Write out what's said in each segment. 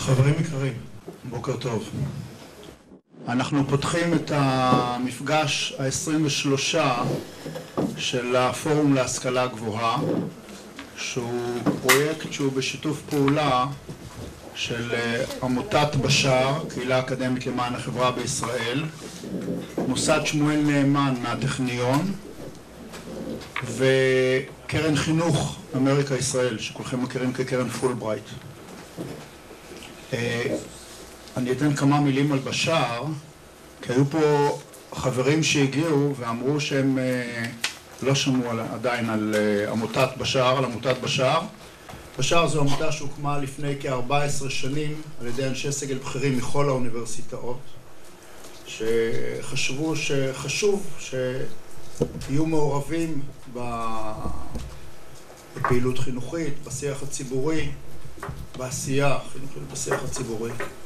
חברים יקרים, בוקר טוב. אנחנו פותחים את המפגש ה-23 של הפורום להשכלה גבוהה, שהוא פרויקט שהוא בשיתוף פעולה של עמותת בשער, קהילה אקדמית למען החברה בישראל, מוסד שמואל נאמן מהטכניון, וקרן חינוך אמריקה ישראל, שכולכם מכירים כקרן פולברייט. אני אתן כמה מילים על בשער, כי היו פה חברים שהגיעו ואמרו שהם לא שמעו עדיין על עמותת בשער, על עמותת בשער. בשער זו עמותה שהוקמה לפני כ-14 שנים על ידי אנשי סגל בכירים מכל האוניברסיטאות, שחשבו שחשוב שיהיו מעורבים בפעילות חינוכית, בשיח הציבורי, בעשייה חינוכית, בשיח הציבורי.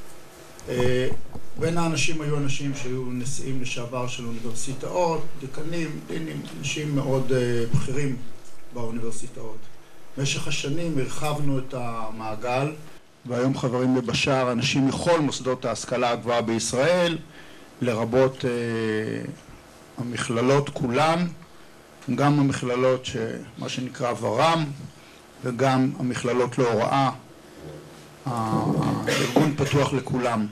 בין האנשים היו אנשים שהיו נשיאים לשעבר של אוניברסיטאות, דיקנים, דינים, אנשים מאוד בכירים באוניברסיטאות. במשך השנים הרחבנו את המעגל, והיום חברים בבשער אנשים מכל מוסדות ההשכלה הגבוהה בישראל, לרבות המכללות כולן, גם המכללות מה שנקרא ור"ם, וגם המכללות להוראה. הארגון פתוח לכולם.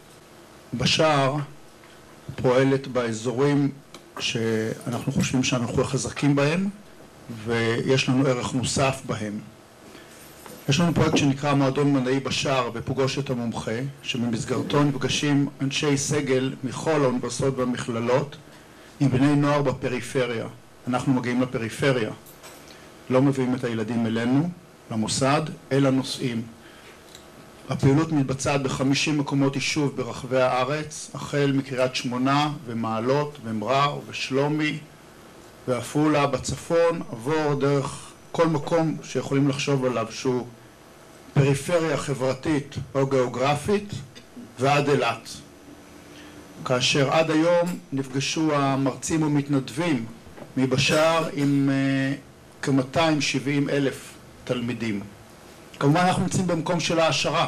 בשער פועלת באזורים שאנחנו חושבים שאנחנו חזקים בהם, ויש לנו ערך מוסף בהם. יש לנו פרויקט שנקרא מועדון מדעי בשער ופוגוש את המומחה, שבמסגרתו נפגשים אנשי סגל מכל האוניברסיטאות והמכללות עם בני נוער בפריפריה. אנחנו מגיעים לפריפריה, לא מביאים את הילדים אלינו, למוסד, אלא נוסעים. הפעילות מתבצעת ב50 מקומות יישוב ברחבי הארץ, החל מקריית שמונה ומעלות ומרר ושלומי ועפולה בצפון, עבור דרך כל מקום שיכולים לחשוב עליו שהוא פריפריה חברתית או גיאוגרפית וועד אילת. כאשר עד היום נפגשו המרצים ומתנדבים מבשער עם כ-270,000 תלמידים. כמובן אנחנו נמצאים במקום של העשרה,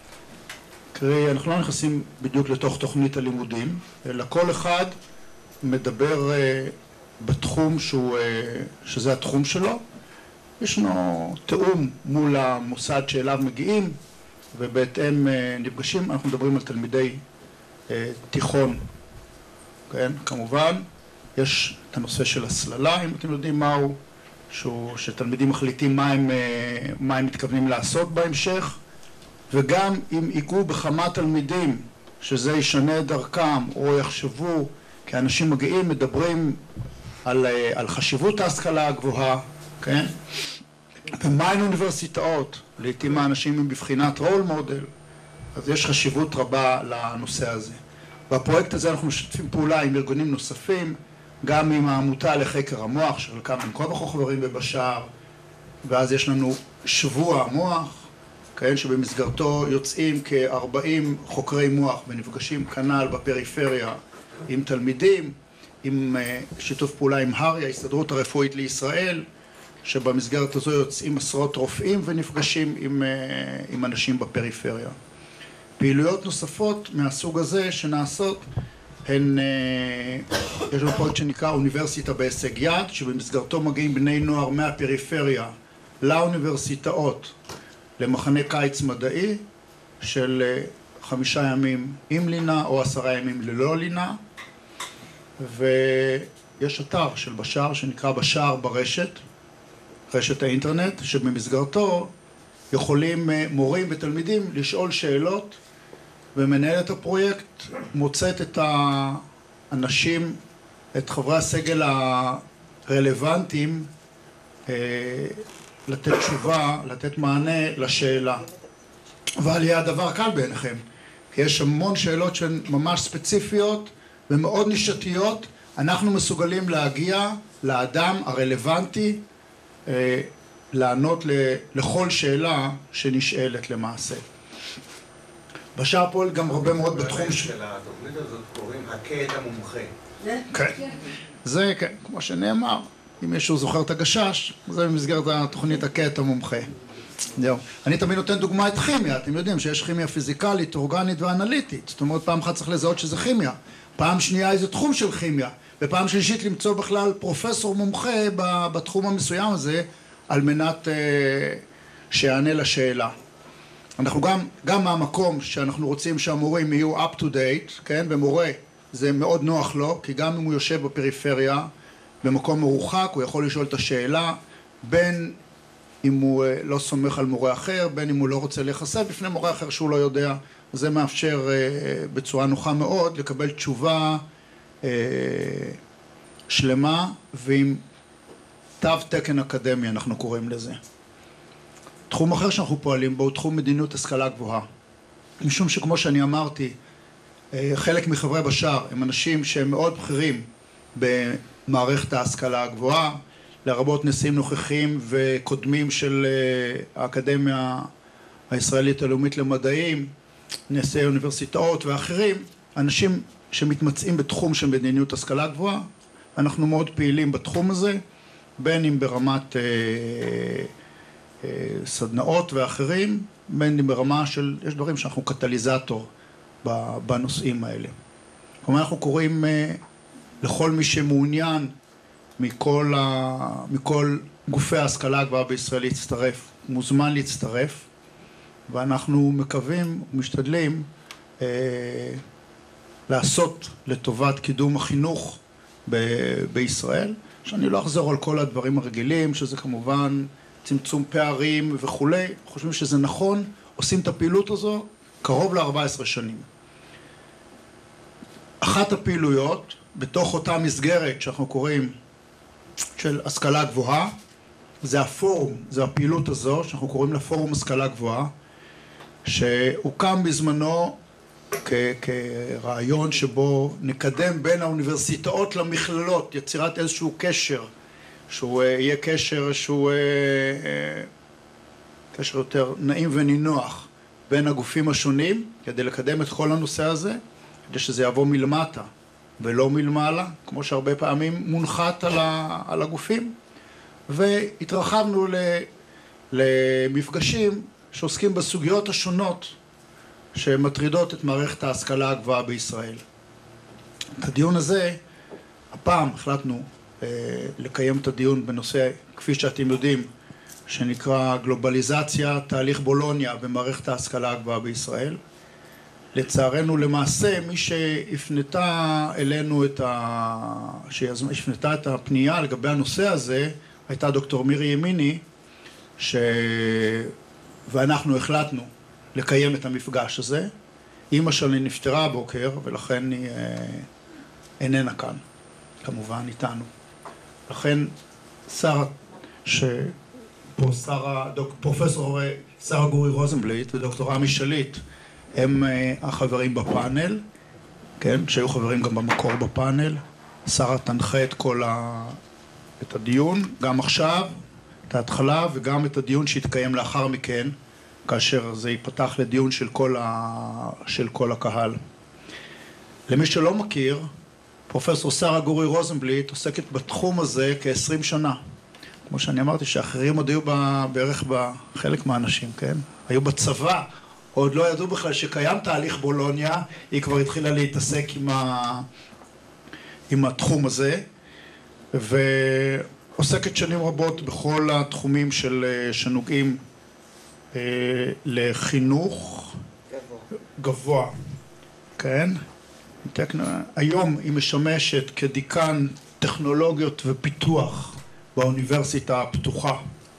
קרי אנחנו לא נכנסים בדיוק לתוך תוכנית הלימודים, אלא כל אחד מדבר בתחום שזה התחום שלו. יש לנו תאום מול המוסד שאליו מגיעים, ובהתאם נפגשים. אנחנו מדברים על תלמידי תיכון, כן? כמובן יש את הנושא של הסללה, אם אתם יודעים מהו, שתלמידים מחליטים מה הם מתכוונים לעשות בהמשך, וגם אם ייגעו בכמה תלמידים שזה ישנה את דרכם או יחשבו, כי אנשים מגיעים מדברים על חשיבות ההשכלה הגבוהה, כן? ומהן אוניברסיטאות, לעתים האנשים הם בבחינת רול מודל, אז יש חשיבות רבה לנושא הזה. בפרויקט הזה אנחנו משתפים פעולה עם ארגונים נוספים, גם עם העמותה לחקר המוח, שחלקם הם כל כך חברים בבשער, ואז יש לנו שבוע המוח, כן, שבמסגרתו יוצאים כ-40 חוקרי מוח ונפגשים כנ"ל בפריפריה עם תלמידים, עם שיתוף פעולה עם הר"י, ההסתדרות הרפואית לישראל, שבמסגרת הזו יוצאים עשרות רופאים ונפגשים עם אנשים בפריפריה. פעילויות נוספות מהסוג הזה שנעשות הן, יש לנו פרויקט שנקרא אוניברסיטה בהישג יד, שבמסגרתו מגיעים בני נוער מהפריפריה לאוניברסיטאות למחנה קיץ מדעי של 5 ימים עם לינה או 10 ימים ללא לינה. ויש אתר של בשער שנקרא בשער ברשת, רשת האינטרנט, שבמסגרתו יכולים מורים ותלמידים לשאול שאלות, ומנהלת הפרויקט מוצאת את האנשים, את חברי הסגל הרלוונטיים, לתת תשובה, לתת מענה לשאלה. אבל יהיה הדבר קל בעיניכם, כי יש המון שאלות שהן ממש ספציפיות ומאוד נישתיות. אנחנו מסוגלים להגיע לאדם הרלוונטי, לענות לכל שאלה שנשאלת למעשה. בשער פועל גם הרבה מאוד בתחום של התוכנית הזאת קוראים הכה את המומחה. כן, זה כן, כמו שנאמר, אם מישהו זוכר את הגשש, זה במסגרת התוכנית הכה את המומחה. זהו. אני תמיד נותן דוגמה את כימיה, אתם יודעים שיש כימיה פיזיקלית, אורגנית ואנליטית, זאת אומרת פעם אחת צריך לזהות שזה כימיה, פעם שנייה איזה תחום של כימיה, ופעם שלישית למצוא בכלל פרופסור מומחה בתחום המסוים הזה, על מנת שיענה לשאלה. אנחנו גם מהמקום שאנחנו רוצים שהמורים יהיו up to date, כן? ומורה זה מאוד נוח לו, כי גם אם הוא יושב בפריפריה, במקום מרוחק, הוא יכול לשאול את השאלה, בין אם הוא לא סומך על מורה אחר, בין אם הוא לא רוצה להיחשף בפני מורה אחר שהוא לא יודע, זה מאפשר בצורה נוחה מאוד לקבל תשובה שלמה ועם תו תקן אקדמי, אנחנו קוראים לזה. תחום אחר שאנחנו פועלים בו הוא תחום מדיניות השכלה גבוהה. משום שכמו שאני אמרתי, חלק מחברי בשער הם אנשים שהם מאוד בכירים במערכת ההשכלה הגבוהה, לרבות נשיאים נוכחים וקודמים של האקדמיה הישראלית הלאומית למדעים, נשיאי אוניברסיטאות ואחרים, אנשים שמתמצאים בתחום של מדיניות השכלה גבוהה. אנחנו מאוד פעילים בתחום הזה, בין אם ברמת סדנאות ואחרים, בין אם ברמה של, יש דברים שאנחנו קטליזטור בנושאים האלה. כלומר אנחנו קוראים לכל מי שמעוניין מכל גופי ההשכלה הגבוהה בישראל להצטרף, מוזמן להצטרף, ואנחנו מקווים ומשתדלים לעשות לטובת קידום החינוך בישראל, שאני לא אחזור על כל הדברים הרגילים, שזה כמובן צמצום פערים וכולי, חושבים שזה נכון, עושים את הפעילות הזו קרוב ל-14 שנים. אחת הפעילויות בתוך אותה מסגרת שאנחנו קוראים של השכלה גבוהה, זה הפורום, זה הפעילות הזו שאנחנו קוראים לה פורום השכלה גבוהה, שהוקם בזמנו כרעיון שבו נקדם בין האוניברסיטאות למכללות, יצירת איזשהו קשר, שהוא יהיה קשר שהוא קשר יותר נעים ונינוח בין הגופים השונים, כדי לקדם את כל הנושא הזה, כדי שזה יבוא מלמטה ולא מלמעלה, כמו שהרבה פעמים מונחת על הגופים, והתרחבנו למפגשים שעוסקים בסוגיות השונות שמטרידות את מערכת ההשכלה הגבוהה בישראל. את הדיון הזה, הפעם החלטנו לקיים את הדיון בנושא, כפי שאתם יודעים, שנקרא גלובליזציה, תהליך בולוניה במערכת ההשכלה הגבוהה בישראל. לצערנו למעשה מי שהפנתה אלינו שהפנתה את הפנייה לגבי הנושא הזה הייתה דוקטור מירי ימיני, ואנחנו החלטנו לקיים את המפגש הזה. אמא שלי נפטרה הבוקר ולכן היא איננה כאן, כמובן איתנו. לכן פרופסור שרה גורי רוזנבליט ודוקטור עמי שליט הם החברים בפאנל, כן, שהיו חברים גם במקור בפאנל. שרה תנחה את הדיון, גם עכשיו, את ההתחלה, וגם את הדיון שהתקיים לאחר מכן, כאשר זה ייפתח לדיון של כל הקהל. למי שלא מכיר, פרופסור שרה גורי רוזנבליט עוסקת בתחום הזה כ-20 שנה. כמו שאני אמרתי, שאחרים עוד היו בערך בחלק מהאנשים, כן? היו בצבא, עוד לא ידעו בכלל שקיים תהליך בולוניה, היא כבר התחילה להתעסק עם התחום הזה, ועוסקת שנים רבות בכל התחומים שנוגעים לחינוך גבוה, כן? היום היא משמשת כדיקן טכנולוגיות ופיתוח באוניברסיטה הפתוחה.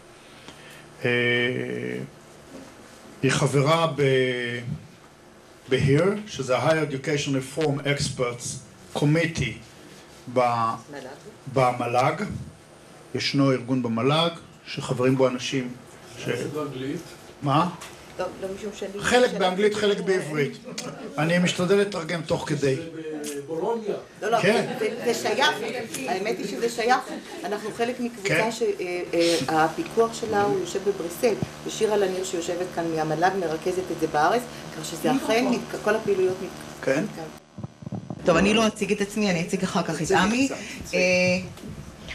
היא חברה ב-HERE, שזה Higher Education Reform Experts Committee במל"ג. ישנו ארגון במל"ג שחברים בו אנשים באנגלית. מה? לא משום שאני... חלק באנגלית, חלק בעברית. אני משתדל לתרגם תוך כדי. בולוניה. לא, כן. זה שייך, האמת היא שזה שייך. אנחנו חלק מקבוצה שהפיקוח שלה הוא יושב בבריסל, ושירה לניר שיושבת כאן מהמל"ג מרכזת את זה בארץ, כך שזה אכן, כל הפעילויות כן. טוב, אני לא אציג את עצמי, אני אציג אחר כך את עמי.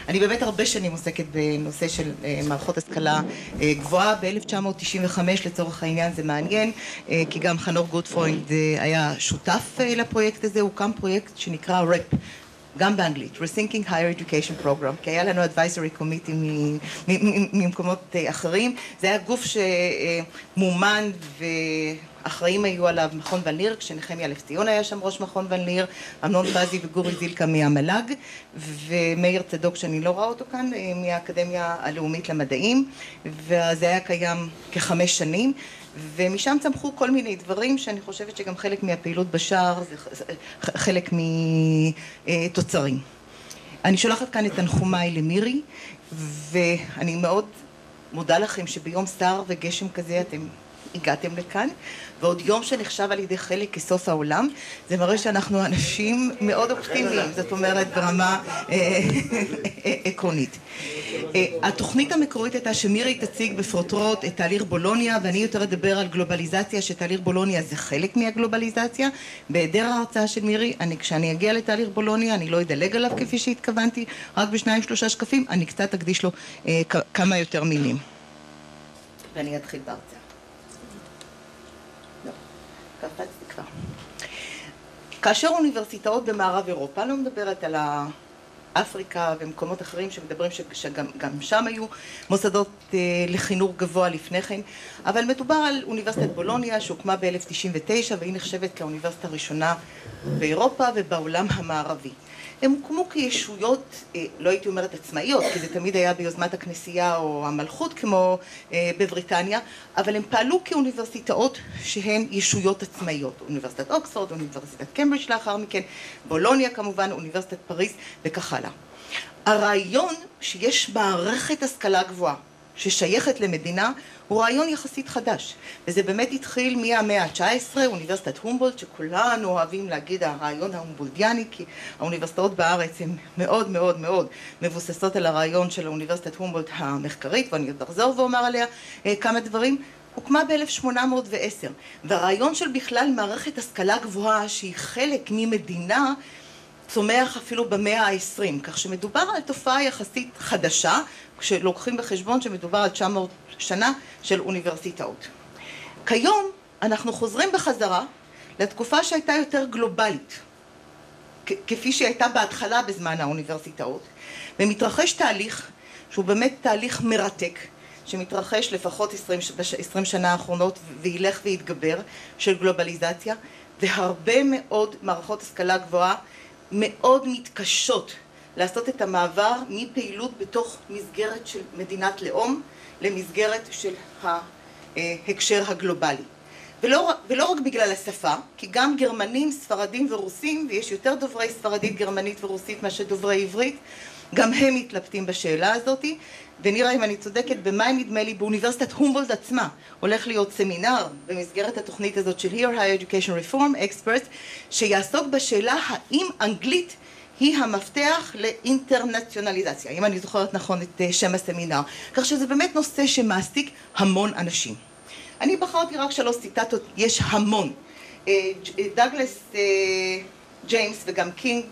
אני באמת הרבה שנים עוסקת בנושא של מערכות השכלה גבוהה. ב-1995 לצורך העניין זה מעניין, כי גם חנוך גוטפרוינד היה שותף לפרויקט הזה. הוקם פרויקט שנקרא REP, גם באנגלית, Rethinking Higher Education Program, כי היה לנו advisory committee ממקומות אחרים. זה היה גוף שמומן ואחראים היו עליו מכון ון ליר, כשנחמיה לבציון היה שם ראש מכון ון ליר, אמנון פזי וגורי זילקה מהמל"ג, ומאיר צדוק שאני לא רואה אותו כאן, מהאקדמיה הלאומית למדעים, וזה היה קיים כ5 שנים. ומשם צמחו כל מיני דברים שאני חושבת שגם חלק מהפעילות בשער זה חלק מתוצרים. אני שולחת כאן את תנחומיי למירי, ואני מאוד מודה לכם שביום סער וגשם כזה אתם הגעתם לכאן, ועוד יום שנחשב על ידי חלק כסוף העולם. זה מראה שאנחנו אנשים מאוד אופטימיים, זאת אומרת ברמה עקרונית. התוכנית המקורית הייתה שמירי תציג בפרוטרוט את תהליך בולוניה, ואני יותר אדבר על גלובליזציה, שתהליך בולוניה זה חלק מהגלובליזציה. בהיעדר ההרצאה של מירי, כשאני אגיע לתהליך בולוניה, אני לא אדלג עליו כפי שהתכוונתי, רק ב2-3 שקפים, אני קצת אקדיש לו כמה יותר מילים. ואני אתחיל בהרצאה. קפצתי כבר. כאשר אוניברסיטאות במערב אירופה, לא מדברת על אפריקה ומקומות אחרים שמדברים שגם שם היו מוסדות לחינוך גבוה לפני כן, אבל מדובר על אוניברסיטת בולוניה שהוקמה ב-1099 והיא נחשבת כאוניברסיטה הראשונה באירופה ובעולם המערבי. הם הוקמו כישויות, לא הייתי אומרת עצמאיות, כי זה תמיד היה ביוזמת הכנסייה או המלכות כמו בבריטניה, אבל הם פעלו כאוניברסיטאות שהן ישויות עצמאיות. אוניברסיטת אוקספורד, אוניברסיטת קמברידג' לאחר מכן, בולוניה כמובן, אוניברסיטת פריז וכך הלאה. הרעיון שיש מערכת השכלה גבוהה ששייכת למדינה הוא רעיון יחסית חדש, וזה באמת התחיל מהמאה ה-19, אוניברסיטת הומבולדט, שכולנו אוהבים להגיד הרעיון ההומבולדיאני, כי האוניברסיטאות בארץ הן מאוד מאוד מאוד מבוססות על הרעיון של האוניברסיטת הומבולדט המחקרית, ואני עוד אחזור ואומר עליה כמה דברים. הוקמה ב-1810, והרעיון של בכלל מערכת השכלה גבוהה שהיא חלק ממדינה צומח אפילו במאה ה-20, כך שמדובר על תופעה יחסית חדשה, כשלוקחים בחשבון שמדובר על 900 שנה של אוניברסיטאות. כיום אנחנו חוזרים בחזרה לתקופה שהייתה יותר גלובלית, כפי שהייתה בהתחלה בזמן האוניברסיטאות, ומתרחש תהליך שהוא באמת תהליך מרתק, שמתרחש לפחות 20 שנה האחרונות וילך ויתגבר, של גלובליזציה, והרבה מאוד מערכות השכלה גבוהה מאוד מתקשות לעשות את המעבר מפעילות בתוך מסגרת של מדינת לאום למסגרת של ההקשר הגלובלי. ולא רק בגלל השפה, כי גם גרמנים, ספרדים ורוסים, ויש יותר דוברי ספרדית, גרמנית ורוסית מאשר דוברי עברית, גם הם מתלבטים בשאלה הזאת, ונראה אם אני צודקת, במאי נדמה לי באוניברסיטת הומבולדט עצמה הולך להיות סמינר במסגרת התוכנית הזאת של Here Higher Education Reform Experts, שיעסוק בשאלה האם אנגלית היא המפתח לאינטרנציונליזציה, אם אני זוכרת נכון את שם הסמינר, כך שזה באמת נושא שמעסיק המון אנשים. אני בחרתי רק 3 ציטטות, יש המון. דאגלס ג'יימס וגם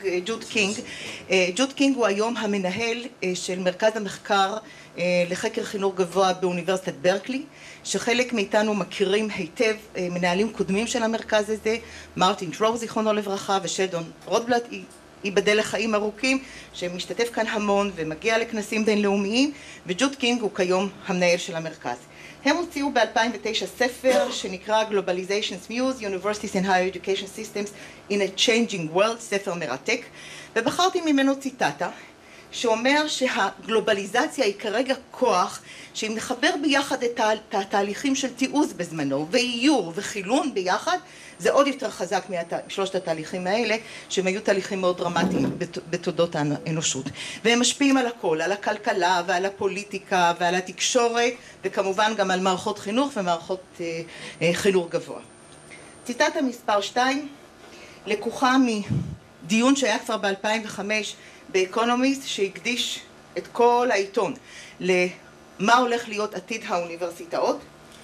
ג'וד קינג הוא היום המנהל של מרכז המחקר לחקר חינוך גבוה באוניברסיטת ברקלי, שחלק מאיתנו מכירים היטב מנהלים קודמים של המרכז הזה, מרטין טרור זיכרונו לברכה ושלדון רוטבלט, ייבדל לחיים ארוכים, שמשתתף כאן המון ומגיע לכנסים בינלאומיים, וג'וד קינג הוא כיום המנהל של המרכז. הם הוציאו ב-2009 ספר שנקרא Globalization's Muse, Universities and Higher Education Systems in a Changing World, ספר מרתק, ובחרתי ממנו ציטטה, שאומר שהגלובליזציה היא כרגע כוח, שאם נחבר ביחד את התהליכים של תיעוז בזמנו, ואיור וחילון ביחד, זה עוד יותר חזק משלושת התהליכים האלה, שהם היו תהליכים מאוד דרמטיים בתולדות האנושות. והם משפיעים על הכל, על הכלכלה ועל הפוליטיקה ועל התקשורת, וכמובן גם על מערכות חינוך ומערכות חינוך גבוה. ציטטה מספר 2, לקוחה מדיון שהיה כבר ב-2005 באקונומיסט, שהקדיש את כל העיתון למה הולך להיות עתיד האוניברסיטאות,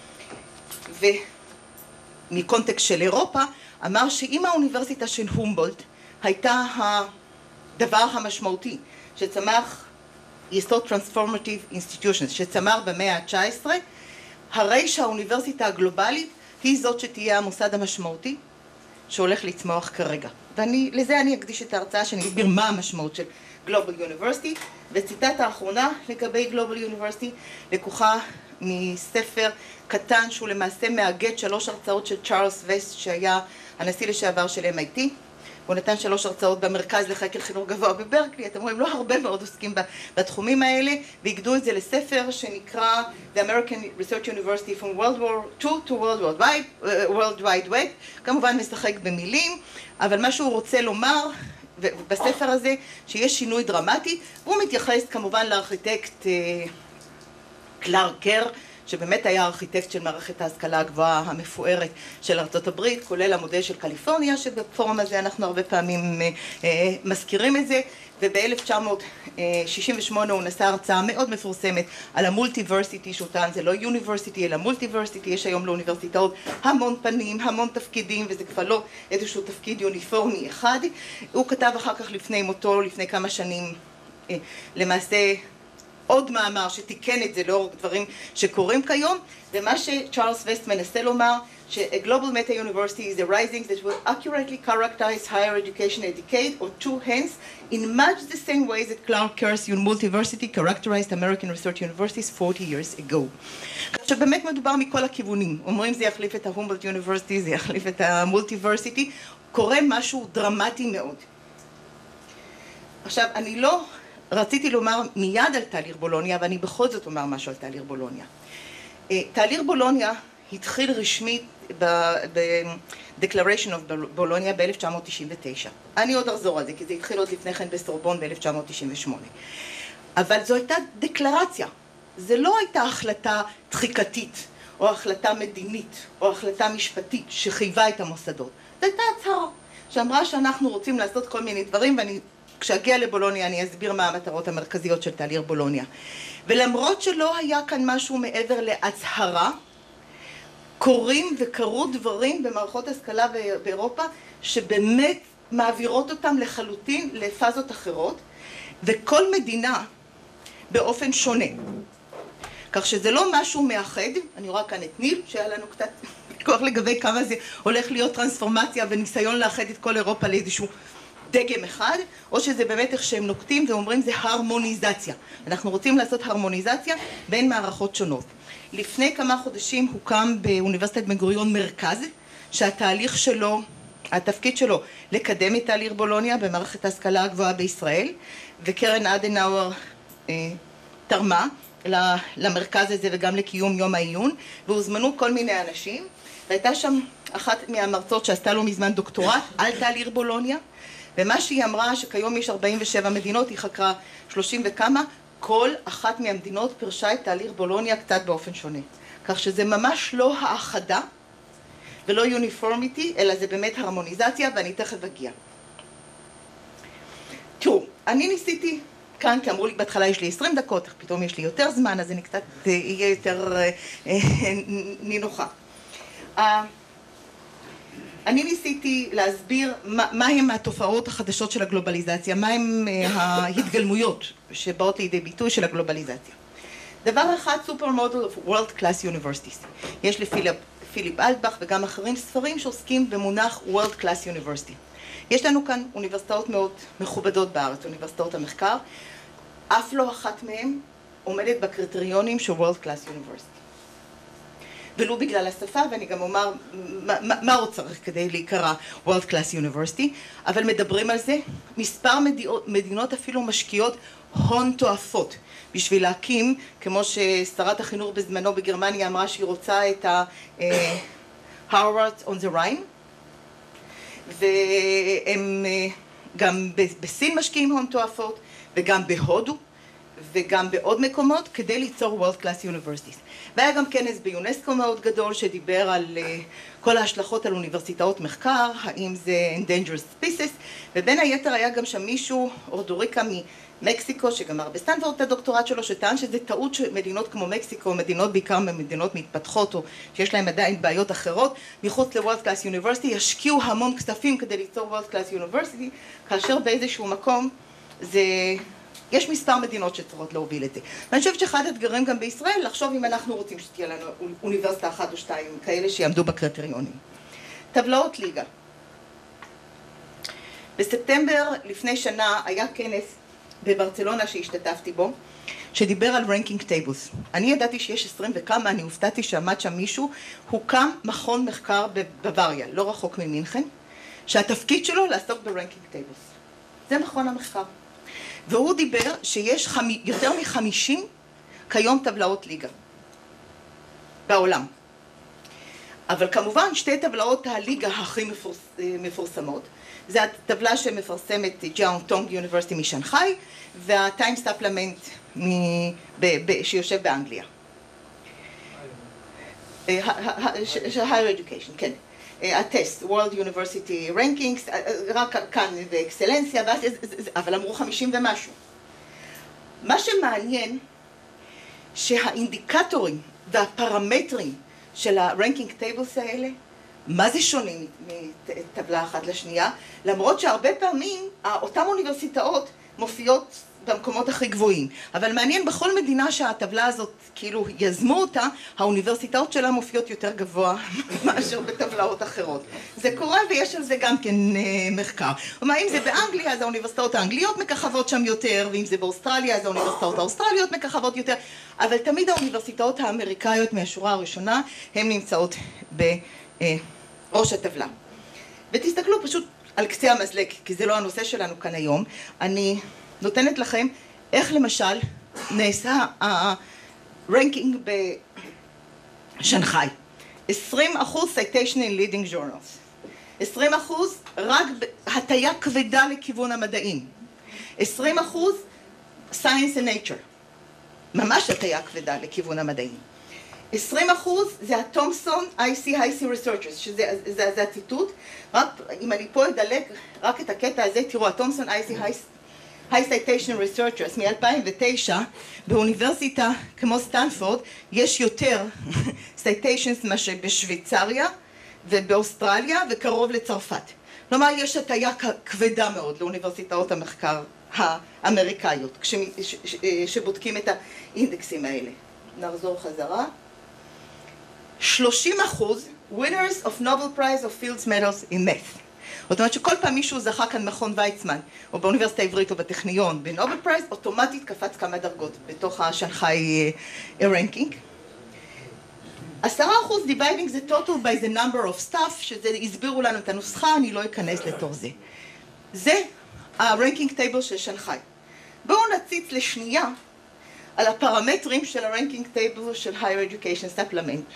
ומקונטקסט של אירופה, אמר שאם האוניברסיטה של הומבולדט הייתה הדבר המשמעותי שצמח יסוד Transformative Institutions, שצמר במאה ה-19, הרי שהאוניברסיטה הגלובלית היא זאת שתהיה המוסד המשמעותי שהולך לצמוח כרגע. ולזה אני אקדיש את ההרצאה שאני אסביר מה המשמעות של Global University, וציטטה האחרונה לגבי Global University לקוחה מספר קטן שהוא למעשה מאגד 3 הרצאות של צ'ארלס וסט שהיה הנשיא לשעבר של MIT. הוא נתן 3 הרצאות במרכז לחקר חינוך גבוה בברקלי. אתם רואים, לא הרבה מאוד עוסקים בתחומים האלה, והגדו את זה לספר שנקרא The American Research University from World War II to World Wide Web. כמובן משחק במילים, אבל מה שהוא רוצה לומר בספר הזה, שיש שינוי דרמטי, והוא מתייחס כמובן לארכיטקט קלארק קר, שבאמת היה הארכיטקט של מערכת ההשכלה הגבוהה המפוארת של ארצות הברית, כולל המודל של קליפורניה, שבפורום הזה אנחנו הרבה פעמים מזכירים את זה, וב-1968 הוא נשא הרצאה מאוד מפורסמת על המולטיברסיטי, שהוא טען זה לא יוניברסיטי אלא מולטיברסיטי. יש היום לאוניברסיטאות המון פנים, המון תפקידים, וזה כבר לא איזשהו תפקיד יוניפורמי אחד. הוא כתב אחר כך לפני מותו, לפני כמה שנים, למעשה עוד מאמר שתיקן את זה לאור דברים שקורים כיום, ומה שצ'ארלס וסט מנסה לומר, ש-A global meta university is a rising that will accurately characterize higher education a decade or two hence in much the same way that Clark Kerr's multiversity characterized American research universities 40 years ago. עכשיו באמת מדובר מכל הכיוונים, אומרים זה יחליף את ה-Humboldt University, זה יחליף את ה-Multiversity, קורה משהו דרמטי מאוד. עכשיו אני לא רציתי לומר מיד על תהליך בולוניה, אבל אני בכל זאת אומר משהו על תהליך בולוניה. תהליך בולוניה התחיל רשמית ב-Declaration of בולוניה ב-1999. אני עוד אחזור על זה, כי זה התחיל עוד לפני כן בסורבון ב-1998. אבל זו הייתה דקלרציה. זה לא הייתה החלטה דחיקתית, או החלטה מדינית, או החלטה משפטית שחייבה את המוסדות. זו הייתה הצהרה שאמרה שאנחנו רוצים לעשות כל מיני דברים, כשאגיע לבולוניה אני אסביר מה המטרות המרכזיות של תהליך בולוניה. ולמרות שלא היה כאן משהו מעבר להצהרה, קורים וקרו דברים במערכות השכלה באירופה שבאמת מעבירות אותם לחלוטין לפאזות אחרות, וכל מדינה באופן שונה. כך שזה לא משהו מאחד. אני רואה כאן את ניל, שהיה לנו קצת כוח לגבי כמה זה הולך להיות טרנספורמציה וניסיון לאחד את כל אירופה לאיזשהו דגם אחד, או שזה באמת איך שהם נוקטים ואומרים זה הרמוניזציה. אנחנו רוצים לעשות הרמוניזציה בין מערכות שונות. לפני כמה חודשים הוקם באוניברסיטת בן גוריון מרכז, שהתהליך שלו, התפקיד שלו לקדם את תהליך בולוניה במערכת ההשכלה הגבוהה בישראל, וקרן אדנאואר תרמה למרכז הזה וגם לקיום יום העיון, והוזמנו כל מיני אנשים, והייתה שם אחת מהמרצות שעשתה לו מזמן דוקטורט על תהליך בולוניה, ומה שהיא אמרה שכיום יש 47 מדינות, היא חקרה 30 וכמה, כל אחת מהמדינות פרשה את תהליך בולוניה קצת באופן שונה. כך שזה ממש לא האחדה ולא יוניפורמיטי, אלא זה באמת הרמוניזציה, ואני תכף אגיע. תראו, אני ניסיתי כאן, כי אמרו לי בהתחלה יש לי 20 דקות, פתאום יש לי יותר זמן, אז אני קצת אהיה יותר נינוחה. אני ניסיתי להסביר מהם התופעות החדשות של הגלובליזציה, מהם ההתגלמויות שבאות לידי ביטוי של הגלובליזציה. דבר אחד, Supermodel of World Class Universities. יש לפיליפ אלטבך וגם אחרים ספרים שעוסקים במונח World Class University. יש לנו כאן אוניברסיטאות מאוד מכובדות בארץ, אוניברסיטאות המחקר, אף לא אחת מהן עומדת בקריטריונים של World Class University. ולא בגלל השפה, ואני גם אומר מה עוד צריך כדי להיקרא World Class University, אבל מדברים על זה. מספר מדינות אפילו משקיעות הון תועפות בשביל להקים, כמו ששרת החינוך בזמנו בגרמניה אמרה שהיא רוצה את Harvard on the Rhine, והם גם בסין משקיעים הון תועפות, וגם בהודו, וגם בעוד מקומות, כדי ליצור World Class Universities. והיה גם כנס ביונסקו מאוד גדול שדיבר על כל ההשלכות על אוניברסיטאות מחקר, האם זה Endangered Species, ובין היתר היה גם שם מישהו, אורדוריקה ממקסיקו, שגמר בסטנפורד את הדוקטורט שלו, שטען שזה טעות שמדינות כמו מקסיקו, מדינות בעיקר ממדינות מתפתחות, או שיש להם עדיין בעיות אחרות, מחוץ ל-World Class University, ישקיעו המון כספים כדי ליצור World Class University, כאשר באיזשהו מקום זה יש מספר מדינות שצריכות להוביל את זה. ואני חושבת שאחד האתגרים גם בישראל, לחשוב אם אנחנו רוצים שתהיה לנו אוניברסיטה אחת או שתיים כאלה שיעמדו בקריטריונים. טבלאות ליגה. בספטמבר לפני שנה היה כנס בברצלונה שהשתתפתי בו, שדיבר על רנקינג טייבלס. אני ידעתי שיש 20 וכמה, אני הופתעתי שעמד שם מישהו, הוקם מכון מחקר בבוואריה, לא רחוק ממינכן, שהתפקיד שלו לעסוק ברנקינג טייבלס. זה מכון המחקר. והוא דיבר שיש יותר מ-50 כיום טבלאות ליגה בעולם. אבל כמובן שתי טבלאות הליגה הכי מפורסמות, זה הטבלה שמפרסמת ג'און טונג יוניברסיטי משנגחאי, והטיים ספלמנט שיושב באנגליה. higher education, כן. הטסט, World University Rankings, רק כאן באקסלנסיה, אבל אמרו 50 ומשהו. מה שמעניין, שהאינדיקטורים והפרמטרים של ה-Ranking Tables האלה, מה זה שונה מטבלה אחת לשנייה? למרות שהרבה פעמים אותם אוניברסיטאות מופיעות במקומות הכי גבוהים. אבל מעניין, בכל מדינה שהטבלה הזאת כאילו יזמו אותה, האוניברסיטאות שלה מופיעות יותר גבוה מאשר בטבלאות אחרות. זה קורה ויש על זה גם כן מחקר. ומה אם זה באנגליה, אז האוניברסיטאות האנגליות מככבות שם יותר, ואם זה באוסטרליה, אז האוניברסיטאות האוסטרליות מככבות יותר. אבל תמיד האוניברסיטאות האמריקאיות מהשורה הראשונה, הן נמצאות בראש הטבלה. ותסתכלו פשוט על קצה המזלג, כי זה לא הנושא שלנו כאן היום. אני נותנת לכם איך למשל נעשה הרנקינג בשנגחאי. 20% citation in leading journals. 20% רק הטיה כבדה לכיוון המדעים. 20% science and nature. ממש הטיה כבדה לכיוון המדעים. 20% זה התומסון IC Researchers, שזה הציטוט. רק אם אני פה אדלק רק את הקטע הזה, תראו, התומסון IC High Citation Researchers מ-2009, באוניברסיטה כמו סטנפורד, יש יותר citations מאשר בשוויצריה ובאוסטרליה וקרוב לצרפת. כלומר, יש הטיה כבדה מאוד לאוניברסיטאות המחקר האמריקאיות, שבודקים את האינדקסים האלה. נחזור חזרה. 30% winners of Nobel Prize of Fields Medals in Math. זאת אומרת שכל פעם מישהו זכה כאן מכון ויצמן, או באוניברסיטה העברית או בטכניון, בנובל פרייז, אוטומטית קפץ כמה דרגות בתוך השנגחאי רנקינג. 10% dividing the total by the number of staff, שזה הסבירו לנו את הנוסחה, אני לא אכנס לתוך זה. זה הרנקינג טייבל של שנגחאי. בואו נציץ לשנייה על הפרמטרים של הרנקינג טייבל של higher education supplement.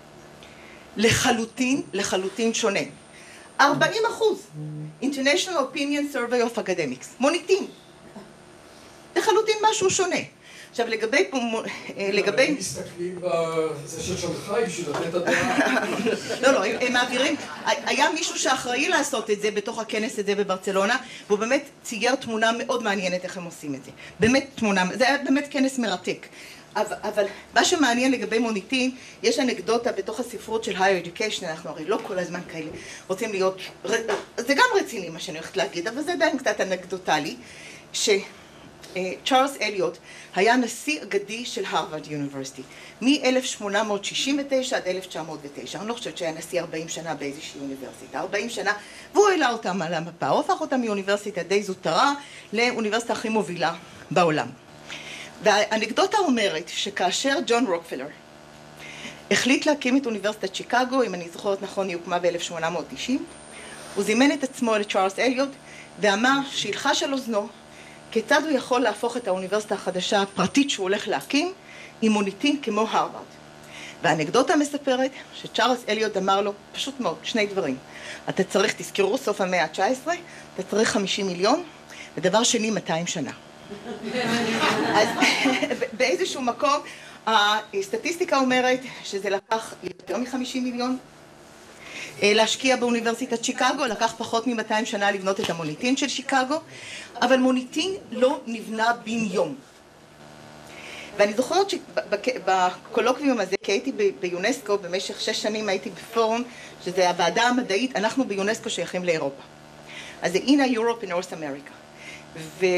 לחלוטין שונה. 40%, International Opinion Survey of Academics, מוניטין. לחלוטין משהו שונה. עכשיו לגבי... הם מסתכלים בזה של שנגחאי בשביל לתת את הדעה. לא, הם מעבירים... היה מישהו שאחראי לעשות את זה בתוך הכנס הזה בברצלונה, והוא באמת צייר תמונה מאוד מעניינת איך הם עושים את זה. באמת תמונה, זה היה באמת כנס מרתק. אבל מה שמעניין לגבי מוניטין, יש אנקדוטה בתוך הספרות של higher education, אנחנו הרי לא כל הזמן כאלה רוצים להיות, זה גם רציני מה שאני הולכת להגיד, אבל זה עדיין קצת אנקדוטלי, שצ'ארלס אליוט היה נשיא אגדי של הרווארד יוניברסיטי, מ-1869 עד 1909, אני לא חושבת שהיה נשיא 40 שנה באיזושהי אוניברסיטה, 40 שנה, והוא העלה אותם על המפה, הוא הפך אותם מאוניברסיטה די זוטרה לאוניברסיטה הכי מובילה בעולם. והאנקדוטה אומרת שכאשר ג'ון רוקפלר החליט להקים את אוניברסיטת שיקגו, אם אני זוכרת נכון היא הוקמה ב-1890, הוא זימן את עצמו לצ'ארלס אליוט ואמר שילחש על אוזנו כיצד הוא יכול להפוך את האוניברסיטה החדשה הפרטית שהוא הולך להקים עם מוניטין כמו הרווארד. והאנקדוטה מספרת שצ'ארלס אליוט אמר לו פשוט מאוד שני דברים. אתה צריך, תזכרו, סוף המאה ה-19, אתה צריך 50 מיליון, ודבר שני 200 שנה. אז באיזשהו מקום הסטטיסטיקה אומרת שזה לקח יותר מ-50 מיליון להשקיע באוניברסיטת שיקגו, לקח פחות מ-200 שנה לבנות את המוניטין של שיקגו, אבל מוניטין לא נבנה בן יום. ואני זוכרת שבקולוקוויום הזה, כי הייתי ביונסקו במשך 6 שנים, הייתי בפורום, שזה הוועדה המדעית, אנחנו ביונסקו שייכים לאירופה. אז זה אינה, יורופ ונורת' אמריקה.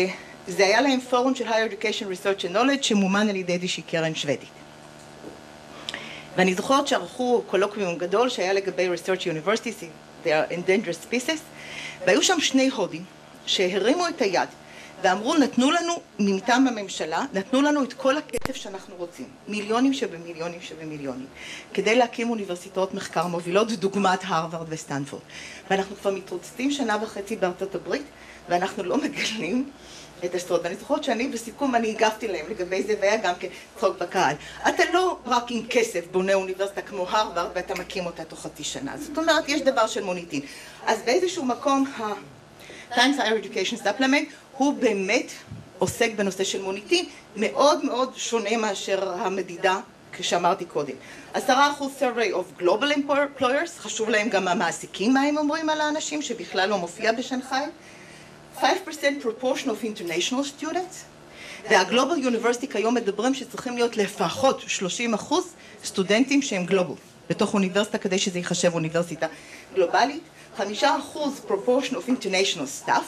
זה היה להם פורום של Higher Education Research and Knowledge שמומן על ידי איזושהי קרן שוודית. ואני זוכרת שערכו קולוקוויום גדול שהיה לגבי Research Universities, they are endangered species, והיו שם שני הודים שהרימו את היד ואמרו, נתנו לנו מטעם הממשלה, נתנו לנו את כל הכסף שאנחנו רוצים, מיליונים שבמיליונים שבמיליונים, כדי להקים אוניברסיטאות מחקר מובילות, דוגמת הרווארד וסטנפורד. ואנחנו כבר מתרוצצים שנה וחצי בארצות הברית, ואנחנו לא מגלים את הסוד. ואני זוכרת שאני בסיכום, אני הגבתי להם לגבי זה, והיה גם כצחוק בקהל. אתה לא רק עם כסף בונה אוניברסיטה כמו הרווארד, ואתה מקים אותה תוך חצי שנה. זאת אומרת, יש דבר של מוניטין. אז באיזשהו מקום, Times Higher Education Supplement, הוא באמת עוסק בנושא של מוניטין, מאוד מאוד שונה מאשר המדידה, כשאמרתי קודם. 10% survey of global employers, חשוב להם גם המעסיקים מה הם אומרים על האנשים, שבכלל לא מופיע בשנגחאי. 5% proportion of international students, והגלובל יוניברסיטי כיום מדברים שצריכים להיות לפחות 30% סטודנטים שהם גלובל, בתוך אוניברסיטה כדי שזה ייחשב אוניברסיטה גלובלית. 5% proportion of international staff,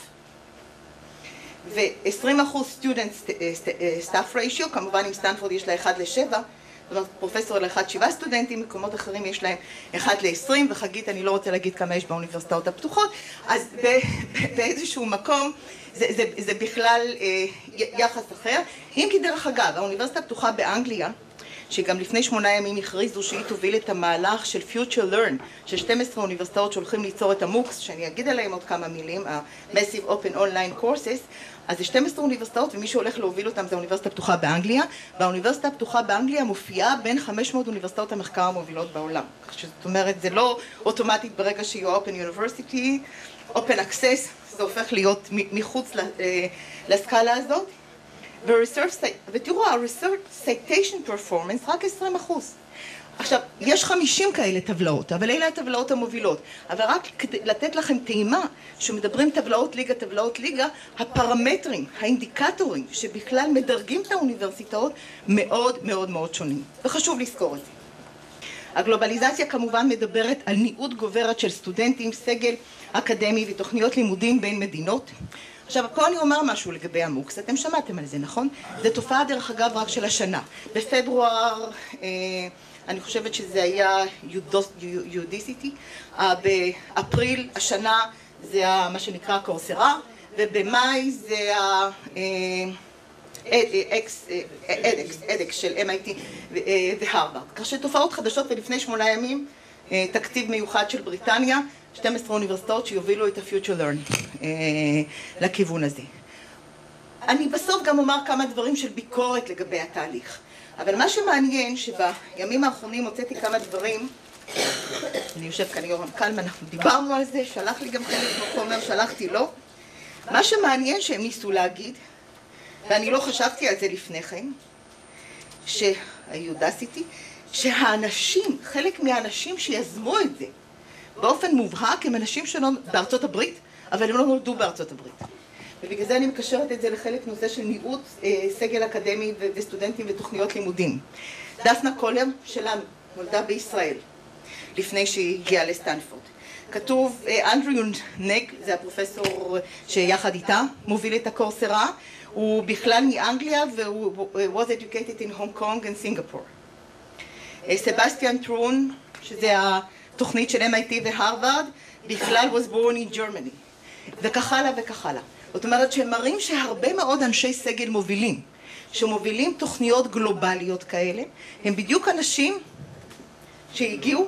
ו-20% student staff ratio, כמובן עם סטנפורד יש לה 1:7, זאת אומרת פרופסור ל-1:7 סטודנטים, מקומות אחרים יש להם 1:20, וחגית אני לא רוצה להגיד כמה יש באוניברסיטאות הפתוחות, אז באיזשהו מקום זה בכלל יחס אחר. אם כי דרך אגב, האוניברסיטה הפתוחה באנגליה, שגם לפני 8 ימים הכריזו שהיא תוביל את המהלך של Future Learn, של 12 אוניברסיטאות שהולכים ליצור את המוקס, שאני אגיד עליהם עוד כמה מילים, ה-Massive Open Online Courses, אז זה 12 אוניברסיטאות, ומי שהולך להוביל אותם זה האוניברסיטה הפתוחה באנגליה, והאוניברסיטה הפתוחה באנגליה מופיעה בין 500 אוניברסיטאות המחקר המובילות בעולם. זאת אומרת, זה לא אוטומטית ברגע שהיא Open University, Open Access, זה הופך להיות מחוץ לסקאלה הזאת. ותראו, ה-research citation performance רק 20%. עכשיו, יש 50 כאלה טבלאות, אבל אלה הטבלאות המובילות. אבל רק כדי לתת לכם טעימה, שמדברים טבלאות ליגה, הפרמטרים, האינדיקטורים שבכלל מדרגים את האוניברסיטאות מאוד מאוד מאוד שונים. וחשוב לזכור את זה. הגלובליזציה כמובן מדברת על ניעות גוברת של סטודנטים, סגל אקדמי ותוכניות לימודים בין מדינות. עכשיו, פה אני אומר משהו לגבי המוקס, אתם שמעתם על זה, נכון? זו תופעה דרך אגב רק של השנה. בפברואר, אני חושבת שזה היה יודיסיטי, באפריל השנה זה מה שנקרא קורסרה, ובמאי זה אדקס של MIT והרווארד. כך שתופעות חדשות, ולפני 8 ימים תקציב מיוחד של בריטניה, 12 אוניברסיטאות שיובילו את ה-Future Learn לכיוון הזה. אני בסוף גם אומר כמה דברים של ביקורת לגבי התהליך. אבל מה שמעניין שבימים האחרונים הוצאתי כמה דברים, אני יושב כאן יורם קלמן, אנחנו דיברנו על זה, שלח לי גם חלק מהחומר, שלחתי לו. מה שמעניין שהם ניסו להגיד, ואני לא חשבתי על זה לפני כן, שהיודסיטי, שהאנשים, חלק מהאנשים שיזמו את זה, באופן מובהק הם אנשים שלא בארצות הברית, אבל הם לא נולדו בארצות הברית. ובגלל זה אני מקשרת את זה לחלק נושא של מיעוט סגל אקדמי וסטודנטים ותוכניות לימודים. דפנה קולר שלנו נולדה בישראל, לפני שהיא הגיעה לסטנפורד. כתוב אנדריו נג, זה הפרופסור שיחד איתה מוביל את הקורסרה, הוא בכלל מאנגליה והוא was educated in Hong Kong and Singapore. סבסטיאן טרון, שזה התוכנית של MIT והרווארד, בכלל was born in Germany. וכך הלאה וכך הלאה. זאת אומרת שהם מראים שהרבה מאוד אנשי סגל מובילים, שמובילים תוכניות גלובליות כאלה, הם בדיוק אנשים שהגיעו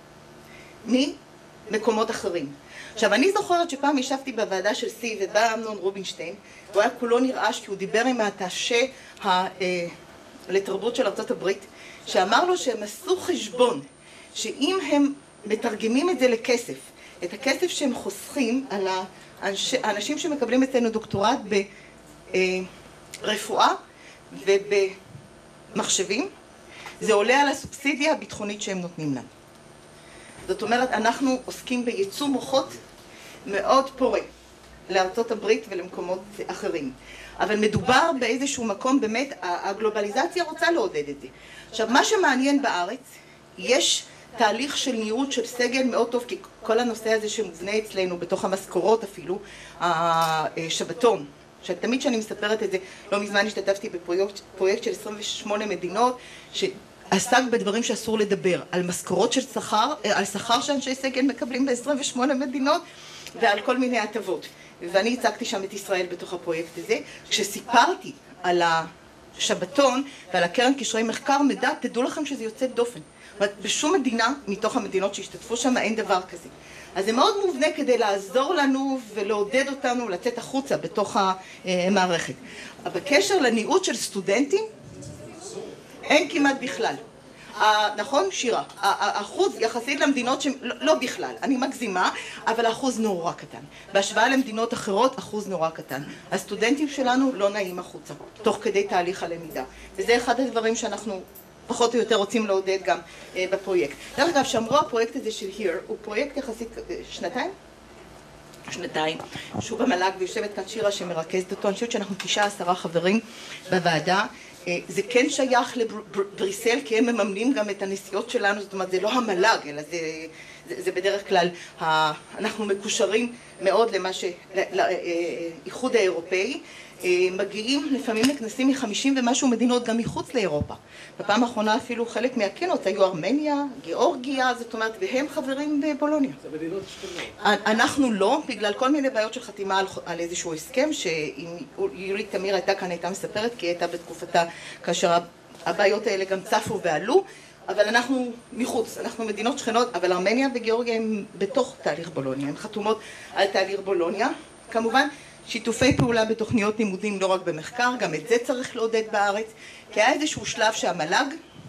ממקומות אחרים. עכשיו, אני זוכרת שפעם ישבתי בוועדה של סי ובא אמנון רובינשטיין, הוא היה כולו נרעש כי הוא דיבר עם התעשה לתרבות של ארצות הברית, שאמר לו שהם עשו חשבון, שאם הם מתרגמים את זה לכסף, את הכסף שהם חוסכים על האנשים שמקבלים אצלנו דוקטורט ברפואה ובמחשבים, זה עולה על הסובסידיה הביטחונית שהם נותנים לנו. זאת אומרת, אנחנו עוסקים בייצוא מוחות מאוד פורה לארצות הברית ולמקומות אחרים. אבל מדובר באיזשהו מקום, באמת, הגלובליזציה רוצה לעודד את זה. עכשיו, מה שמעניין בארץ, יש תהליך של ניעות של סגל מאוד טוב, כי כל הנושא הזה שמובנה אצלנו, בתוך המשכורות אפילו, השבתון שתמיד כשאני מספרת את זה, לא מזמן השתתפתי בפרויקט של 28 מדינות, שעסק בדברים שאסור לדבר, על משכורות של שכר, על שכר שאנשי סגל מקבלים ב-28 מדינות, ועל כל מיני הטבות. ואני הצגתי שם את ישראל בתוך הפרויקט הזה. כשסיפרתי על השבתון ועל הקרן קשרי מחקר מדע, תדעו לכם שזה יוצא דופן. זאת אומרת, בשום מדינה מתוך המדינות שהשתתפו שם אין דבר כזה. אז זה מאוד מובנה כדי לעזור לנו ולעודד אותנו לצאת החוצה בתוך המערכת. אבל בקשר לניעות של סטודנטים, אין כמעט בכלל. נכון, שירה? האחוז יחסית למדינות שלא בכלל, אני מגזימה, אבל האחוז נורא קטן. בהשוואה למדינות אחרות, אחוז נורא קטן. הסטודנטים שלנו לא נעים החוצה, תוך כדי תהליך הלמידה. וזה אחד הדברים שאנחנו פחות או יותר רוצים לעודד גם בפרויקט. דרך אגב, שאמרו הפרויקט הזה של HERE, הוא פרויקט יחסית שנתיים, שוב המל"ג, ויושבת כאן שירה שמרכזת אותו. אני חושבת שאנחנו 19 חברים בוועדה. זה כן שייך לבריסל, כי הם מממנים גם את הנסיעות שלנו, זאת אומרת, זה לא המל"ג, אלא זה בדרך כלל, אנחנו מקושרים מאוד לאיחוד האירופאי, מגיעים לפעמים לכנסים מ50 ומשהו מדינות גם מחוץ לאירופה. בפעם האחרונה אפילו חלק מהכנות היו ארמניה, גיאורגיה, זאת אומרת, והם חברים בבולוניה. זה מדינות שכנות. אנחנו לא, בגלל כל מיני בעיות של חתימה על איזשהו הסכם, שאם יולי תמיר הייתה כאן הייתה מספרת, כי הייתה בתקופתה כאשר הבעיות האלה גם צפו ועלו, אבל אנחנו מחוץ, אנחנו מדינות שכנות, אבל ארמניה וגיאורגיה הם בתוך תהליך בולוניה, הן חתומות על תהליך בולוניה. כמובן, שיתופי פעולה בתוכניות לימודים, לא רק במחקר, גם את זה צריך לעודד בארץ, כי היה איזשהו שלב שהמל"ג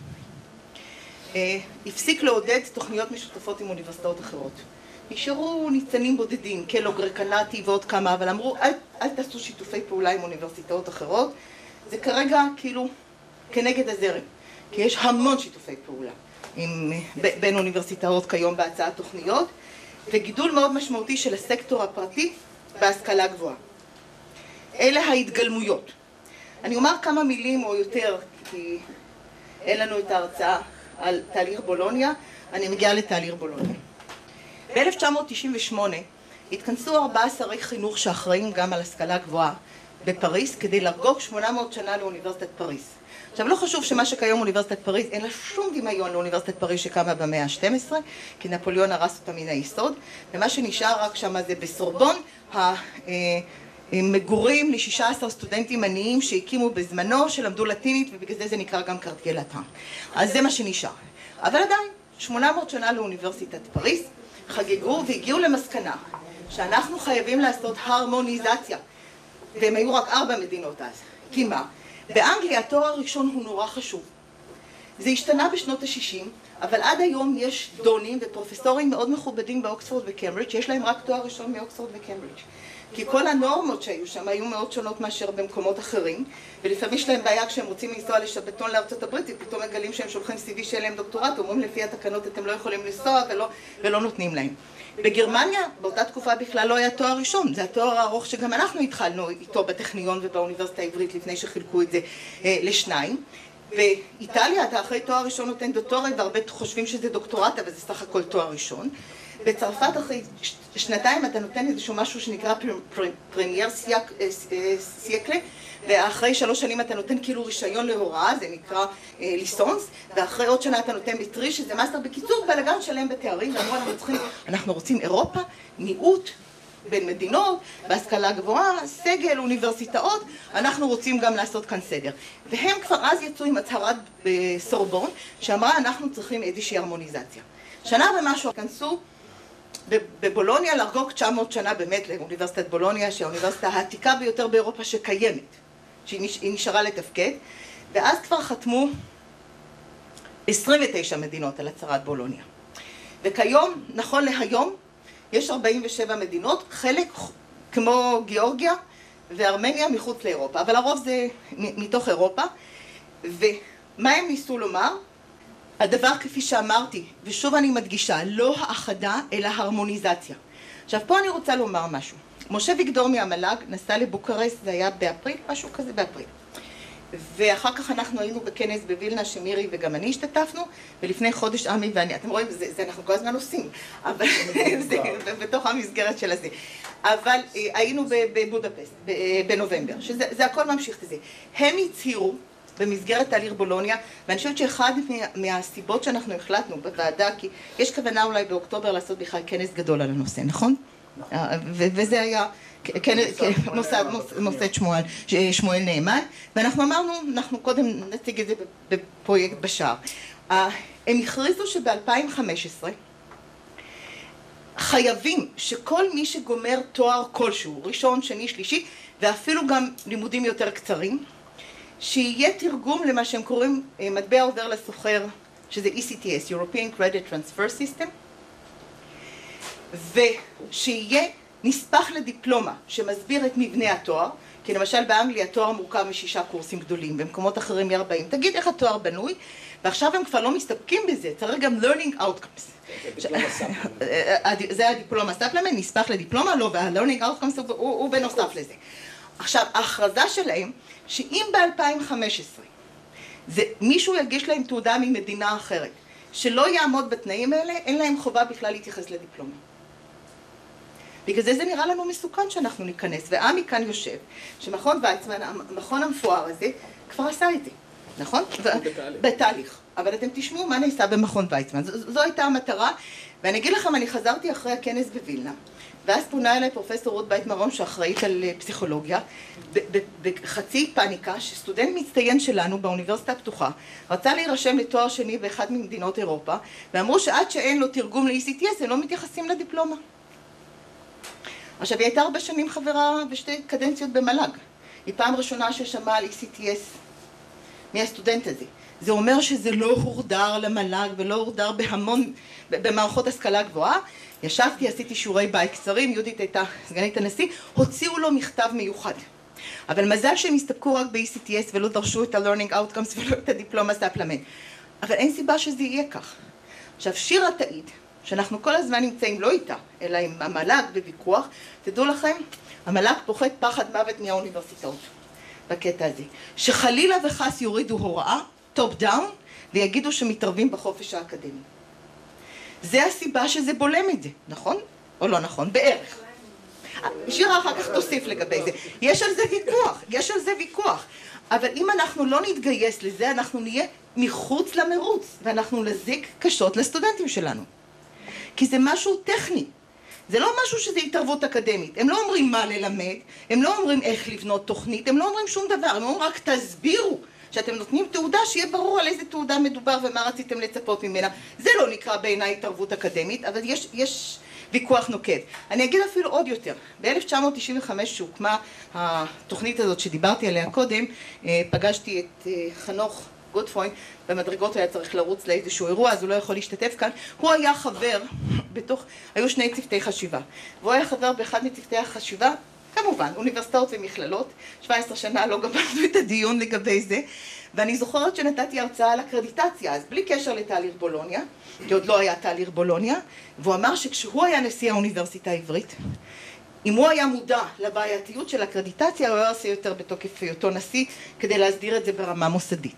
הפסיק לעודד תוכניות משותפות עם אוניברסיטאות אחרות. נשארו ניצנים בודדים, קלוג, רקנטי ועוד כמה, אבל אמרו, אל תעשו שיתופי פעולה עם אוניברסיטאות אחרות. זה כרגע כאילו כנגד הזרם, כי יש המון שיתופי פעולה בין אוניברסיטאות כיום בהצעת תוכניות, וגידול מאוד משמעותי של הסקטור הפרטי בהשכלה גבוהה. אלה ההתגלמויות. אני אומר כמה מילים או יותר, כי אין לנו את ההרצאה על תהליך בולוניה, אני מגיעה לתהליך בולוניה. ב-1998 התכנסו 4 שרי חינוך שאחראים גם על השכלה גבוהה בפריז, כדי לחגוג 800 שנה לאוניברסיטת פריז. עכשיו, לא חשוב שמה שכיום אוניברסיטת פריז, אין לה שום דמיון לאוניברסיטת פריז שקמה במאה ה-12, כי נפוליאון הרס אותה מן היסוד, ומה שנשאר רק שם זה בסורבון, המגורים ל-16 סטודנטים עניים שהקימו בזמנו, שלמדו לטינית, ובגלל זה נקרא גם קרטייה לטן. אז זה מה שנשאר. אבל עדיין, 800 שנה לאוניברסיטת פריז, חגגו והגיעו למסקנה שאנחנו חייבים לעשות הרמוניזציה, והם היו רק 4 מדינות אז. כי מה? באנגליה התואר הראשון הוא נורא חשוב. זה השתנה בשנות ה-60, אבל עד היום יש דונים ופרופסורים מאוד מכובדים באוקספורד וקמברידג' שיש להם רק תואר ראשון מאוקספורד וקמברידג'. כי כל הנורמות שהיו שם היו מאוד שונות מאשר במקומות אחרים, ולפעמים יש להם בעיה כשהם רוצים לנסוע לשבתון לארצות הברית, ופתאום מגלים שהם שולחים CV שאין להם דוקטורט, אומרים לפי התקנות אתם לא יכולים לנסוע ולא נותנים להם. בגרמניה באותה תקופה בכלל לא היה תואר ראשון, זה התואר הארוך שגם אנחנו התחלנו איתו בטכניון ובאוניברסיטה העברית לפני שחילקו את זה לשניים. באיטליה אתה אחרי תואר ראשון נותן דוקטורט, והרבה חושבים שזה דוקטורט, אבל זה סך הכל תואר ראשון. בצרפת אחרי 2 אתה נותן איזשהו משהו שנקרא פרמייר סייקלה, ואחרי 3 שנים אתה נותן כאילו רישיון להוראה, זה נקרא ליסונס, ואחרי עוד שנה אתה נותן מטרי, שזה מאסטר. בקיצור, בלגן שלם בתארים, ואמרו אנחנו רוצים אירופה, מיעוט בין מדינות, בהשכלה גבוהה, סגל, אוניברסיטאות, אנחנו רוצים גם לעשות כאן סדר. והם כבר אז יצאו עם הצהרת בסורבון, שאמרה אנחנו צריכים איזושהי הרמוניזציה. שנה ומשהו כנסו בבולוניה לחגוג 900 שנה באמת לאוניברסיטת בולוניה, שהאוניברסיטה העתיקה ביותר באירופה שקיימת, שהיא נשארה לתפקד, ואז כבר חתמו 29 מדינות על הצהרת בולוניה. וכיום, נכון להיום, יש 47 מדינות, חלק כמו גיאורגיה וארמניה מחוץ לאירופה, אבל הרוב זה מתוך אירופה. ומה הם ניסו לומר? הדבר כפי שאמרתי, ושוב אני מדגישה, לא האחדה אלא הרמוניזציה. עכשיו פה אני רוצה לומר משהו. משה ויגדור מהמל"ג נסע לבוקרשט, זה היה באפריל, משהו כזה באפריל. ואחר כך אנחנו היינו בכנס בווילנה שמירי וגם אני השתתפנו, ולפני חודש עמי ואני, אתם רואים, זה אנחנו כל הזמן עושים, אבל זה בתוך המסגרת של הזה. אבל היינו בבודפסט, בנובמבר, שזה הכל ממשיך לזה. הם הצהירו במסגרת תהליך בולוניה, ואני חושבת שאחד מהסיבות שאנחנו החלטנו בוועדה, כי יש כוונה אולי באוקטובר לעשות בכלל כנס גדול על הנושא, נכון? וזה היה מוסד שמואל נאמן, ואנחנו אמרנו, אנחנו קודם נציג את זה בפרויקט בשער. הם הכריזו שב-2015 חייבים שכל מי שגומר תואר כלשהו, ראשון, שני, שלישי, ואפילו גם לימודים יותר קצרים, שיהיה תרגום למה שהם קוראים מטבע עובר לסוחר, שזה ECTS, European Credit Transfer System, ושיהיה נספח לדיפלומה שמסביר את מבנה התואר, כי למשל באנגליה התואר מורכב מ6 קורסים גדולים, במקומות אחרים מ40. תגיד איך התואר בנוי, ועכשיו הם כבר לא מסתפקים בזה, צריך גם learning outcomes. זה הדיפלומה ספלמנט, נספח לדיפלומה, לא, וה-learning outcomes הוא בנוסף לזה. עכשיו, ההכרזה שלהם, שאם ב-2015 מישהו יגיש להם תעודה ממדינה אחרת, שלא יעמוד בתנאים האלה, אין להם חובה בכלל להתייחס לדיפלומה. בגלל זה נראה לנו מסוכן שאנחנו ניכנס, ועמי כאן יושב, שמכון ויצמן, המכון המפואר הזה, כבר עשה את זה, נכון? בתהליך. אבל אתם תשמעו מה נעשה במכון ויצמן. זו הייתה המטרה, ואני אגיד לכם, אני חזרתי אחרי הכנס בווילנה, ואז פונה אליי פרופסור רות בית מרום, שאחראית על פסיכולוגיה, בחצי פאניקה, שסטודנט מצטיין שלנו באוניברסיטה הפתוחה, רצה להירשם לתואר שני באחד ממדינות אירופה, ואמרו שעד שאין לו תרגום ל-ECTS, הם לא מתייחסים לדיפלומה. עכשיו, היא הייתה 4 שנים חברה בשתי קדנציות במל"ג. היא פעם ראשונה ששמעה על ECTS מהסטודנט הזה. זה אומר שזה לא הורדר למל"ג ולא הורדר במערכות השכלה גבוהה. ישבתי, עשיתי שיעורי בית קצרים, יהודית הייתה סגנית הנשיא, הוציאו לו מכתב מיוחד. אבל מזל שהם הסתפקו רק ב-ECTS ולא דרשו את ה-learning outcomes ולא את הדיפלומה ספלמנט. אבל אין סיבה שזה יהיה כך. עכשיו, שירה תעיד, שאנחנו כל הזמן נמצאים לא איתה, אלא עם המל"ג בוויכוח, תדעו לכם, המל"ג פוחד פחד מוות מהאוניברסיטאות בקטע הזה. שחלילה וחס יורידו הוראה, טופ דאון, ויגידו שמתערבים בחופש האקדמי. זה הסיבה שזה בולם את זה, נכון? או לא נכון? בערך. שירה אחר כך תוסיף לגבי זה. יש על זה ויכוח, אבל אם אנחנו לא נתגייס לזה, אנחנו נהיה מחוץ למרוץ, ואנחנו נזיק קשות לסטודנטים שלנו. כי זה משהו טכני. זה לא משהו שזה התערבות אקדמית. הם לא אומרים מה ללמד, הם לא אומרים איך לבנות תוכנית, הם לא אומרים שום דבר, הם אומרים רק תסבירו שאתם נותנים תעודה, שיהיה ברור על איזה תעודה מדובר ומה רציתם לצפות ממנה. זה לא נקרא בעיניי התערבות אקדמית, אבל יש ויכוח נוקד. אני אגיד אפילו עוד יותר. ב-1995 שהוקמה התוכנית הזאת שדיברתי עליה קודם, פגשתי את חנוך גוטפרוינד, במדרגות היה צריך לרוץ לאיזשהו אירוע, אז הוא לא יכול להשתתף כאן. הוא היה חבר היו 2 צוותי חשיבה, והוא היה חבר באחד מצוותי החשיבה, כמובן, אוניברסיטאות ומכללות. 17 שנה לא גמרנו את הדיון לגבי זה, ואני זוכרת שנתתי הרצאה על הקרדיטציה, אז בלי קשר לתהליך בולוניה, כי עוד לא היה תהליך בולוניה, והוא אמר שכשהוא היה נשיא האוניברסיטה העברית, אם הוא היה מודע לבעייתיות של הקרדיטציה, הוא היה עושה יותר בתוקף היותו נשיא, כדי להסדיר את זה ברמה מוסדית.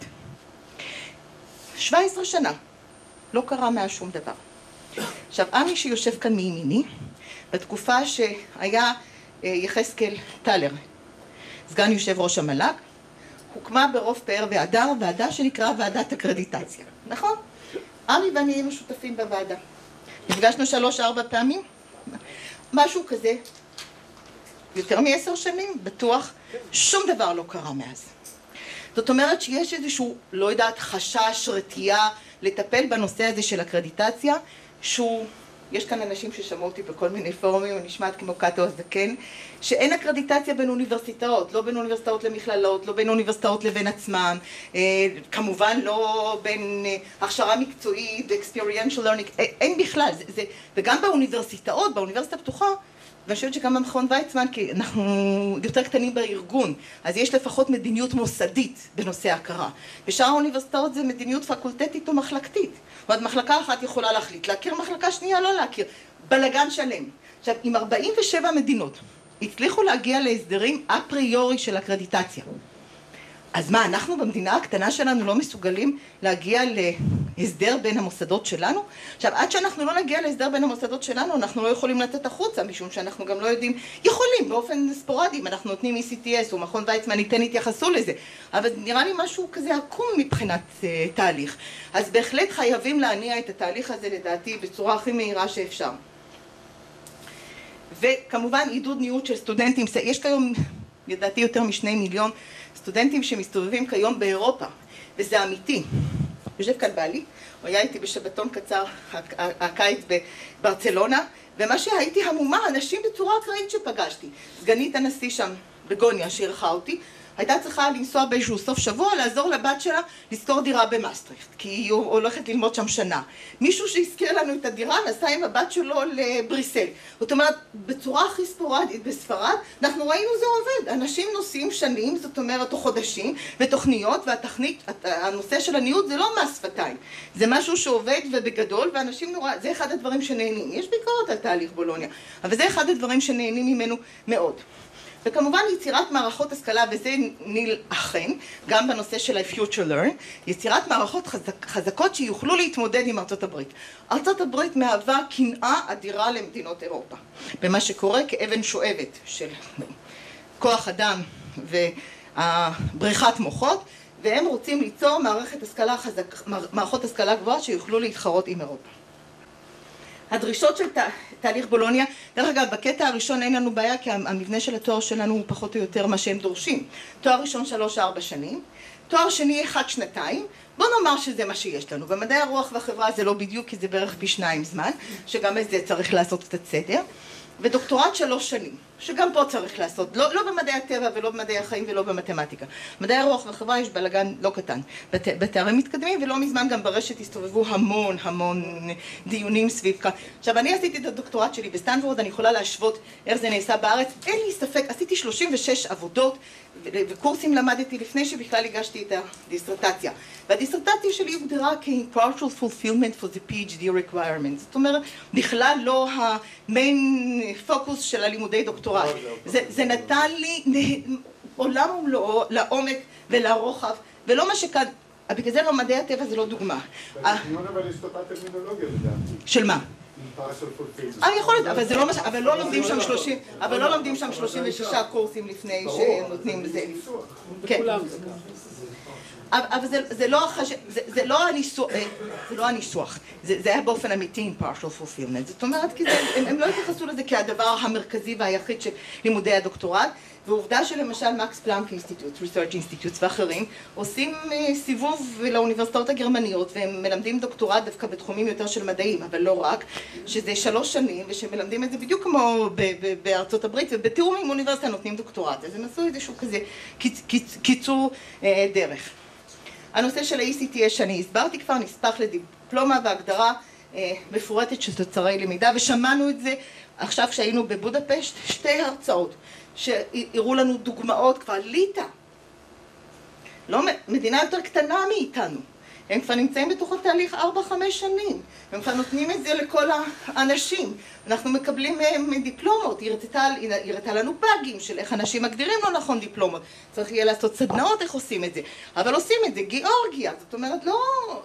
17 שנה, לא קרה מאז שום דבר. עכשיו, עמי שיושב כאן מימיני, בתקופה שהיה יחזקאל טלר, סגן יושב ראש המל"ג, הוקמה ברוב פאר והדר, ועדה שנקרא ועדת הקרדיטציה, נכון? עמי ואני היינו שותפים בוועדה. נפגשנו 3-4 פעמים, משהו כזה, יותר מ10 שנים, בטוח, שום דבר לא קרה מאז. זאת אומרת שיש איזשהו, לא יודעת, חשש, רתיעה, לטפל בנושא הזה של הקרדיטציה, יש כאן אנשים ששמעו אותי בכל מיני פורומים, ונשמעת כמו קאטו הזקן, שאין הקרדיטציה בין אוניברסיטאות, לא בין אוניברסיטאות למכללות, לא בין אוניברסיטאות לבין עצמם, כמובן לא בין הכשרה מקצועית, experiential learning, אין בכלל, וגם באוניברסיטאות, באוניברסיטה הפתוחה, ואני חושבת שגם במכון ויצמן, כי אנחנו יותר קטנים בארגון, אז יש לפחות מדיניות מוסדית בנושא ההכרה. בשאר האוניברסיטאות זה מדיניות פקולטטית או מחלקתית. זאת אומרת, מחלקה אחת יכולה להחליט, להכיר מחלקה שנייה, לא להכיר. בלגן שלם. עכשיו, עם 47 מדינות הצליחו להגיע להסדרים אפריורי של הקרדיטציה. אז מה, אנחנו במדינה הקטנה שלנו לא מסוגלים להגיע להסדר בין המוסדות שלנו? עכשיו, עד שאנחנו לא נגיע להסדר בין המוסדות שלנו, אנחנו לא יכולים לתת החוצה, משום שאנחנו גם לא יודעים, יכולים באופן ספורדי, אם אנחנו נותנים ECTS או מכון ויצמן, ניתן התייחסו לזה, אבל נראה לי משהו כזה עקום מבחינת תהליך. אז בהחלט חייבים להניע את התהליך הזה, לדעתי, בצורה הכי מהירה שאפשר. וכמובן, עידוד ניוד של סטודנטים, יש כיום, לדעתי, יותר מ2 מיליון סטודנטים שמסתובבים כיום באירופה, וזה אמיתי. יושב כאן בעלי, הוא היה איתי בשבתון קצר הקיץ בברצלונה, ומה שהייתי המומה, אנשים בצורה אקראית שפגשתי. סגנית הנשיא שם בגוניה שערכה אותי, הייתה צריכה לנסוע באיזשהו סוף שבוע, לעזור לבת שלה לשכור דירה במאסטריכט, כי היא הולכת ללמוד שם שנה. מישהו שהזכיר לנו את הדירה נסע עם הבת שלו לבריסל. זאת אומרת, בצורה הכי ספורדית בספרד, אנחנו ראינו זה עובד. אנשים נוסעים שנים, זאת אומרת, או חודשים, ותוכניות, הנושא של הניוד זה לא מס שפתיים. זה משהו שעובד ובגדול, ואנשים נורא, זה אחד הדברים שנהנים. יש ביקורת על תהליך בולוניה, אבל זה אחד הדברים שנהנים ממנו מאוד. וכמובן יצירת מערכות השכלה, וזה ניל אכן, גם בנושא של ה-Future Learn, יצירת מערכות חזקות שיוכלו להתמודד עם ארצות הברית. ארצות הברית מהווה קנאה אדירה למדינות אירופה, במה שקורה כאבן שואבת של כוח אדם ובריחת מוחות, והם רוצים ליצור מערכות השכלה גבוהה שיוכלו להתחרות עם אירופה. הדרישות של תהליך בולוניה, דרך אגב, בקטע הראשון אין לנו בעיה, כי המבנה של התואר שלנו הוא פחות או יותר מה שהם דורשים. תואר ראשון 3-4 שנים, תואר שני 1-2, בוא נאמר שזה מה שיש לנו. במדעי הרוח והחברה זה לא בדיוק, כי זה בערך ב2 זמן, שגם את זה צריך לעשות קצת סדר. ודוקטורט 3 שנים, שגם פה צריך לעשות, לא במדעי הטבע ולא במדעי החיים ולא במתמטיקה. מדעי הרוח והחברה יש בלגן לא קטן. בתארים מתקדמים, ולא מזמן גם ברשת הסתובבו המון דיונים סביב כאן. עכשיו, אני עשיתי את הדוקטורט שלי בסטנפורד, אני יכולה להשוות איך זה נעשה בארץ. אין לי ספק, עשיתי 36 עבודות וקורסים למדתי לפני שבכלל הגשתי את הדיסרטציה. והדיסרטציה שלי הוגדרה כ-partial fulfillment for the PhD requirements. זאת אומרת, בכלל לא המיין פוקוס של הלימודי דוקטורט. זה נתן לי עולם ומלואו לעומק ולרוחב, ולא מה שכאן, בגלל זה לא מדעי הטבע זה לא דוגמה. אבל יש תופעת טרמינולוגיה לדעתי. של מה? יכול להיות, אבל זה לא מה ש... אבל לא לומדים שם 36 קורסים לפני שנותנים לזה. כן. אבל זה לא הניסוח, זה היה באופן אמיתי עם partial fulfillment. זאת אומרת, הם לא התייחסו לזה כהדבר המרכזי והיחיד של לימודי הדוקטורט, ועובדה שלמשל מקס פלאנק אינסטיטוט, ריסרצ' אינסטיטוט ואחרים עושים סיבוב לאוניברסיטאות הגרמניות, והם מלמדים דוקטורט דווקא בתחומים יותר של מדעים, אבל לא רק, שזה 3 שנים, ושמלמדים את זה בדיוק כמו בארצות הברית, ובתיאום עם אוניברסיטה נותנים דוקטורט, אז הם עשו איזשהו כזה קיצור דרך. הנושא של ה-ECTS שאני הסברתי כבר נספח לדיפלומה והגדרה מפורטת של תוצרי למידה, ושמענו את זה עכשיו שהיינו בבודפשט, 2 הרצאות שהראו לנו דוגמאות כבר. ליטא, לא מדינה יותר קטנה מאיתנו, הם כבר נמצאים בתוך התהליך 4-5 שנים, הם כבר נותנים את זה לכל האנשים, אנחנו מקבלים מהם דיפלומות, היא הראתה לנו פאגים של איך אנשים מגדירים לא נכון דיפלומות, צריך יהיה לעשות סדנאות איך עושים את זה, אבל עושים את זה, גיאורגיה, זאת אומרת לא,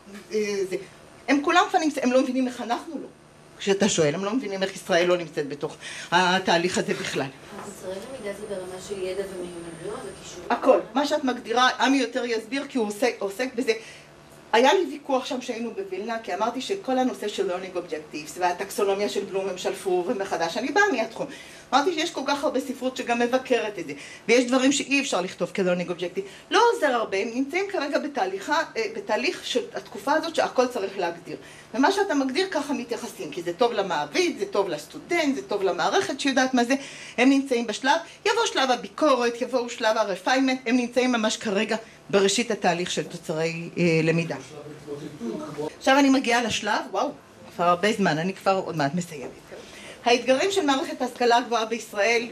הם כולם כבר נמצאים, הם לא מבינים איך אנחנו לא, כשאתה שואל, הם לא מבינים איך ישראל לא נמצאת בתוך התהליך הזה בכלל. תוצרי למידה זה ברמה של ידע ומיומנויות וכישורים? הכל, מה שאת מגדירה, עמי יותר יסביר כי הוא עוסק בזה. היה לי ויכוח שם שהיינו בווילנה, כי אמרתי שכל הנושא של learning objectives והטקסונומיה של בלום הם שלפו ומחדש, אני באה מהתחום. אמרתי שיש כל כך הרבה ספרות שגם מבקרת את זה, ויש דברים שאי אפשר לכתוב כ-learning objective. לא עוזר הרבה, הם נמצאים כרגע בתהליך של התקופה הזאת שהכל צריך להגדיר. ומה שאתה מגדיר ככה מתייחסים, כי זה טוב למעביד, זה טוב לסטודנט, זה טוב למערכת שיודעת מה זה, הם נמצאים בשלב, יבוא שלב הביקורת, יבוא שלב הרפיימנט, הם נמצאים ממש כרגע בראשית התהליך של תוצרי למידה. עכשיו אני מגיעה לשלב, וואו, כבר הרבה זמן, אני כבר עוד מעט מסיימת. האתגרים של מערכת ההשכלה הגבוהה בישראל,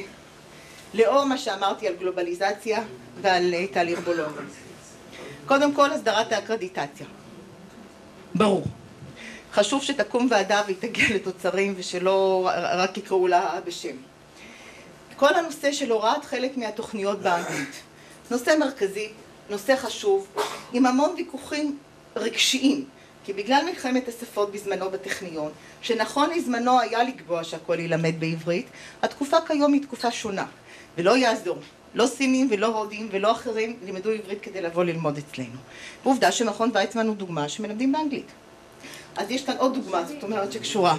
לאור מה שאמרתי על גלובליזציה ועל תהליך בולוניה. קודם כל, הסדרת האקרדיטציה. ברור. חשוב שתקום ועדה והיא תגיע לתוצרים ושלא רק יקראו לה בשם. כל הנושא של הוראת חלק מהתוכניות באנגלית. נושא מרכזי, נושא חשוב, עם המון ויכוחים רגשיים, כי בגלל מלחמת השפות בזמנו בטכניון, שנכון לזמנו היה לקבוע שהכל ילמד בעברית, התקופה כיום היא תקופה שונה, ולא יעזור. לא סינים ולא הודים ולא אחרים לימדו עברית כדי לבוא ללמוד אצלנו. ועובדה שמכון ויצמן הוא דוגמה שמלמדים באנגלית. אז יש כאן עוד דוגמה, זאת אומרת שקשורה.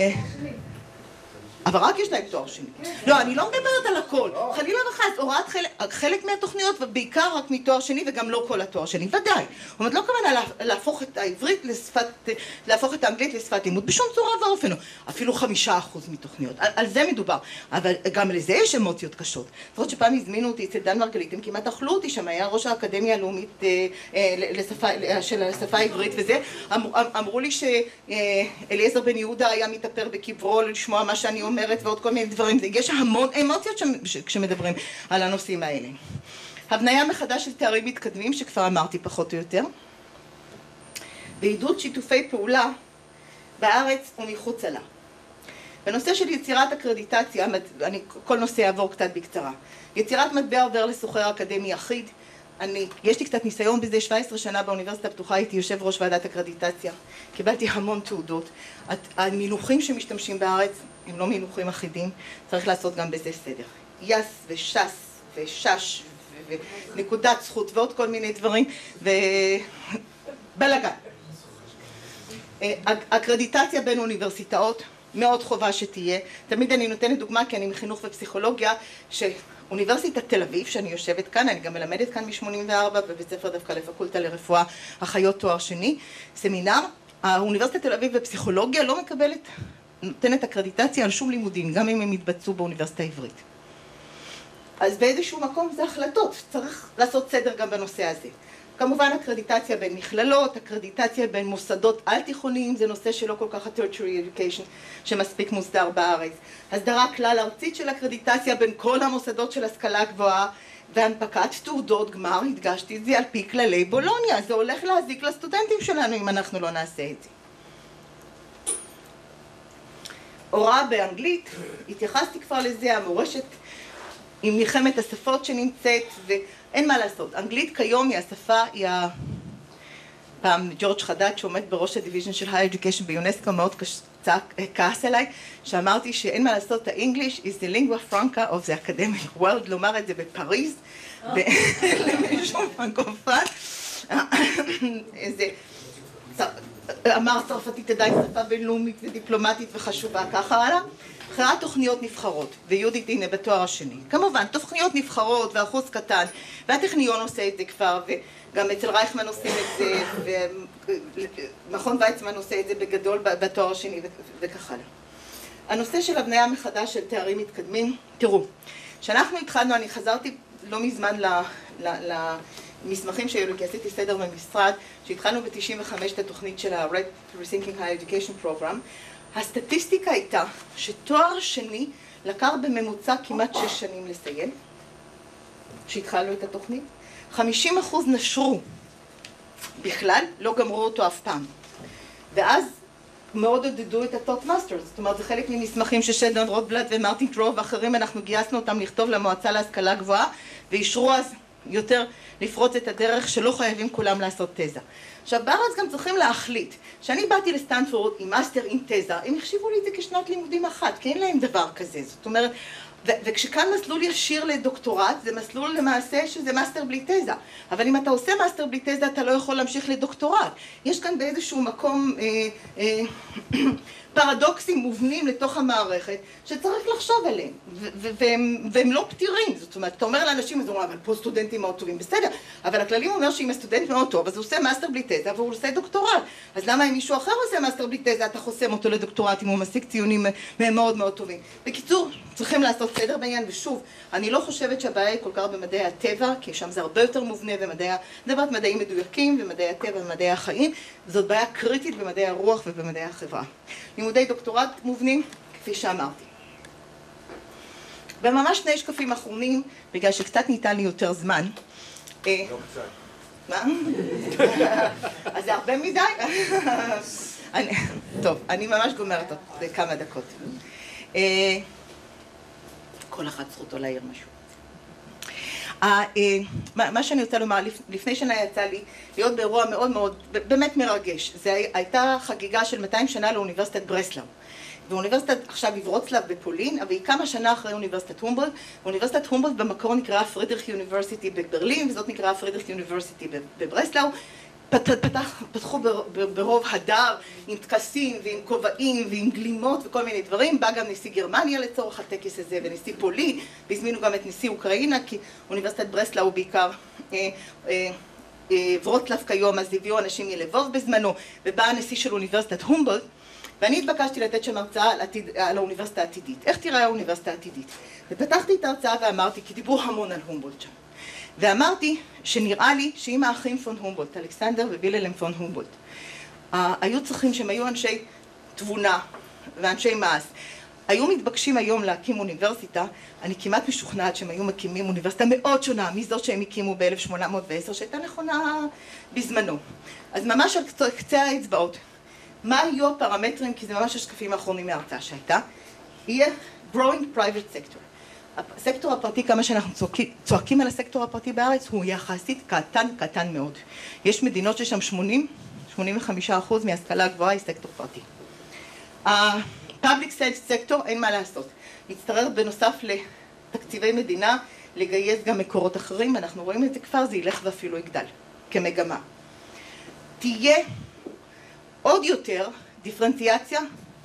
אבל רק יש להם תואר שני. לא, אני לא מדברת על הכל. חלילה וחס, הוראת חלק מהתוכניות, ובעיקר רק מתואר שני, וגם לא כל התואר שני. ודאי. זאת אומרת, לא כוונה להפוך את העברית לשפת, להפוך את האנגלית לשפת לימוד, בשום צורה ואופן. אפילו 5% מתוכניות. על זה מדובר. אבל גם לזה יש אמוציות קשות. זאת אומרת שפעם הזמינו אותי אצל דן מרגלית, הם כמעט אכלו אותי שם, היה ראש האקדמיה הלאומית של השפה העברית וזה. אמרו לי שאליעזר בן יהודה היה מתאפר בקברו לשמוע מה שאני אומרת ועוד כל מיני דברים. יש המון אמוציות כשמדברים על הנושאים האלה. הבניה מחדש של תארים מתקדמים, שכבר אמרתי פחות או יותר. ועידוד שיתופי פעולה בארץ ומחוצה לה. בנושא של יצירת אקרדיטציה, כל נושא יעבור קצת בקצרה. יצירת מטבע עובר לסוחר אקדמי אחיד. יש לי קצת ניסיון בזה, 17 שנה באוניברסיטה הפתוחה, הייתי יושב ראש ועדת אקרדיטציה. קיבלתי המון תעודות. המינוחים שמשתמשים בארץ הם לא מינוחים אחידים, צריך לעשות גם בזה סדר. יס ושס ושש ונקודת זכות ועוד כל מיני דברים, ובלגן. אקרדיטציה בין אוניברסיטאות, מאוד חובה שתהיה. תמיד אני נותנת דוגמה, כי אני מחינוך ופסיכולוגיה, שאוניברסיטת תל אביב, שאני יושבת כאן, אני גם מלמדת כאן מ-84, בבית ספר דווקא לפקולטה לרפואה, אחיות תואר שני, סמינר. האוניברסיטת תל אביב בפסיכולוגיה לא נותנת אקרדיטציה על שום לימודים, גם אם הם יתבצעו באוניברסיטה העברית. אז באיזשהו מקום זה החלטות, צריך לעשות סדר גם בנושא הזה. כמובן אקרדיטציה בין מכללות, אקרדיטציה בין מוסדות על תיכוניים, זה נושא שלא כל כך ה-tertiary education שמספיק מוסדר בארץ. הסדרה כלל ארצית של אקרדיטציה בין כל המוסדות של השכלה גבוהה, והנפקת תעודות גמר, הדגשתי את זה על פי כללי בולוניה, זה הולך להזיק לסטודנטים שלנו אם אנחנו לא נעשה את זה. הוראה באנגלית, התייחסתי כבר לזה, המורשת עם מלחמת השפות שנמצאת, ואין מה לעשות. אנגלית כיום היא השפה, פעם ג'ורג' חדד שעומד בראש הדיוויז'ן של Higher Education ביונסקו מאוד כעס אליי, שאמרתי שאין מה לעשות, ה-English is the lingua franca of the academic world, לומר את זה בפריז, למישהו פרנקופן, אמר צרפתית עדיין שפה בינלאומית ודיפלומטית וחשובה, ככה הלאה. בחירת תוכניות נבחרות, ויהודית הנה בתואר השני. כמובן, תוכניות נבחרות ואחוז קטן, והטכניון עושה את זה כבר, וגם אצל רייכמן עושים את זה, ומכון ויצמן עושה את זה בגדול בתואר השני וכך הלאה. הנושא של הבניה מחדש של תארים מתקדמים, תראו, כשאנחנו התחלנו, אני חזרתי לא מזמן למסמכים שהיו לי, כי עשיתי סדר במשרד, שהתחלנו ב-95 את התוכנית של ה-Red Rethinking Higher Education Program, הסטטיסטיקה הייתה שתואר שני לקח בממוצע כמעט 6 שנים לסיים, שהתחלנו את התוכנית. 50% נשרו בכלל, לא גמרו אותו אף פעם. ואז מאוד עודדו את הטופ מאסטרס, זאת אומרת זה חלק ממסמכים ששלדון רוטבלט ומרטין טרו ואחרים, אנחנו גייסנו אותם לכתוב למועצה להשכלה גבוהה, ואישרו אז יותר לפרוץ את הדרך שלא חייבים כולם לעשות תזה. עכשיו בארץ גם צריכים להחליט, שאני באתי לסטנפורד עם מאסטר עם תזה, הם החשיבו לי את זה כשנת לימודים אחת, כי אין להם דבר כזה, זאת אומרת, וכשכאן מסלול ישיר לדוקטורט, זה מסלול למעשה שזה מאסטר בלי תזה, אבל אם אתה עושה מאסטר בלי תזה, אתה לא יכול להמשיך לדוקטורט. יש כאן באיזשהו מקום פרדוקסים מובנים לתוך המערכת, שצריך לחשוב עליהם, והם לא פתירים. זאת אומרת, אתה אומר לאנשים, אז הוא אומר, אבל פה סטודנטים מאוד טובים, בסדר, אבל הכללים אומר שאם הסטודנט מאוד טוב, אז הוא עושה מאסטר בלי תזה, והוא עושה דוקטורט. אז למה אם מישהו אחר עושה מאסטר בלי תזה, אתה חוסם אותו לדוקטורט, אם הוא משיג ציונים מאוד מאוד טובים. בקיצור, צריכים לעשות סדר בעניין, ושוב, אני לא חושבת שהבעיה היא כל כך במדעי הטבע, כי שם זה הרבה יותר מובנה מדברת מדעים מדויקים ומדעי הטבע ומדעי החיים, זאת בעיה קריטית במדעי הרוח ובמדעי החברה. לימודי דוקטורט מובנים, כפי שאמרתי. בממש 2 שקפים אחרונים, בגלל שקצת ניתן לי יותר זמן. לא קצת. מה? אז זה הרבה מדי. טוב, אני ממש גומרת עוד כמה דקות. כל אחת זכותו להעיר משהו. מה שאני רוצה לומר, לפני שנה יצא לי להיות באירוע מאוד מאוד, באמת מרגש. זה הייתה חגיגה של 200 שנה לאוניברסיטת ברסלאו. ואוניברסיטת עכשיו בוורוצלב בפולין, אבל היא כמה שנה אחרי אוניברסיטת הומבולדט. אוניברסיטת הומבולדט במקור נקראה פרידריך יוניברסיטי בברלין, וזאת נקראה פרידריך יוניברסיטי בברסלאו. פתחו ברוב הדר, עם טקסים ועם כובעים ועם גלימות וכל מיני דברים. בא גם נשיא גרמניה לצורך הטקס הזה, ונשיא פולין, והזמינו גם את נשיא אוקראינה, כי אוניברסיטת ברסלאו בעיקר ורוצלב כיום, אז הביאו אנשים מלבוב בזמנו, ובא הנשיא של אוניברסיטת הומבולדט, ואני התבקשתי לתת שם הרצאה על האוניברסיטה העתידית. איך תראה האוניברסיטה העתידית? ופתחתי את ההרצאה ואמרתי, כי דיברו המון על הומבולדט שם. ואמרתי שנראה לי שאם האחים פון הומבולדט, אלכסנדר ווילהלם פון הומבולדט, היו צריכים שהם היו אנשי תבונה ואנשי מעש, היו מתבקשים היום להקים אוניברסיטה, אני כמעט משוכנעת שהם היו מקימים אוניברסיטה מאוד שונה מזאת שהם הקימו ב-1810, שהייתה נכונה בזמנו. אז ממש על קצה האצבעות, מה היו הפרמטרים, כי זה ממש השקפים האחרונים מההרצאה שהייתה, יהיה growing private sector. הסקטור הפרטי, כמה שאנחנו צועקים על הסקטור הפרטי בארץ, הוא יחסית קטן מאוד. יש מדינות ששם 85% מההשכלה הגבוהה היא סקטור פרטי. ה-public sector אין מה לעשות. יצטרך בנוסף לתקציבי מדינה לגייס גם מקורות אחרים, אנחנו רואים את זה כבר, זה ילך ואפילו יגדל, כמגמה. תהיה עוד יותר דיפרנציאציה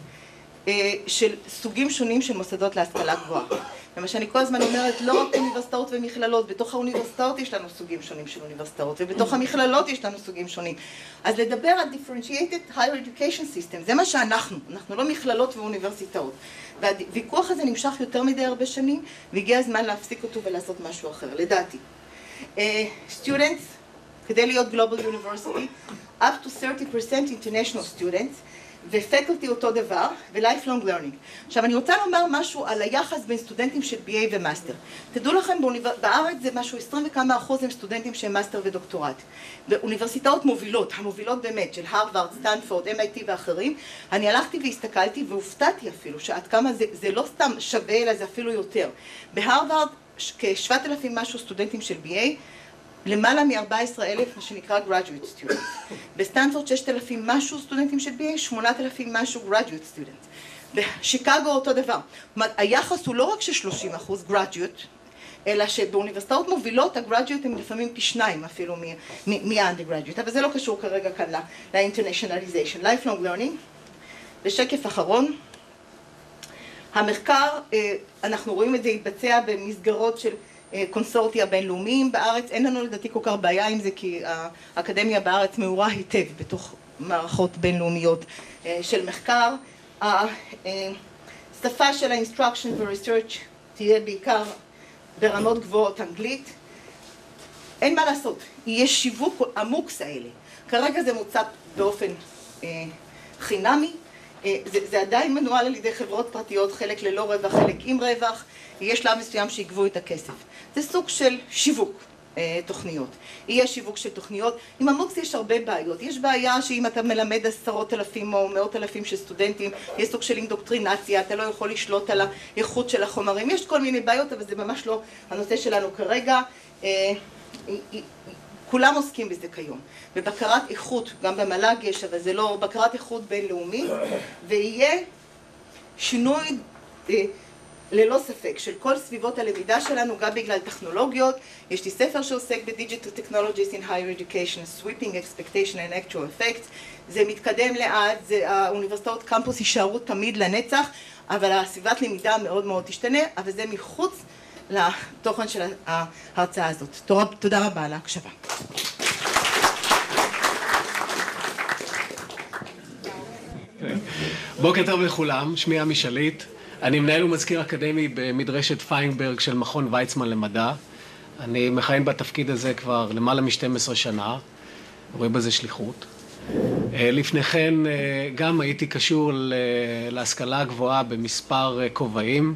של סוגים שונים של מוסדות להשכלה גבוהה. ומה שאני כל הזמן אומרת, לא רק אוניברסיטאות ומכללות, בתוך האוניברסיטאות יש לנו סוגים שונים של אוניברסיטאות, ובתוך המכללות יש לנו סוגים שונים. אז לדבר על differentiated higher education system, זה מה שאנחנו לא מכללות ואוניברסיטאות. והוויכוח הזה נמשך יותר מדי הרבה שנים, והגיע הזמן להפסיק אותו ולעשות משהו אחר, לדעתי. Students, כדי להיות Global University, up to 30% international students, ופקולטי אותו דבר, ו-lifelong learning. עכשיו, אני רוצה לומר משהו על היחס בין סטודנטים של BA ומאסטר. תדעו לכם, בארץ זה משהו 20 וכמה אחוז הם סטודנטים שהם מאסטר ודוקטורט. באוניברסיטאות מובילות, המובילות באמת, של הרווארד, סטנפורד, MIT ואחרים, אני הלכתי והסתכלתי והופתעתי אפילו, שעד כמה זה לא סתם שווה, אלא זה אפילו יותר. בהרווארד, כ-7,000 משהו סטודנטים של BA, למעלה מ-14,000, מה שנקרא graduate students. בסטנפורד 6,000 משהו סטודנטים של BA, 8,000 משהו graduate students. בשיקגו אותו דבר. היחס הוא לא רק ש-30% graduate, אלא שבאוניברסיטאות מובילות הגרדיוט הם לפעמים פי 2 אפילו מה-undergraduate, אבל זה לא קשור כרגע כאן ל-internationalization. lifelong learning, בשקף אחרון, המחקר, אנחנו רואים את זה התבצע במסגרות של קונסורטיה בינלאומיים. בארץ אין לנו לדעתי כל כך בעיה עם זה, כי האקדמיה בארץ מעורה היטב בתוך מערכות בינלאומיות של מחקר. השפה של ה-instruction ו-research תהיה בעיקר ברמות גבוהות אנגלית. אין מה לעשות, יהיה שיווק עמוקס האלה. כרגע זה מוצע באופן חינמי, זה עדיין מנוהל על ידי חברות פרטיות, חלק ללא רווח, חלק עם רווח, יש שלב מסוים שיגבו את הכסף. זה סוג של שיווק תוכניות. יהיה שיווק של תוכניות. עם המוקס יש הרבה בעיות. יש בעיה שאם אתה מלמד 10,000 או 100,000 של סטודנטים, יש סוג של אינדוקטרינציה, אתה לא יכול לשלוט על האיכות של החומרים. יש כל מיני בעיות, אבל זה ממש לא הנושא שלנו כרגע. כולם עוסקים בזה כיום. בבקרת איכות, גם במל"ג יש, אבל זה לא בקרת איכות בינלאומי, ויהיה שינוי ללא ספק של כל סביבות הלמידה שלנו, גם בגלל טכנולוגיות. יש לי ספר שעוסק ב-Digital Technologies in Higher Education, Sweeping Expectation and Actual Effects. זה מתקדם לאט, האוניברסיטאות קמפוס יישארו תמיד לנצח, אבל הסביבת למידה מאוד מאוד תשתנה, אבל זה מחוץ לתוכן של ההרצאה הזאת. תודה רבה על ההקשבה. בוקר טוב לכולם, שמי עמי שליט. אני מנהל ומזכיר אקדמי במדרשת פיינברג של מכון ויצמן למדע. אני מכהן בתפקיד הזה כבר למעלה מ-12 שנה, רואה בזה שליחות. לפני כן גם הייתי קשור להשכלה הגבוהה במספר כובעים,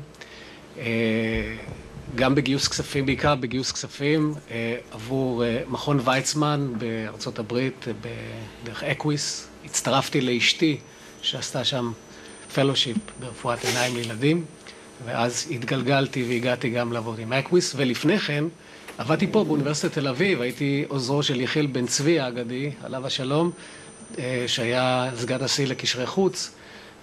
גם בגיוס כספים, בעיקר בגיוס כספים, עבור מכון ויצמן בארצות הברית, דרך אקוויס. הצטרפתי לאשתי שעשתה שם פלושיפ ברפואת עיניים לילדים, ואז התגלגלתי והגעתי גם לעבוד עם אקוויס, ולפני כן עבדתי פה באוניברסיטת תל אביב, הייתי עוזרו של יחיאל בן צבי האגדי, עליו השלום, שהיה סגן נשיא לקשרי חוץ,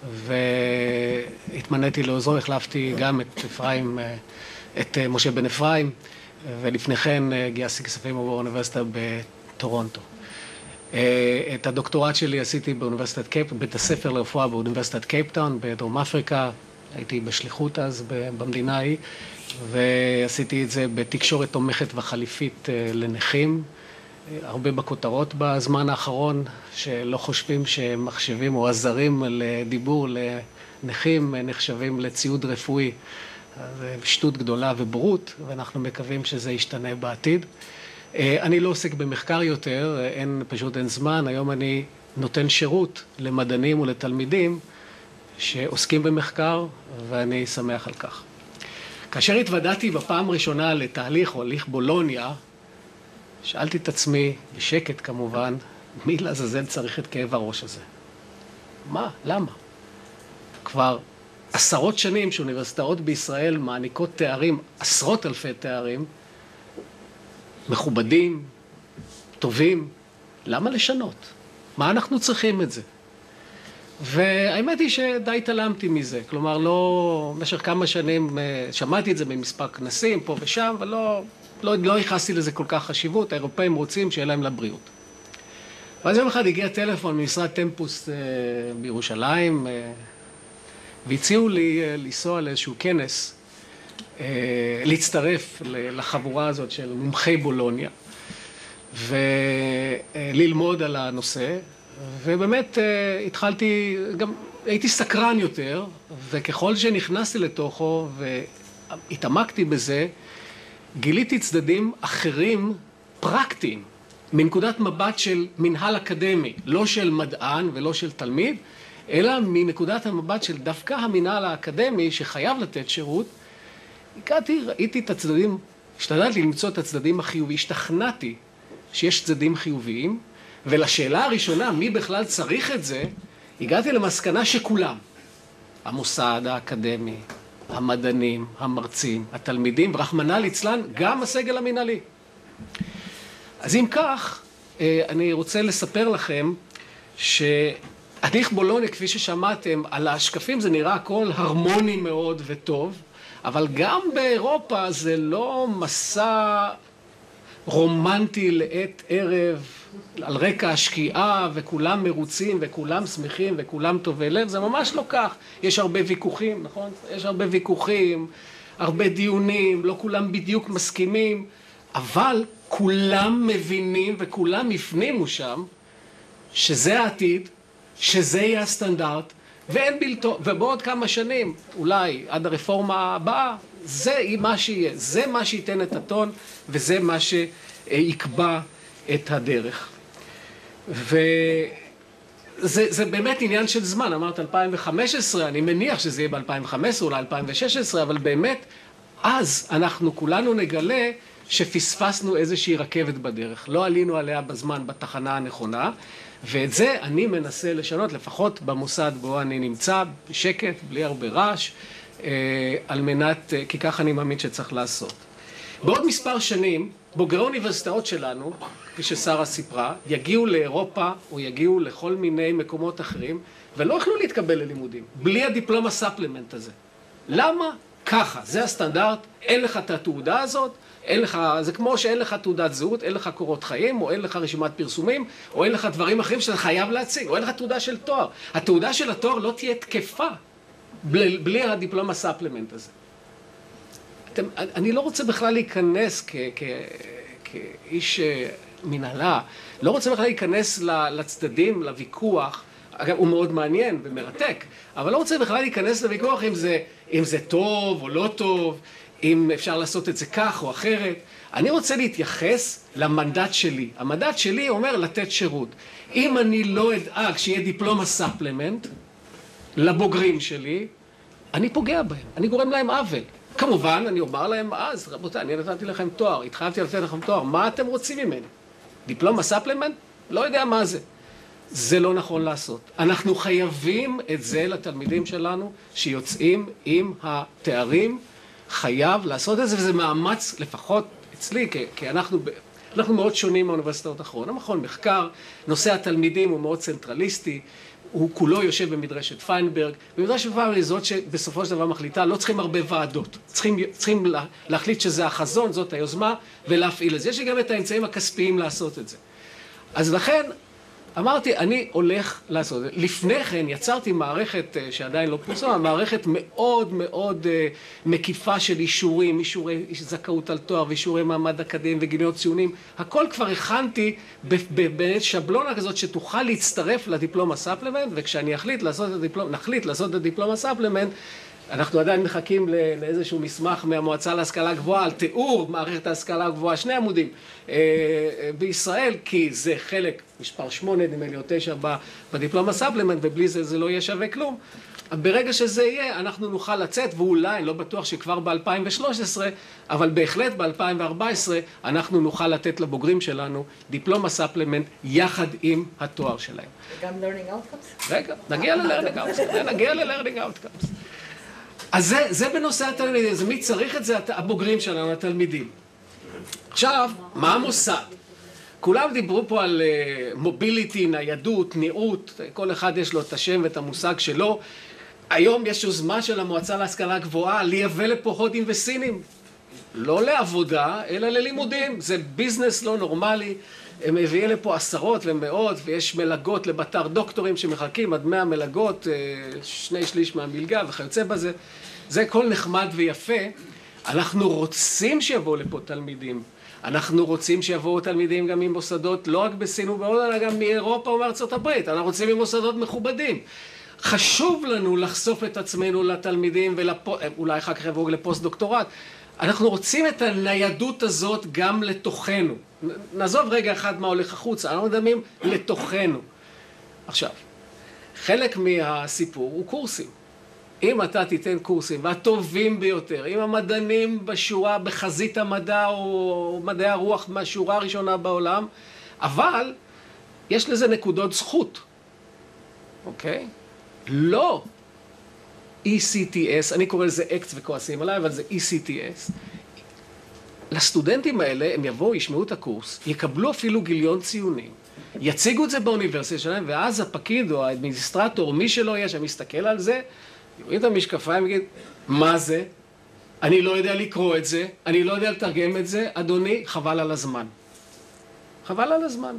והתמניתי לעוזרו, החלפתי גם את משה בן אפרים, ולפני כן גייסתי כספים עבור האוניברסיטה בטורונטו. את הדוקטורט שלי עשיתי בית הספר לרפואה באוניברסיטת קייפטאון בדרום אפריקה, הייתי בשליחות אז במדינה ההיא, ועשיתי את זה בתקשורת תומכת וחליפית לנכים, הרבה בכותרות בזמן האחרון, שלא חושבים שמחשבים או עזרים לדיבור לנכים נחשבים לציוד רפואי. זה שטות גדולה ובורות, ואנחנו מקווים שזה ישתנה בעתיד. אני לא עוסק במחקר יותר, פשוט אין זמן. היום אני נותן שירות למדענים ולתלמידים שעוסקים במחקר, ואני שמח על כך. כאשר התוודעתי בפעם ראשונה לתהליך או הליך בולוניה, שאלתי את עצמי, בשקט כמובן, מי לעזאזל צריך את כאב הראש הזה? מה? למה? כבר עשרות שנים שאוניברסיטאות בישראל מעניקות תארים, עשרות אלפי תארים, מכובדים, טובים, למה לשנות? מה אנחנו צריכים את זה? והאמת היא שדי התעלמתי מזה, כלומר במשך כמה שנים שמעתי את זה במספר כנסים פה ושם, ולא ייחסתי לזה כל כך חשיבות, האירופאים רוצים שיהיה להם לבריאות. ואז יום אחד הגיע טלפון ממשרד טמפוס בירושלים, והציעו לי לנסוע לאיזשהו כנס, להצטרף לחבורה הזאת של מומחי בולוניה, וללמוד על הנושא, ובאמת התחלתי, גם הייתי סקרן יותר, וככל שנכנסתי לתוכו והתעמקתי בזה, גיליתי צדדים אחרים פרקטיים, מנקודת מבט של מנהל אקדמי, לא של מדען ולא של תלמיד, אלא מנקודת המבט של דווקא המנהל האקדמי שחייב לתת שירות. ראיתי את הצדדים, השתדלתי למצוא את הצדדים החיוביים, השתכנעתי שיש צדדים חיוביים, ולשאלה הראשונה, מי בכלל צריך את זה, הגעתי למסקנה שכולם, המוסד האקדמי, המדענים, המרצים, התלמידים, ורחמנא ליצלן, גם הסגל המנהלי. אז אם כך, אני רוצה לספר לכם שהליך בולוניה, כפי ששמעתם, על השקפים זה נראה הכל הרמוני מאוד וטוב, אבל גם באירופה זה לא מסע רומנטי לעת ערב, על רקע השקיעה, וכולם מרוצים, וכולם שמחים, וכולם טובי לב, זה ממש לא כך. יש הרבה ויכוחים, נכון? יש הרבה ויכוחים, הרבה דיונים, לא כולם בדיוק מסכימים, אבל כולם מבינים וכולם הפנימו שם שזה העתיד, שזה יהיה הסטנדרט, ואין בלתו, ובעוד כמה שנים, אולי עד הרפורמה הבאה, זה מה שיהיה, זה מה שייתן את הטון, וזה מה שיקבע את הדרך. וזה באמת עניין של זמן, אמרת 2015, אני מניח שזה יהיה ב-2015, אולי 2016, אבל באמת, אז אנחנו כולנו נגלה שפספסנו איזושהי רכבת בדרך, לא עלינו עליה בזמן בתחנה הנכונה, ואת זה אני מנסה לשנות, לפחות במוסד בו אני נמצא, בשקט, בלי הרבה רעש, על מנת, כי כך אני מאמין שצריך לעשות. בעוד מספר שנים, בוגרי האוניברסיטאות שלנו, כפי ששרה סיפרה, יגיעו לאירופה או יגיעו לכל מיני מקומות אחרים, ולא יוכלו להתקבל ללימודים, בלי הדיפלומה ספלמנט הזה. למה? ככה, זה הסטנדרט, אין לך את התעודה הזאת, זה כמו שאין לך תעודת זהות, אין לך קורות חיים, או אין לך רשימת פרסומים, או אין לך דברים אחרים שאתה חייב להציג, או אין לך תעודה של תואר. התעודה של התואר לא תהיה תקפה בלי הדיפלומה ספלמנט הזה. אני לא רוצה בכלל להיכנס כאיש מנהלה, לא רוצה בכלל להיכנס לצדדים, לוויכוח, אגב, הוא מאוד מעניין ומרתק, אבל לא רוצה בכלל להיכנס לוויכוח אם זה טוב או לא טוב, אם אפשר לעשות את זה כך או אחרת. אני רוצה להתייחס למנדט שלי. המנדט שלי אומר לתת שירות. אם אני לא אדאג שיהיה דיפלומה ספלמנט לבוגרים שלי, אני פוגע בהם, אני גורם להם עוול. כמובן, אני אומר להם אז, רבותיי, אני נתתי לכם תואר, התחייבתי לתת לכם תואר, מה אתם רוצים ממני? דיפלומה ספלמנט? לא יודע מה זה. זה לא נכון לעשות. אנחנו חייבים את זה לתלמידים שלנו שיוצאים עם התארים, חייב לעשות את זה, וזה מאמץ לפחות אצלי, כי אנחנו מאוד שונים מהאוניברסיטאות האחרונות. המכון מחקר, נושא התלמידים הוא מאוד צנטרליסטי, הוא כולו יושב במדרשת פיינברג, ומדרשת פיינברג היא זאת שבסופו של דבר מחליטה, לא צריכים הרבה ועדות, צריכים להחליט שזה החזון, זאת היוזמה, ולהפעיל את זה. יש לי גם את האמצעים הכספיים לעשות את זה. אז לכן, אמרתי, אני הולך לעשות את זה. לפני כן יצרתי מערכת שעדיין לא פורסמה, מערכת מאוד מאוד מקיפה של אישורים, אישורי זכאות על תואר ואישורי מעמד אקדמי וגיליונות ציונים. הכל כבר הכנתי בשבלונה כזאת שתוכל להצטרף לדיפלומה ספלמנט, וכשאני נחליט לעשות את הדיפלומה ספלמנט, אנחנו עדיין מחכים לאיזשהו מסמך מהמועצה להשכלה גבוהה על תיאור מערכת ההשכלה הגבוהה, 2 עמודים בישראל, כי זה חלק, מספר 8, נדמה לי, או 9 בדיפלומה ספלמנט, ובלי זה זה לא יהיה שווה כלום. ברגע שזה יהיה, אנחנו נוכל לצאת, ואולי, לא בטוח שכבר ב-2013, אבל בהחלט ב-2014, אנחנו נוכל לתת לבוגרים שלנו דיפלומה ספלמנט יחד עם התואר שלהם. וגם learning outcomes? רגע, נגיע ל-learning outcomes. אז זה בנושא התלמידים, זה מי צריך את זה? הבוגרים שלנו, התלמידים. עכשיו, מה המוסד? כולם דיברו פה על מוביליטי, ניידות, נראות, כל אחד יש לו את השם ואת המושג שלו. היום יש יוזמה של המועצה להשכלה גבוהה לייבא לפה הודים וסינים. לא לעבודה, אלא ללימודים. זה ביזנס לא נורמלי. הם מביאים לפה עשרות ומאות, ויש מלגות לבתר דוקטורים שמחכים עד 100 מלגות, 2/3 מהמלגה וכיוצא בזה. זה הכל נחמד ויפה. אנחנו רוצים שיבואו לפה תלמידים. אנחנו רוצים שיבואו תלמידים גם ממוסדות, לא רק בסין ובהודו, אלא גם מאירופה ומארצות הברית. אנחנו רוצים ממוסדות מכובדים. חשוב לנו לחשוף את עצמנו לתלמידים, אולי אחר כך יבואו לפוסט דוקטורט. אנחנו רוצים את הניידות הזאת גם לתוכנו. נעזוב רגע אחד מה הולך החוצה, אנחנו מדמים לתוכנו. עכשיו, חלק מהסיפור הוא קורסים. אם אתה תיתן קורסים, והטובים ביותר, עם המדענים בשורה, בחזית המדע או מדעי הרוח מהשורה הראשונה בעולם, אבל יש לזה נקודות זכות. אוקיי? לא ECTS, אני קורא לזה אקט וכועסים עליי, אבל זה ECTS. לסטודנטים האלה, הם יבואו, ישמעו את הקורס, יקבלו אפילו גיליון ציונים, יציגו את זה באוניברסיטה שלהם, ואז הפקיד או האדמיניסטרטור, מי שלא יהיה שם, מסתכל על זה, יוריד את המשקפיים ויגיד, מה זה? אני לא יודע לקרוא את זה, אני לא יודע לתרגם את זה, אדוני, חבל על הזמן. חבל על הזמן.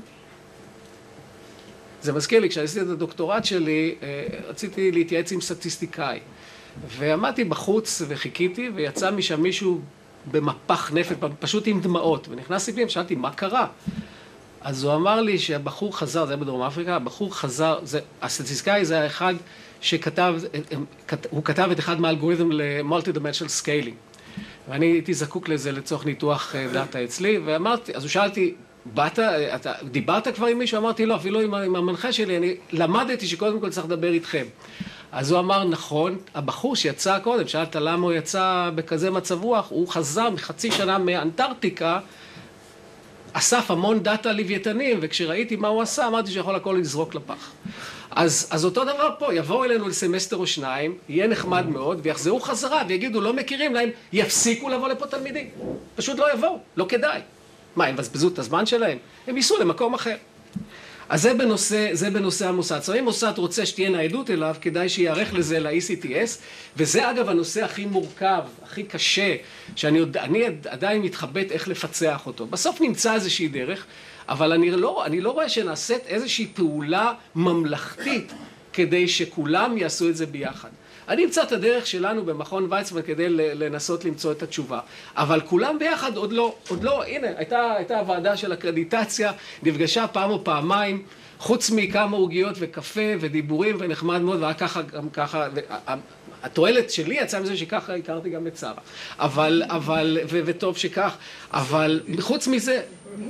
זה מזכיר לי, כשעשיתי את הדוקטורט שלי, רציתי להתייעץ עם סטטיסטיקאי. ועמדתי בחוץ וחיכיתי, ויצא משם מישהו במפח נפש, פשוט עם דמעות. ונכנסתי פנים, שאלתי, מה קרה? אז הוא אמר לי שהבחור חזר, זה היה בדרום אפריקה, הבחור חזר, הסטטיסטיקאי זה האחד שכתב, הוא כתב את אחד מהאלגוריתם ל-multi-dimensional scaling. ואני הייתי זקוק לזה לצורך ניתוח דאטה אצלי, ואמרתי, אז הוא שאלתי, דיברת כבר עם מישהו? אמרתי, לא, אפילו עם המנחה שלי, אני למדתי שקודם כל צריך לדבר איתכם. אז הוא אמר, נכון, הבחור שיצא קודם, שאלת למה הוא יצא בכזה מצב רוח, הוא חזר מחצי שנה מאנטארקטיקה, אסף המון דאטה לוויתנים, וכשראיתי מה הוא עשה, אמרתי שיכול הכל לזרוק לפח. אז אותו דבר פה, יבואו אלינו לסמסטר או 2, יהיה נחמד מאוד, ויחזרו חזרה, ויגידו, לא מכירים להם, יפסיקו לבוא לפה תלמידים. פשוט לא יבואו, לא כדאי. מה, הם בזבזו את הזמן שלהם? הם ייסעו למקום אחר. אז זה בנושא המוסד. אם מוסד רוצה שתהיה ניידות אליו, כדאי שיערך לזה ל-ECTS, וזה אגב הנושא הכי מורכב, הכי קשה, שאני עדיין מתחבט איך לפצח אותו. בסוף נמצא איזושהי דרך, אבל אני לא רואה שנעשית איזושהי פעולה ממלכתית, כדי שכולם יעשו את זה ביחד. אני אמצא את הדרך שלנו במכון ויצמן כדי לנסות למצוא את התשובה. אבל כולם ביחד עוד לא, הנה, הייתה הוועדה של הקרדיטציה, נפגשה פעם או פעמיים, חוץ מכמה עוגיות וקפה ודיבורים ונחמד מאוד, והיה ככה, גם ככה, התועלת שלי יצאה מזה שככה הכרתי גם את שרה. וטוב שכך, אבל חוץ מזה,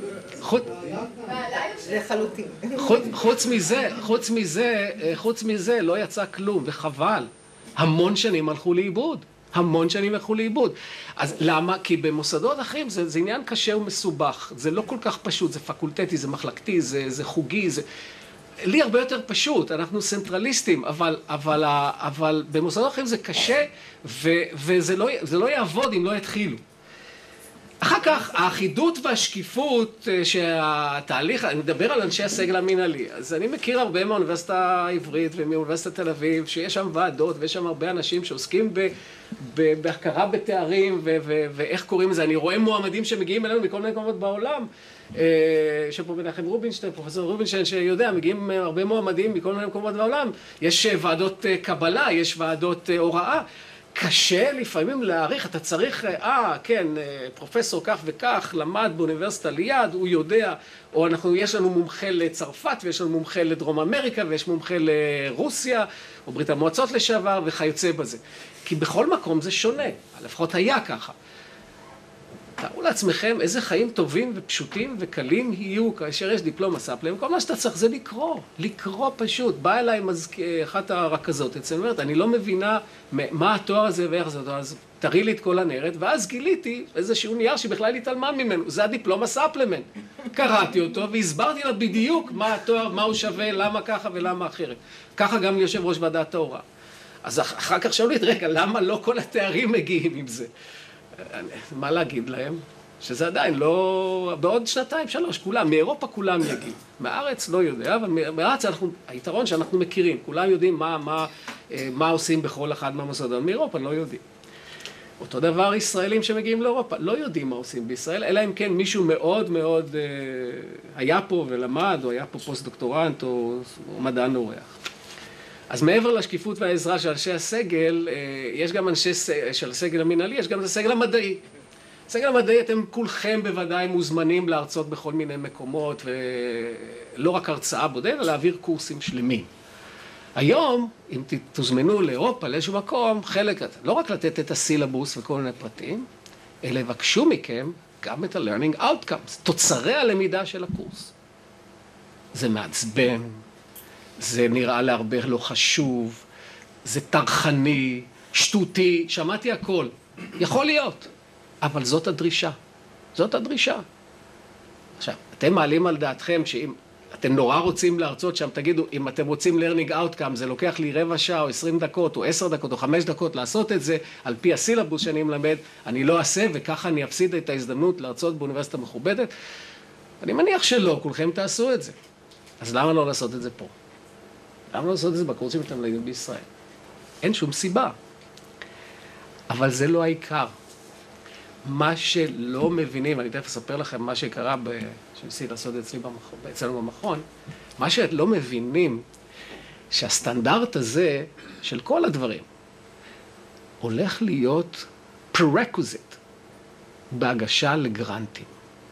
חוץ מזה לא יצא כלום, וחבל. המון שנים הלכו לאיבוד. אז למה? כי במוסדות אחרים זה עניין קשה ומסובך. זה לא כל כך פשוט, זה פקולטטי, זה מחלקתי, זה חוגי, לי הרבה יותר פשוט, אנחנו סנטרליסטים, אבל במוסדות אחרים זה קשה, וזה לא יעבוד אם לא יתחילו. אחר כך, האחידות והשקיפות שהתהליך, אני מדבר על אנשי הסגל המנהלי, אז אני מכיר הרבה מהאוניברסיטה העברית ומאוניברסיטת תל אביב, שיש שם ועדות ויש שם הרבה אנשים שעוסקים בהכרה בתארים ואיך קוראים לזה. אני רואה מועמדים שמגיעים אלינו מכל מיני מקומות בעולם, שפה מנחם רובינשטיין, פרופסור רובינשטיין שיודע, מגיעים הרבה מועמדים מכל מיני מקומות בעולם, יש ועדות קבלה, יש ועדות הוראה, קשה לפעמים להעריך, אתה צריך, כן, פרופסור כך וכך, למד באוניברסיטה ליד, הוא יודע, או יש לנו מומחה לצרפת, ויש לנו מומחה לדרום אמריקה, ויש מומחה לרוסיה, או ברית המועצות לשעבר, וכיוצא בזה. כי בכל מקום זה שונה, לפחות היה ככה. תארו לעצמכם איזה חיים טובים ופשוטים וקלים יהיו כאשר יש דיפלומה סאפלם. כל מה שאתה צריך זה לקרוא פשוט. באה אליי אחת הרכזות אצלנו, אומרת, אני לא מבינה מה התואר הזה ואיך זה, אז תראי לי את כל הנרד, ואז גיליתי איזשהו נייר שבכלל התעלמה ממנו, זה הדיפלומה סאפלמנט. קראתי אותו והסברתי לה בדיוק מה התואר, מה הוא שווה, למה ככה ולמה אחרת. ככה גם יושב ראש ועדת ההוראה. אז אחר כך שאלו לי, רגע, למה לא כל התארים מגיעים עם זה? מה להגיד להם? שזה עדיין לא... בעוד 2-3, כולם, מאירופה כולם יגיעו. מהארץ לא יודע, אבל מהארץ היתרון שאנחנו מכירים, כולם יודעים מה עושים בכל אחד מהמוסדות. מאירופה לא יודעים. אותו דבר ישראלים שמגיעים לאירופה, לא יודעים מה עושים בישראל, אלא אם כן מישהו מאוד מאוד היה פה ולמד, או היה פה פוסט-דוקטורנט, או מדען אורח. אז מעבר לשקיפות והעזרה של אנשי הסגל, יש גם אנשי של הסגל המנהלי, יש גם את הסגל המדעי. הסגל המדעי, אתם כולכם בוודאי מוזמנים להרצות בכל מיני מקומות, ולא רק הרצאה בודדת, אלא להעביר קורסים שלמים. היום, אם תוזמנו לאירופה, לאיזשהו מקום, חלק, לא רק לתת את הסילבוס וכל מיני פרטים, אלא יבקשו מכם גם את ה-learning outcomes, תוצרי הלמידה של הקורס. זה מעצבן. זה נראה להרבה לא חשוב, זה טרחני, שטותי, שמעתי הכל. יכול להיות, אבל זאת הדרישה. זאת הדרישה. עכשיו, אתם מעלים על דעתכם שאם אתם נורא רוצים להרצות שם, תגידו, אם אתם רוצים learning outcome, זה לוקח לי רבע שעה או 20 דקות או 10 דקות או 5 דקות לעשות את זה, על פי הסילבוס שאני מלמד, אני לא אעשה וככה אני אפסיד את ההזדמנות להרצות באוניברסיטה מכובדת. אני מניח שלא, כולכם תעשו את זה. אז למה לא לעשות את זה פה? למה לא לעשות את זה בקורסים שאתם לומדים בישראל? אין שום סיבה. אבל זה לא העיקר. מה שלא מבינים, אני תכף אספר לכם מה שקרה שניסיתי לעשות אצלנו במכון, מה שלא מבינים, שהסטנדרט הזה של כל הדברים, הולך להיות prerequisite בהגשה לגרנטים.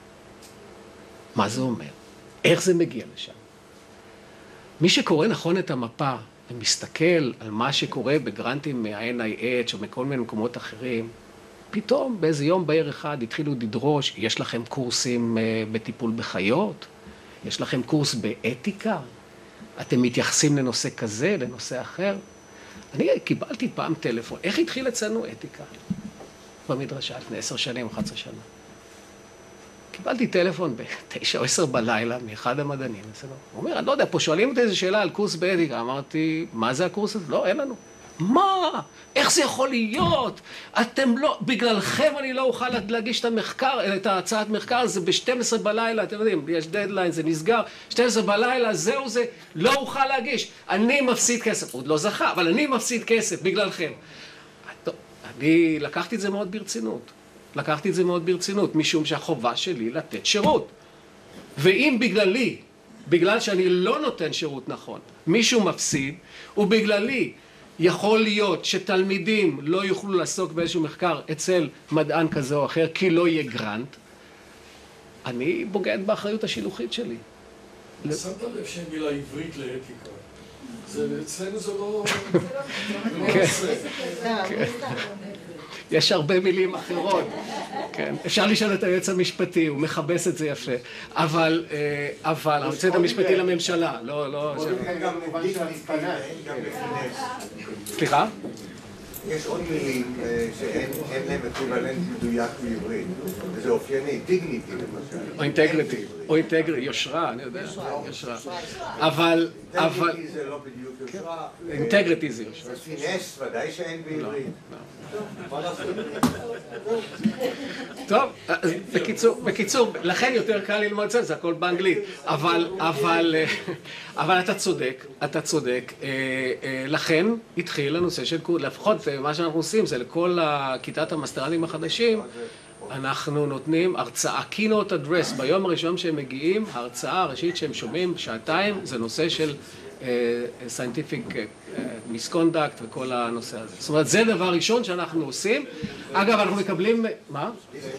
מה זה אומר? איך זה מגיע לשם? מי שקורא נכון את המפה ומסתכל על מה שקורה בגרנטים מה-NIH או מכל מיני מקומות אחרים, פתאום באיזה יום בהיר אחד התחילו לדרוש, יש לכם קורסים בטיפול בחיות? יש לכם קורס באתיקה? אתם מתייחסים לנושא כזה, לנושא אחר? אני קיבלתי פעם טלפון, איך התחיל אצלנו אתיקה? במדרשה, לפני 10 שנים, 11 שנה. קיבלתי טלפון ב-9 או 10 בלילה מאחד המדענים. הוא אומר, אני לא יודע, פה שואלים אותי איזו שאלה על קורס באתיקה. אמרתי, מה זה הקורס הזה? לא, אין לנו. מה? איך זה יכול להיות? אתם לא, בגללכם אני לא אוכל להגיש את המחקר, את ההצעת מחקר, זה ב-12 בלילה, אתם יודעים, יש דדליין, זה נסגר, 12 בלילה, זהו זה, לא אוכל להגיש. אני מפסיד כסף, עוד לא זכה, אבל אני מפסיד כסף בגללכם. אני לקחתי את זה מאוד ברצינות. לקחתי את זה מאוד ברצינות, משום שהחובה שלי לתת שירות. ואם בגללי, בגלל שאני לא נותן שירות נכון, מישהו מפסיד, ובגללי יכול להיות שתלמידים לא יוכלו לעסוק באיזשהו מחקר אצל מדען כזה או אחר, כי לא יהיה גרנט, אני בוגד באחריות השילוחית שלי. שמת לב שאין מילה עברית לאתיקה. אצלנו זה לא... יש הרבה מילים אחרות, כן. אפשר לשאול את היועץ המשפטי, הוא מכבס את זה יפה. אבל היועץ המשפטי לממשלה, לא... גם מובן של הספנה, גם בפינס. סליחה? יש עוד מילים שאין להם אקוויוולנט מדויק בעברית, וזה אופייני, דיגניטי למשל. או אינטגריטי, יושרה, אני יודע, יושרה. אבל... דיגניטי זה לא בדיוק יושרה. אינטגריטי זה יושרה. פינס ודאי שאין בעברית. טוב, בקיצור, לכן יותר קל ללמוד את זה, זה הכל באנגלית. אבל אתה צודק. לכן התחיל הנושא של קורס, לפחות מה שאנחנו עושים זה לכל כיתת המאסטרנטים החדשים, אנחנו נותנים הרצאה, keynote address, ביום הראשון שהם מגיעים, ההרצאה הראשית שהם שומעים, שעתיים, זה נושא של scientific misconduct וכל הנושא הזה. זאת אומרת, זה דבר ראשון שאנחנו עושים. אגב, אנחנו מקבלים... מה?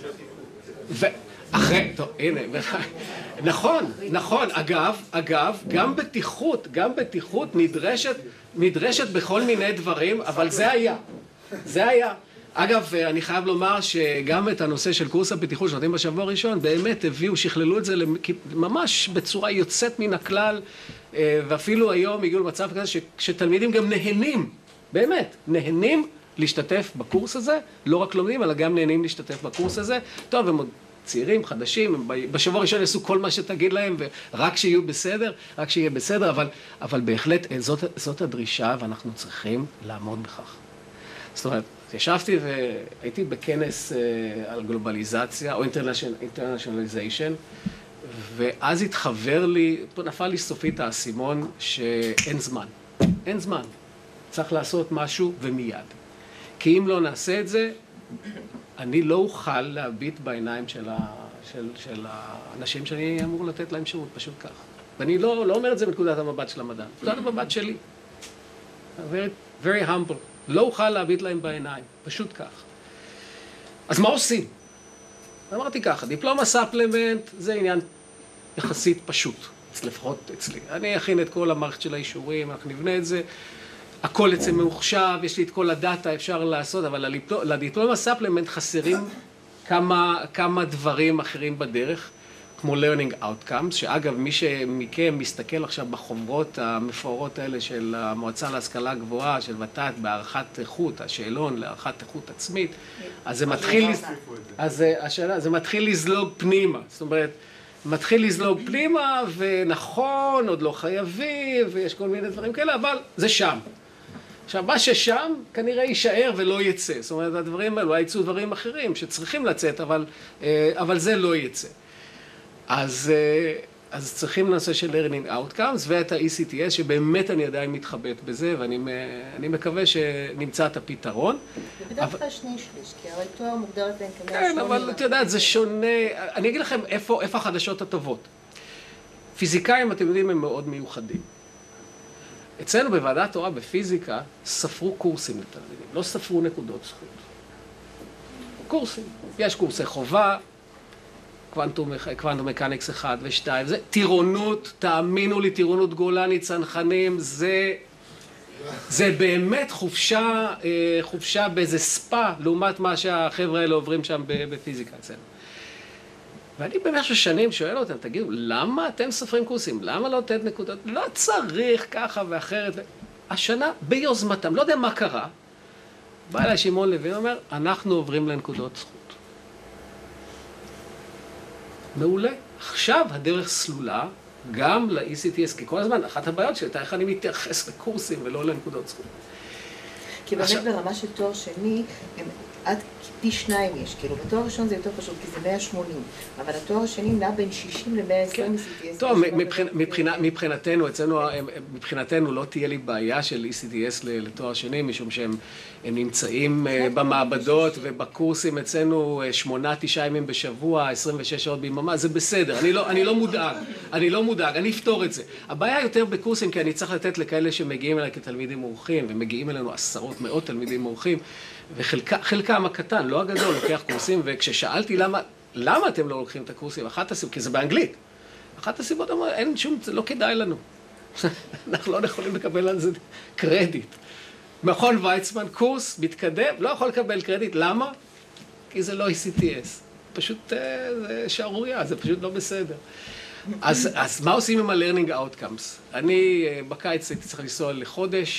אחרי... טוב, הנה. נכון. אגב, גם בטיחות נדרשת בכל מיני דברים, אבל זה היה. אגב, אני חייב לומר שגם את הנושא של קורס הבטיחות שנותנים בשבוע הראשון, באמת שכללו את זה ממש בצורה יוצאת מן הכלל, ואפילו היום הגיעו למצב כזה שתלמידים גם נהנים להשתתף בקורס הזה, לא רק לומדים, אלא גם נהנים להשתתף בקורס הזה. טוב, הם עוד צעירים, חדשים, בשבוע הראשון יעשו כל מה שתגיד להם, ורק שיהיה בסדר, אבל בהחלט זאת הדרישה, ואנחנו צריכים לעמוד בכך. זאת אומרת, ישבתי והייתי בכנס על גלובליזציה, או internationalization, ואז התחבר לי, נפל לי סופית האסימון שאין זמן. צריך לעשות משהו ומיד. כי אם לא נעשה את זה, אני לא אוכל להביט בעיניים של האנשים שאני אמור לתת להם שירות, פשוט כך. ואני לא אומר את זה מנקודת המבט של המדען, מנקודת המבט שלי. Very humble. לא אוכל להביט להם בעיניים, פשוט כך. אז מה עושים? אמרתי ככה, דיפלומה ספלמנט זה עניין יחסית פשוט, לפחות אצלי. אני אכין את כל המערכת של האישורים, אנחנו נבנה את זה, הכל אצל ממוחשב, יש לי את כל הדאטה, אפשר לעשות, אבל לדיפלומה ספלמנט חסרים כמה דברים אחרים בדרך, כמו learning outcomes, שאגב, מי שמכם מסתכל עכשיו בחוברות המפוארות האלה של המועצה להשכלה גבוהה, של ות"ת, בהערכת איכות, השאלון להערכת איכות עצמית, אז זה מתחיל לזלוג פנימה. זאת אומרת, מתחיל לזלוג פנימה, ונכון, עוד לא חייבים, ויש כל מיני דברים כאלה, אבל זה שם. עכשיו, מה ששם כנראה יישאר ולא יצא. זאת אומרת, הדברים האלו, יצאו דברים אחרים שצריכים לצאת, אבל זה לא יצא. אז צריכים לנושא של learning outcomes ואת ה-ECTS שבאמת אני עדיין מתחבט בזה ואני מקווה שנמצא את הפתרון. בדרך כלל 2/3, כי הרי תואר מוגדר בין כמאה 80. כן, אבל את יודעת, זה שונה. אני אגיד לכם איפה החדשות הטובות. פיזיקאים, אתם יודעים, הם מאוד מיוחדים. אצלנו בוועדת תורה בפיזיקה ספרו קורסים לתלמידים, לא ספרו נקודות זכות. קורסים. יש קורסי חובה, קוונטום מקניקס 1 ו-2, זה טירונות, תאמינו לי, טירונות גולני, צנחנים, זה באמת חופשה באיזה ספה, לעומת מה שהחבר'ה האלה עוברים שם בפיזיקה אצלנו. ואני במשך שנים שואל אותם, תגידו, למה אתם סופרים קורסים? למה לא לתת נקודות? לא צריך ככה ואחרת. השנה, ביוזמתם, לא יודע מה קרה, בא אליי שמעון לוין ואומר, אנחנו עוברים לנקודות זכות. מעולה. עכשיו הדרך סלולה גם ל-ECTS, כי כל הזמן אחת הבעיות שהייתה איך אני מתייחס לקורסים ולא לנקודות זכות. כי באמת ברמה של תואר שני, עד פי 2 יש, כאילו בתואר ראשון זה יותר פשוט, כי זה 180, אבל התואר השני נע בין 60 ל-120 ECTS. טוב, מבחינתנו לא תהיה לי בעיה של ECTS לתואר שני, משום שהם נמצאים במעבדות ובקורסים אצלנו 8-9 ימים בשבוע, 26 שעות ביממה, זה בסדר, אני לא מודאג, אני אפתור את זה. הבעיה יותר בקורסים, כי אני צריך לתת לכאלה שמגיעים אליי כתלמידים מורחים, ומגיעים אלינו עשרות, מאות תלמידים מורחים, וחלקם הקטן, לא הגדול, לוקח קורסים, וכששאלתי למה אתם לא לוקחים את הקורסים, אחת הסיבות, כי זה באנגלית, אחת הסיבות אמרה, אין שום, זה לא כדאי לנו. אנחנו לא יכולים לקבל על זה קרדיט. מכון ויצמן, קורס, מתקדם, לא יכול לקבל קרדיט. למה? כי זה לא ECTS. פשוט זה שערוריה, זה פשוט לא בסדר. אז מה עושים עם ה-learning outcomes? אני בקיץ הייתי צריך לנסוע לחודש,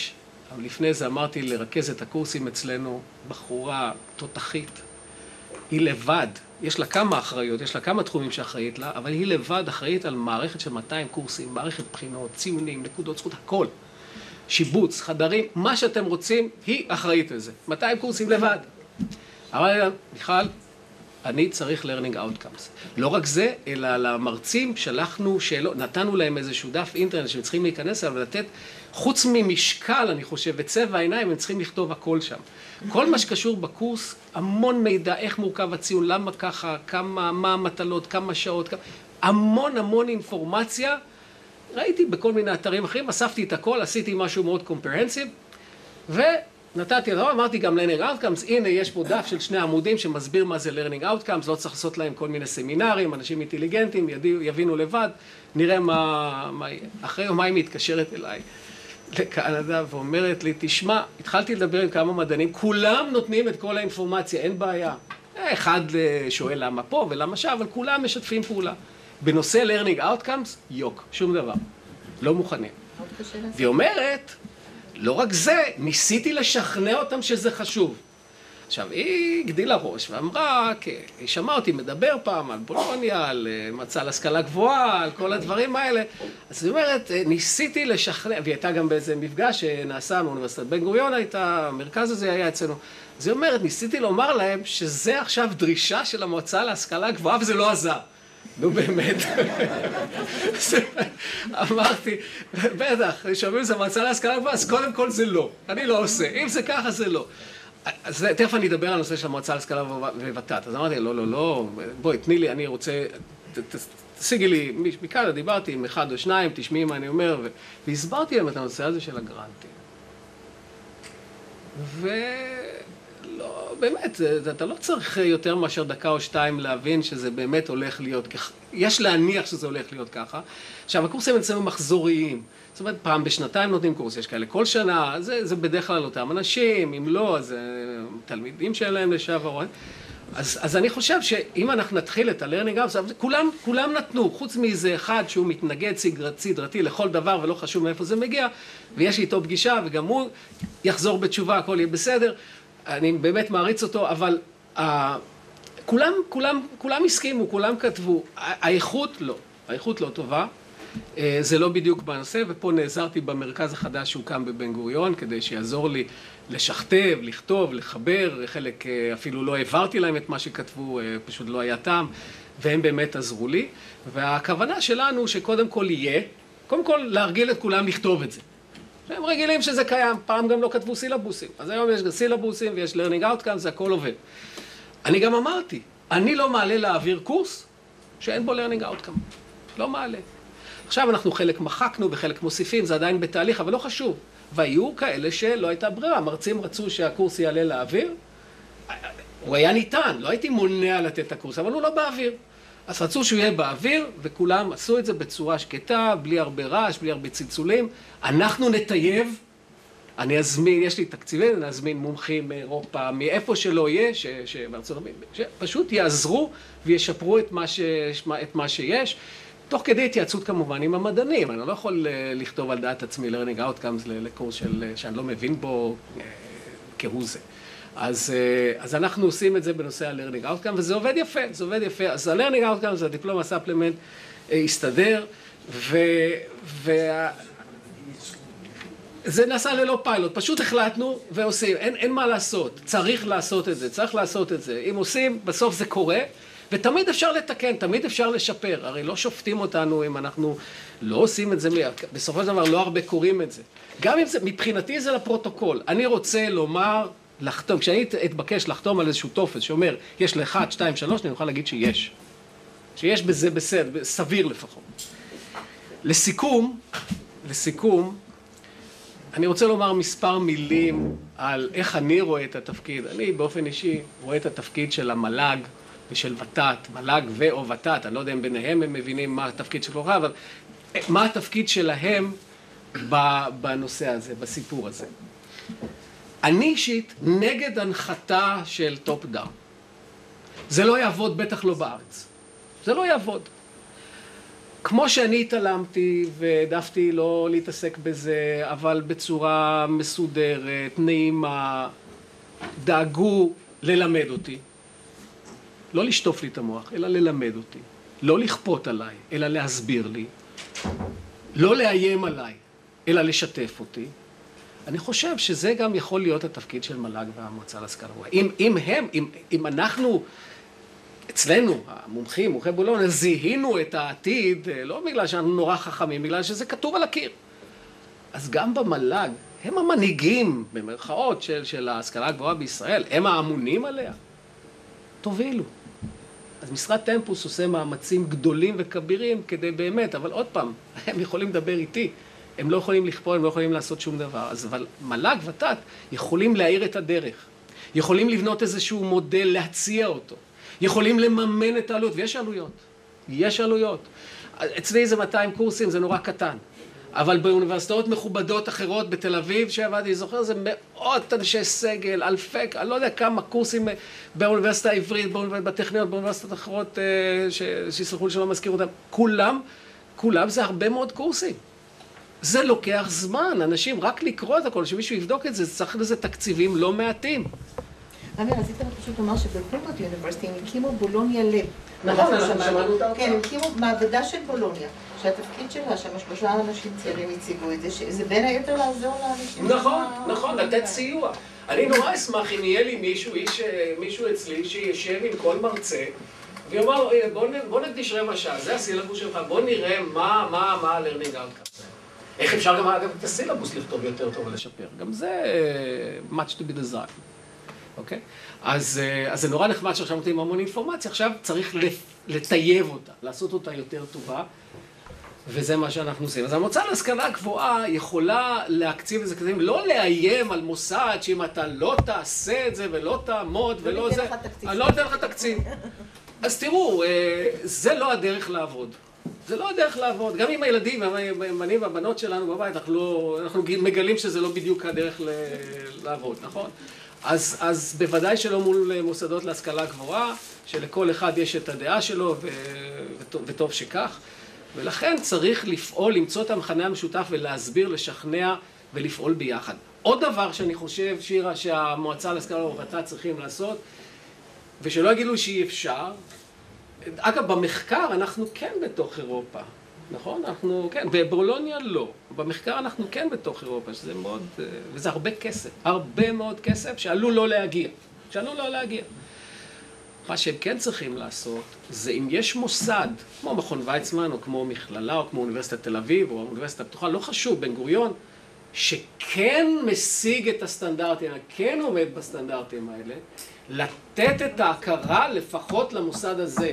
אבל לפני זה אמרתי לרכז את הקורסים אצלנו, בחורה תותחית. היא לבד, יש לה כמה אחריות, יש לה כמה תחומים שאחראית לה, אבל היא לבד אחראית על מערכת של 200 קורסים, מערכת בחינות, ציונים, נקודות זכות, הכל. שיבוץ, חדרים, מה שאתם רוצים, היא אחראית לזה. 200 קורסים לבד. אבל מיכל, אני צריך learning outcomes. לא רק זה, אלא למרצים שלחנו שאלות, נתנו להם איזשהו דף אינטרנט שהם צריכים להיכנס אליו ולתת, חוץ ממשקל, אני חושב, וצבע העיניים, הם צריכים לכתוב הכל שם. כל מה שקשור בקורס, המון מידע, איך מורכב הציון, למה ככה, מה המטלות, כמה שעות, המון אינפורמציה. ראיתי בכל מיני אתרים אחרים, אספתי את הכל, עשיתי משהו מאוד קומפרנסיב, ונתתי, אמרתי גם learning outcomes, הנה יש פה דף של 2 עמודים שמסביר מה זה learning outcomes, לא צריך לעשות להם כל מיני סמינרים, אנשים אינטליגנטים, יבינו לבד, נראה מה יהיה. אחרי יומיים היא מתקשרת אליי לקנדה ואומרת לי, תשמע, התחלתי לדבר עם כמה מדענים, כולם נותנים את כל האינפורמציה, אין בעיה. אחד שואל למה פה ולמה שם, אבל כולם משתפים פעולה. בנושא learning outcomes, יוק, שום דבר. לא מוכנים. והיא אומרת, לא רק זה, ניסיתי לשכנע אותם שזה חשוב. עכשיו, היא הגדילה ראש ואמרה, היא שמעה אותי מדבר פעם על בולוניה, על מצע להשכלה גבוהה, על כל הדברים האלה. אז היא אומרת, ניסיתי לשכנע, והיא הייתה גם באיזה מפגש שנעשה מאוניברסיטת בן גוריון, המרכז הזה היה אצלנו. אז היא אומרת, ניסיתי לומר להם שזה עכשיו דרישה של המועצה להשכלה גבוהה, וזה לא עזר. נו באמת. אמרתי, בטח, שומעים זה מועצה להשכלה גבוהה, אז קודם כל זה לא. אני לא עושה. אם זה ככה, זה לא. אז תכף אני אדבר על הנושא של המועצה להשכלה וות"ת. אז אמרתי, לא, בואי, תני לי, אני רוצה, תשיגי לי, מכאן דיברתי עם 1 או 2, תשמעי מה אני אומר, והסברתי להם את הנושא הזה של הגרנטים. לא, באמת, אתה לא צריך יותר מאשר 1 או 2 דקות להבין שזה באמת הולך להיות ככה. יש להניח שזה הולך להיות ככה. עכשיו, הקורסים אצלנו מחזוריים. זאת אומרת, פעם בשנתיים נותנים קורס, יש כאלה כל שנה, זה בדרך כלל אותם אנשים, אם לא, אז תלמידים שלהם לשעבר. אז אני חושב שאם אנחנו נתחיל את ה-learning outcomes, כולם נתנו, חוץ מאיזה אחד שהוא מתנגד סדרתי לכל דבר ולא חשוב מאיפה זה מגיע, ויש לי איתו פגישה וגם הוא יחזור בתשובה, הכל יהיה בסדר. אני באמת מעריץ אותו, אבל כולם הסכימו, כולם כתבו, האיכות לא טובה, זה לא בדיוק בנושא, ופה נעזרתי במרכז החדש שהוקם בבן גוריון, כדי שיעזור לי לשכתב, לכתוב, לחבר, חלק אפילו לא העברתי להם את מה שכתבו, פשוט לא היה טעם, והם באמת עזרו לי, והכוונה שלנו שקודם כל יהיה, קודם כל להרגיל את כולם לכתוב את זה. הם רגילים שזה קיים, פעם גם לא כתבו סילבוסים. אז היום יש גם סילבוסים ויש learning outcomes, זה הכל עובד. אני גם אמרתי, אני לא מעלה להעביר קורס שאין בו learning outcome. לא מעלה. עכשיו אנחנו חלק מחקנו וחלק מוסיפים, זה עדיין בתהליך, אבל לא חשוב. והיו כאלה שלא הייתה ברירה. המרצים רצו שהקורס יעלה להעביר. הוא היה ניתן, לא הייתי מונע לתת את הקורס, אבל הוא לא באוויר. אז רצו שהוא יהיה באוויר, וכולם עשו את זה בצורה שקטה, בלי הרבה רעש, בלי הרבה צלצולים. אנחנו נטייב, אני אזמין, יש לי תקציבים, אני אזמין מומחים מאירופה, מאיפה שלא יהיה, שפשוט יעזרו וישפרו את מה שיש, תוך כדי התייעצות כמובן עם המדענים. אני לא יכול לכתוב על דעת עצמי learning outcomes לקורס שאני לא מבין בו כהוא זה. אז אנחנו עושים את זה בנושא ה-learning outcome, וזה עובד יפה, זה עובד יפה. אז ה-learning outcome זה הדיפלומה ספלמנט הסתדר, זה נעשה ללא פיילוט, פשוט החלטנו ועושים, אין מה לעשות, צריך לעשות את זה, אם עושים, בסוף זה קורה, ותמיד אפשר לתקן, תמיד אפשר לשפר, הרי לא שופטים אותנו אם אנחנו לא עושים את זה, בסופו של דבר לא הרבה קוראים את זה. גם אם זה, מבחינתי זה לפרוטוקול, אני רוצה לומר, לחתום, כשאני אתבקש לחתום על איזשהו טופס שאומר, יש ל-1, 2, 3, אני אוכל להגיד שיש בזה בסדר, סביר לפחות. לסיכום, אני רוצה לומר מספר מילים על איך אני רואה את התפקיד. אני באופן אישי רואה את התפקיד של המל"ג ושל ות"ת, מל"ג ואו ות"ת, אני לא יודע אם ביניהם הם מבינים מה התפקיד של כולך, אבל מה התפקיד שלהם בנושא הזה, בסיפור הזה. אני אישית נגד הנחתה של טופ דאון. זה לא יעבוד, בטח לא בארץ. זה לא יעבוד. כמו שאני התעלמתי והעדפתי לא להתעסק בזה, אבל בצורה מסודרת, נעימה, דאגו ללמד אותי. לא לשטוף לי את המוח, אלא ללמד אותי. לא לכפות עליי, אלא להסביר לי. לא לאיים עליי, אלא לשתף אותי. אני חושב שזה גם יכול להיות התפקיד של מל"ג והמועצה להשכלה גבוהה. אם אנחנו, אצלנו, המומחים, מומחי בולוניה, זיהינו את העתיד, לא בגלל שאנחנו נורא חכמים, בגלל שזה כתוב על הקיר. אז גם במל"ג, הם המנהיגים, במרכאות, של ההשכלה הגבוהה בישראל, הם האמונים עליה. תובילו. אז משרד טמפוס עושה מאמצים גדולים וכבירים כדי באמת, אבל עוד פעם, הם יכולים לדבר איתי, הם לא יכולים לכפות, הם לא יכולים לעשות שום דבר. אבל מל"ג ות"ת יכולים להאיר את הדרך, יכולים לבנות איזשהו מודל, להציע אותו, יכולים לממן את העלות, ויש עלויות, יש עלויות. אצלי זה 200 קורסים, זה נורא קטן. אבל באוניברסיטאות מכובדות אחרות בתל אביב, שעבדתי, זוכר, זה מאות אנשי סגל, אלפי, אני לא יודע כמה קורסים באוניברסיטה העברית, בטכניון, באוניברסיטאות אחרות, שיסלחו לי שלא מזכיר אותם, כולם זה הרבה מאוד קורסים. זה לוקח זמן, אנשים, רק לקרוא את הכל, שמישהו יבדוק את זה, צריך לזה תקציבים לא מעטים. רציתי פשוט לומר שבהומבולדט יוניברסיטי הם הקימו בולוניה לב. נכון, אנחנו שמענו אותה. כן, הם הקימו מעבדה של בולוניה, שהתפקיד שלה, שם 3 אנשים צעירים הציגו את זה, שזה בין היתר לעזור לאנשים. נכון, לתת סיוע. אני נורא אשמח אם יהיה לי מישהו אצלי שישב עם כל מרצה, ויאמר לו, בוא נקדיש רבע שעה, זה הסילבוס שלך, בוא נראה מה ה-learning outcome. איך אפשר גם אגב את הסילבוס לכתוב יותר טוב ולשפר? גם זה much to be desired. אוקיי? אז זה נורא נחמד שעכשיו נותנים המון אינפורמציה, עכשיו צריך לטייב אותה, לעשות אותה יותר טובה, וזה מה שאנחנו עושים. אז המועצה להשכלה גבוהה יכולה להקציב איזה כזה, לא לאיים על מוסד שאם אתה לא תעשה את זה ולא תעמוד ולא זה, אני לא אתן לך תקציב. אז תראו, זה לא הדרך לעבוד. זה לא הדרך לעבוד. גם עם הילדים, המנים והבנות שלנו בבית, אנחנו מגלים שזה לא בדיוק הדרך לעבוד, נכון? אז בוודאי שלא מול מוסדות להשכלה גבוהה, שלכל אחד יש את הדעה שלו, וטוב שכך. ולכן צריך לפעול, למצוא את המכנה המשותף ולהסביר, לשכנע ולפעול ביחד. עוד דבר שאני חושב, שירה, שהמועצה להשכלה גבוהה צריכים לעשות, ושלא יגידו שאי אפשר, אגב, במחקר אנחנו כן בתוך אירופה, נכון? אנחנו כן, בבולוניה לא. במחקר אנחנו כן בתוך אירופה, שזה מאוד, וזה הרבה כסף, הרבה מאוד כסף שעלול לא להגיע. מה שהם כן צריכים לעשות, זה אם יש מוסד, כמו מכון ויצמן, או כמו מכללה, או כמו אוניברסיטת תל אביב, או האוניברסיטה הפתוחה, לא חשוב, בן גוריון, שכן משיג את הסטנדרטים, כן עומד בסטנדרטים האלה, לתת את ההכרה לפחות למוסד הזה.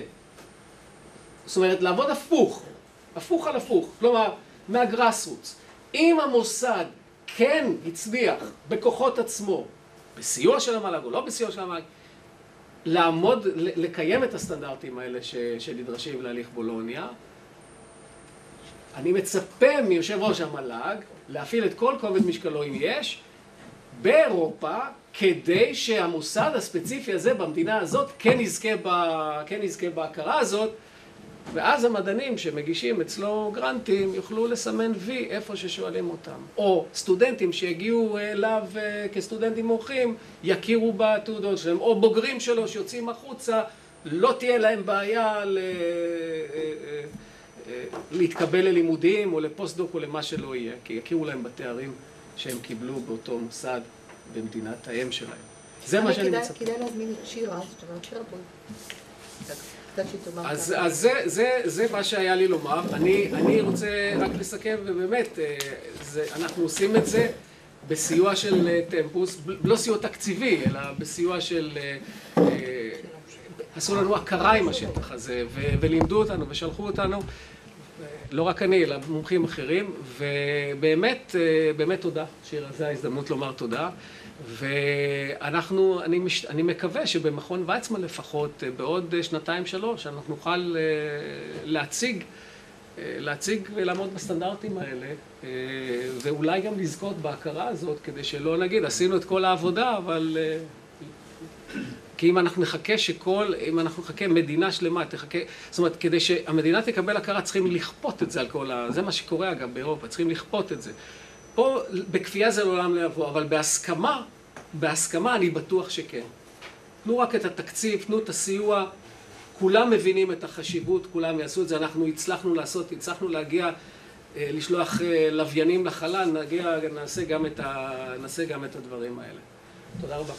זאת אומרת, לעבוד הפוך על הפוך, כלומר, מהגראסרוטס. אם המוסד כן הצליח בכוחות עצמו, בסיוע של המל"ג או לא בסיוע של המל"ג, לעמוד, לקיים את הסטנדרטים האלה שנדרשים להליך בולוניה, אני מצפה מיושב ראש המל"ג להפעיל את כל כובד משקלו אם יש, באירופה, כדי שהמוסד הספציפי הזה במדינה הזאת כן יזכה בהכרה הזאת, ואז המדענים שמגישים אצלו גרנטים יוכלו לסמן וי איפה ששואלים אותם. או סטודנטים שיגיעו אליו כסטודנטים מומחים יכירו בתעודות שלהם, או בוגרים שלו שיוצאים החוצה, לא תהיה להם בעיה להתקבל ללימודים או לפוסט-דוק או למה שלא יהיה, כי יכירו להם בתארים שהם קיבלו באותו מוסד במדינת האם שלהם. זה מה שאני מצפה. כדאי להזמין שירה, זאת אומרת שירה פה. אז זה מה שהיה לי לומר. אני רוצה רק לסכם, ובאמת, אנחנו עושים את זה בסיוע של טמפוס, לא סיוע תקציבי, אלא בסיוע של... עשו לנו הכרה עם השטח הזה, ולימדו אותנו ושלחו אותנו, לא רק אני, אלא מומחים אחרים, ובאמת, באמת תודה, שירה, זו ההזדמנות לומר תודה. אני מקווה שבמכון ויצמן לפחות, בעוד 2-3, אנחנו נוכל להציג ולעמוד בסטנדרטים האלה, ואולי גם לזכות בהכרה הזאת, כדי שלא נגיד, עשינו את כל העבודה, אבל כי אם אנחנו נחכה אם אנחנו נחכה מדינה שלמה, זאת אומרת, כדי שהמדינה תקבל הכרה, צריכים לכפות את זה על זה מה שקורה אגב באירופה, צריכים לכפות את זה. פה בכפייה זה לעולם לא יבוא, אבל בהסכמה אני בטוח שכן. תנו רק את התקציב, תנו את הסיוע, כולם מבינים את החשיבות, כולם יעשו את זה, אנחנו הצלחנו להגיע, לשלוח לוויינים לחלל, נעשה גם את הדברים האלה. תודה רבה.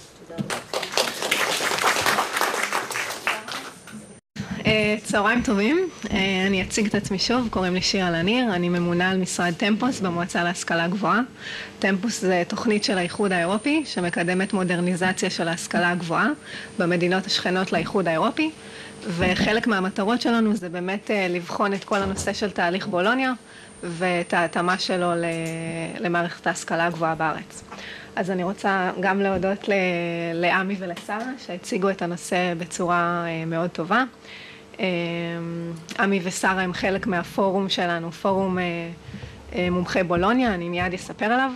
צהריים טובים, אני אציג את עצמי שוב, קוראים לי שירה לניר, אני ממונה על משרד טמפוס במועצה להשכלה גבוהה. טמפוס זה תוכנית של האיחוד האירופי שמקדמת מודרניזציה של ההשכלה הגבוהה במדינות השכנות לאיחוד האירופי, וחלק מהמטרות שלנו זה באמת לבחון את כל הנושא של תהליך בולוניה ואת ההתאמה שלו למערכת ההשכלה הגבוהה בארץ. אז אני רוצה גם להודות לעמי ולשרה שהציגו את הנושא בצורה מאוד טובה. עמי ושרה הם חלק מהפורום שלנו, פורום מומחי בולוניה, אני מיד אספר עליו.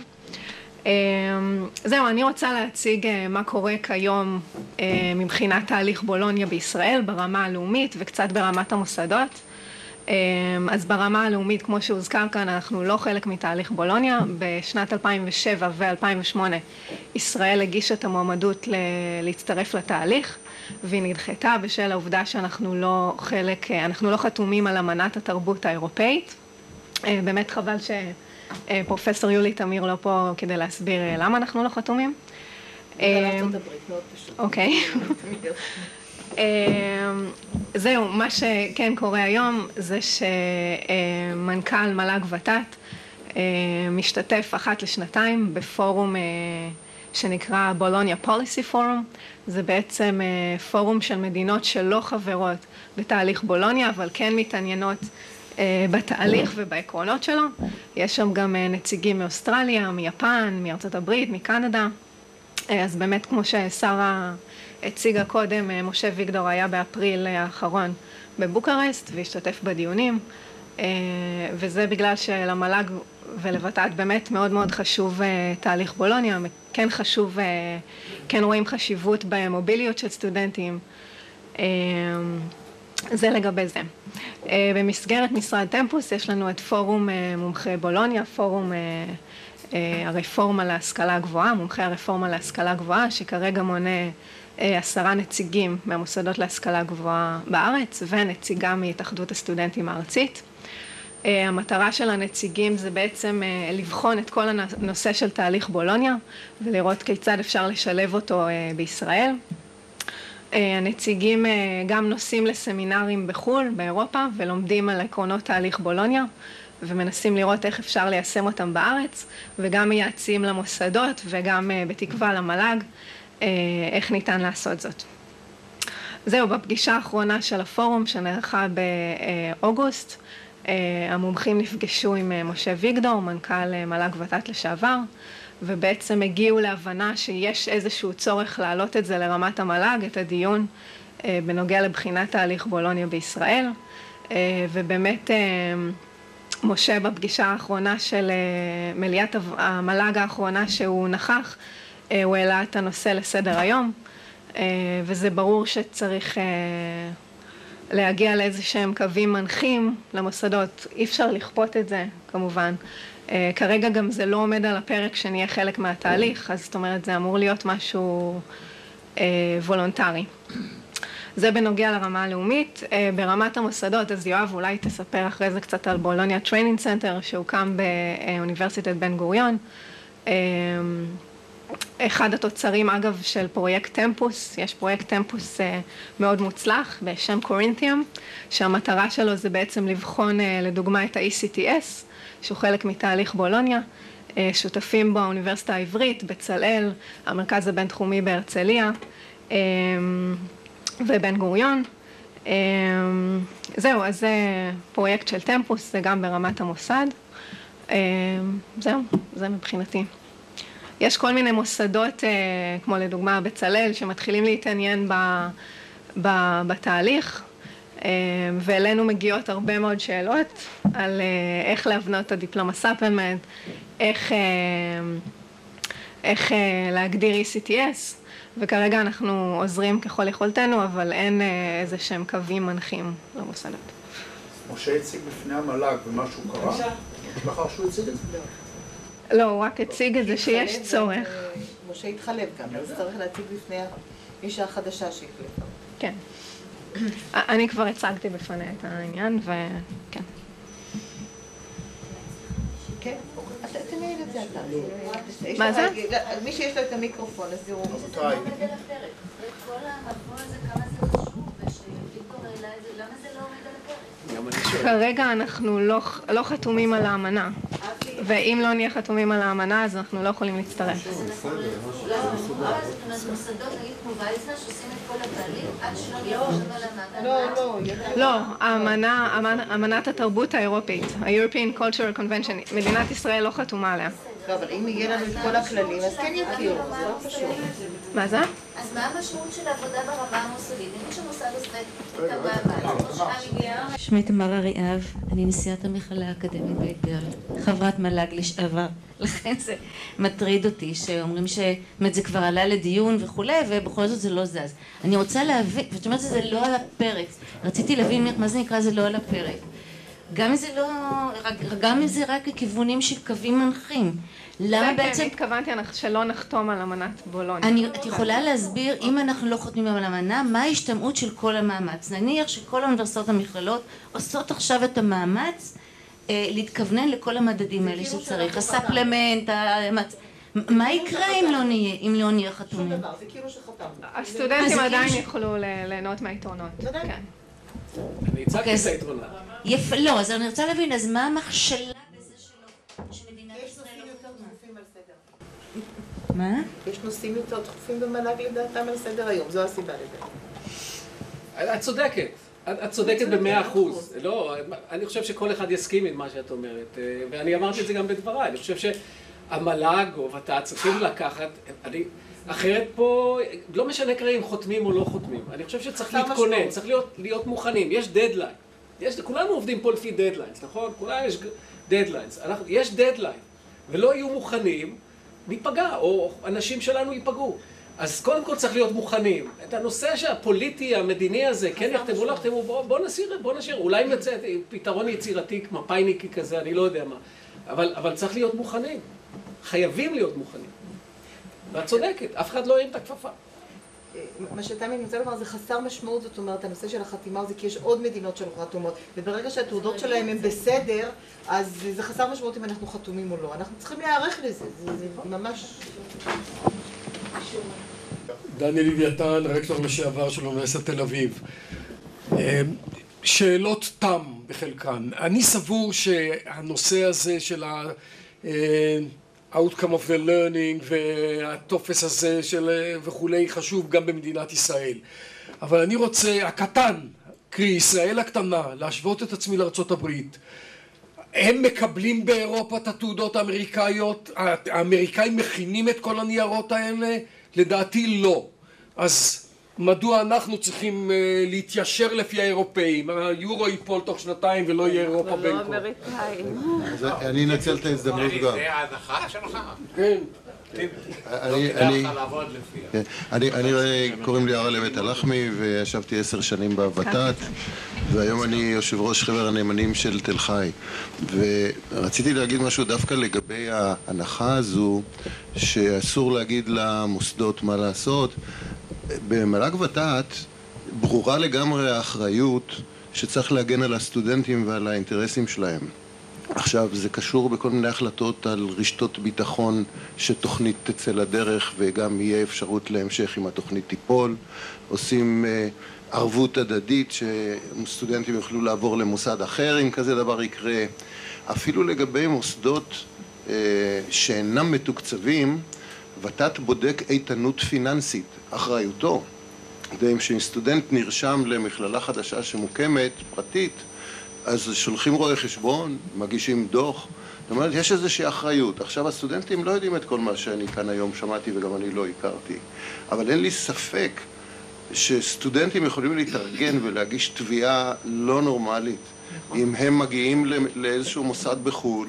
זהו, אני רוצה להציג מה קורה כיום מבחינת תהליך בולוניה בישראל ברמה הלאומית וקצת ברמת המוסדות. אז ברמה הלאומית, כמו שהוזכר כאן, אנחנו לא חלק מתהליך בולוניה. בשנת 2007 ו-2008 ישראל הגישה את המועמדות להצטרף לתהליך, והיא נדחתה בשל העובדה שאנחנו לא חתומים על אמנת התרבות האירופאית. באמת חבל שפרופסור יולי תמיר לא פה כדי להסביר למה אנחנו לא חתומים. בארצות הברית, מאוד פשוט. אוקיי. זהו, מה שכן קורה היום זה שמנכ"ל מל"ג ות"ת משתתף אחת לשנתיים בפורום שנקרא בולוניה פוליסי פורום. זה בעצם פורום של מדינות שלא חברות בתהליך בולוניה, אבל כן מתעניינות בתהליך ובעקרונות שלו. יש שם גם נציגים מאוסטרליה, מיפן, מארצות הברית, מקנדה. אז באמת, כמו ששרה הציגה קודם, משה ויגדור היה באפריל האחרון בבוקרשט והשתתף בדיונים, וזה בגלל שלמל"ג ולוות"ת באמת מאוד מאוד חשוב תהליך בולוניה, כן חשוב, כן רואים חשיבות במוביליות של סטודנטים. זה לגבי זה. במסגרת משרד טמפוס יש לנו את פורום מומחי בולוניה, פורום הרפורמה להשכלה גבוהה, מומחי הרפורמה להשכלה גבוהה, שכרגע מונה 10 נציגים מהמוסדות להשכלה גבוהה בארץ ונציגה מהתאחדות הסטודנטים הארצית. המטרה של הנציגים זה בעצם לבחון את כל הנושא של תהליך בולוניה ולראות כיצד אפשר לשלב אותו בישראל. הנציגים גם נוסעים לסמינרים בחו"ל, באירופה, ולומדים על עקרונות תהליך בולוניה ומנסים לראות איך אפשר ליישם אותם בארץ, וגם מייעצים למוסדות וגם בתקווה למל"ג איך ניתן לעשות זאת. זהו, בפגישה האחרונה של הפורום שנערכה באוגוסט, המומחים נפגשו עם משה ויגדור, מנכ"ל מל"ג ות"ת לשעבר, ובעצם הגיעו להבנה שיש איזשהו צורך להעלות את זה לרמת המל"ג, את הדיון בנוגע לבחינת תהליך בולוניה בישראל, ובאמת משה בפגישה האחרונה של מליאת המל"ג האחרונה שהוא נכח, הוא העלה את הנושא לסדר היום, וזה ברור שצריך להגיע לאיזה שהם קווים מנחים למוסדות. אי אפשר לכפות את זה, כמובן. כרגע גם זה לא עומד על הפרק שנהיה חלק מהתהליך, אז זאת אומרת, זה אמור להיות משהו וולונטרי. זה בנוגע לרמה הלאומית. ברמת המוסדות, אז יואב אולי תספר אחרי זה קצת על בולוניה טריינינג סנטר, שהוקם באוניברסיטת בן גוריון. אחד התוצרים אגב של פרויקט טמפוס, יש פרויקט טמפוס מאוד מוצלח בשם קורינתיום, שהמטרה שלו זה בעצם לבחון לדוגמה את ה-ECTS, שהוא חלק מתהליך בולוניה, שותפים בו האוניברסיטה העברית, בצלאל, המרכז הבינתחומי בהרצליה ובן גוריון. זהו, אז זה פרויקט של טמפוס, זה גם ברמת המוסד. זהו, זה מבחינתי. יש כל מיני מוסדות, כמו לדוגמה בצלאל, שמתחילים להתעניין בתהליך, ואלינו מגיעות הרבה מאוד שאלות על איך להבנות את הדיפלומה סאפלמנט, איך להגדיר ECTS, וכרגע אנחנו עוזרים ככל יכולתנו, אבל אין איזה שהם קווים מנחים למוסדות. משה הציג בפני המל"ג ומשהו קרה? לאחר שהוא הציג את זה? לא, הוא רק הציג את זה שיש צורך. משה התחלף גם, אז צריך להציג בפני אישה החדשה שהחליפה. כן. אני כבר הצגתי בפני את העניין, וכן. כן, תנהל את זה אתה. מה זה? מי שיש לו את המיקרופון, אז יראו. רבותיי. כל המבוא הזה, כמה זה חשוב, ושוויקטור העלה את זה, למה זה לא עומד על הפרק? כרגע אנחנו לא חתומים על האמנה, ואם לא נהיה חתומים על האמנה, אז אנחנו לא יכולים להצטרף. אז אנחנו לא, אז מוסדות, נגיד כמו ויצמן, שעושים את כל התהליך, עד שלא נהיה חתום על המאמנה. לא, אמנת התרבות האירופית, ה-European Cultural Convention, מדינת ישראל לא חתומה עליה. לא, אבל אם יהיה לנו את כל הכללים, אז כן יכירו, זה לא פשוט. מה זה? אז מה המשמעות של העבודה ברמה המוסדית? אם שמוסד עושה את המאמץ, שמי תמר אריאב, אני נשיאת המכללה האקדמית באתגר, חברת מל"ג לשעבר. לכן זה מטריד אותי שאומרים שזה כבר עלה לדיון וכולי, ובכל זאת זה לא זז. אני רוצה להבין, זאת אומרת שזה לא על הפרק. רציתי להבין מה זה נקרא זה לא על הפרק. גם אם זה רק הכיוונים של קווים מנחים. למה בעצם... התכוונתי שלא נחתום על אמנת בולוניה. את יכולה להסביר, אם אנחנו לא חותמים על אמנה, מה ההשתמעות של כל המאמץ? נניח שכל האוניברסיטאות המכללות עושות עכשיו את המאמץ להתכוונן לכל המדדים האלה שצריך. הספלמנט, מה יקרה אם לא נהיה חתומים? זה כאילו שחתמנו. הסטודנטים עדיין יוכלו ליהנות מהיתרונות. כן. אני הצגתי את היתרונות. יפה, לא, אז אני רוצה להבין, אז מה המכשלה בזה שמדינת ישראל לא דחופים על סדר. מה? יש נושאים יותר דחופים במל"ג לדעתם על סדר היום, זו הסיבה לדעת. את צודקת. את צודקת ב100%. לא, אני חושב שכל אחד יסכים עם מה שאת אומרת, ואני אמרתי את זה גם בדבריי. אני חושב שהמל"ג או ות"ת צריכים לקחת, אחרת פה, לא משנה כרגע אם חותמים או לא חותמים. אני חושב שצריך להתכונן, צריך להיות מוכנים. יש דדליין. כולנו עובדים פה לפי דדליינס, נכון? כולנו יש דדליינס. יש דדליין, ולא יהיו מוכנים, ניפגע, או אנשים שלנו ייפגעו. אז קודם כל צריך להיות מוכנים. את הנושא שהפוליטי, המדיני הזה, כן יחתמו, לא יחתמו, בוא נשאיר. אולי נמצא פתרון יצירתי, מפאיניקי כזה, אני לא יודע מה. אבל צריך להיות מוכנים. חייבים להיות מוכנים. ואת צודקת, אף אחד לא ירים את הכפפה. מה שתמי אני רוצה לומר, זה חסר משמעות, זאת אומרת, הנושא של החתימה זה כי יש עוד מדינות שלא חתומות, וברגע שהתעודות שלהם הם בסדר, אז זה חסר משמעות אם אנחנו חתומים או לא. אנחנו צריכים להיערך לזה, זה ממש... דניאל לוויתן, רקטור לשעבר של אוניברסיטת תל אביב. שאלות תם בחלקן. אני סבור שהנושא הזה של outcome of the learning והטופס הזה של וכולי חשוב גם במדינת ישראל. אבל אני רוצה, הקטן, קרי ישראל הקטנה, להשוות את עצמי לארצות הברית. הם מקבלים באירופה את התעודות האמריקאיות, האמריקאים מכינים את כל הניירות האלה? לדעתי לא. אז מדוע אנחנו צריכים להתיישר לפי האירופאים? היורו ייפול תוך שנתיים ולא יהיה אירופה בין כה. לא אמריקאים. אני אנצל את ההזדמנות גם. זה ההנחה שלך? כן. אני קוראים לי הרל אמת הלחמי וישבתי 10 שנים בוות"ת והיום אני יושב ראש חבר הנאמנים של תל חי ורציתי להגיד משהו דווקא לגבי ההנחה הזו שאסור להגיד למוסדות מה לעשות. במל"ג ות"ת ברורה לגמרי האחריות שצריך להגן על הסטודנטים ועל האינטרסים שלהם. עכשיו, זה קשור בכל מיני החלטות על רשתות ביטחון שתוכנית תצא לדרך וגם יהיה אפשרות להמשך אם התוכנית תיפול. עושים ערבות הדדית שסטודנטים יוכלו לעבור למוסד אחר אם כזה דבר יקרה. אפילו לגבי מוסדות שאינם מתוקצבים, ות"ת בודק איתנות פיננסית, אחריותו. אם סטודנט נרשם למכללה חדשה שמוקמת, פרטית, אז שולחים רואה חשבון, מגישים דוח, זאת אומרת, יש איזושהי אחריות. עכשיו, הסטודנטים לא יודעים את כל מה שאני כאן היום שמעתי וגם אני לא הכרתי, אבל אין לי ספק שסטודנטים יכולים להתארגן ולהגיש תביעה לא נורמלית. אם הם מגיעים לאיזשהו מוסד בחו"ל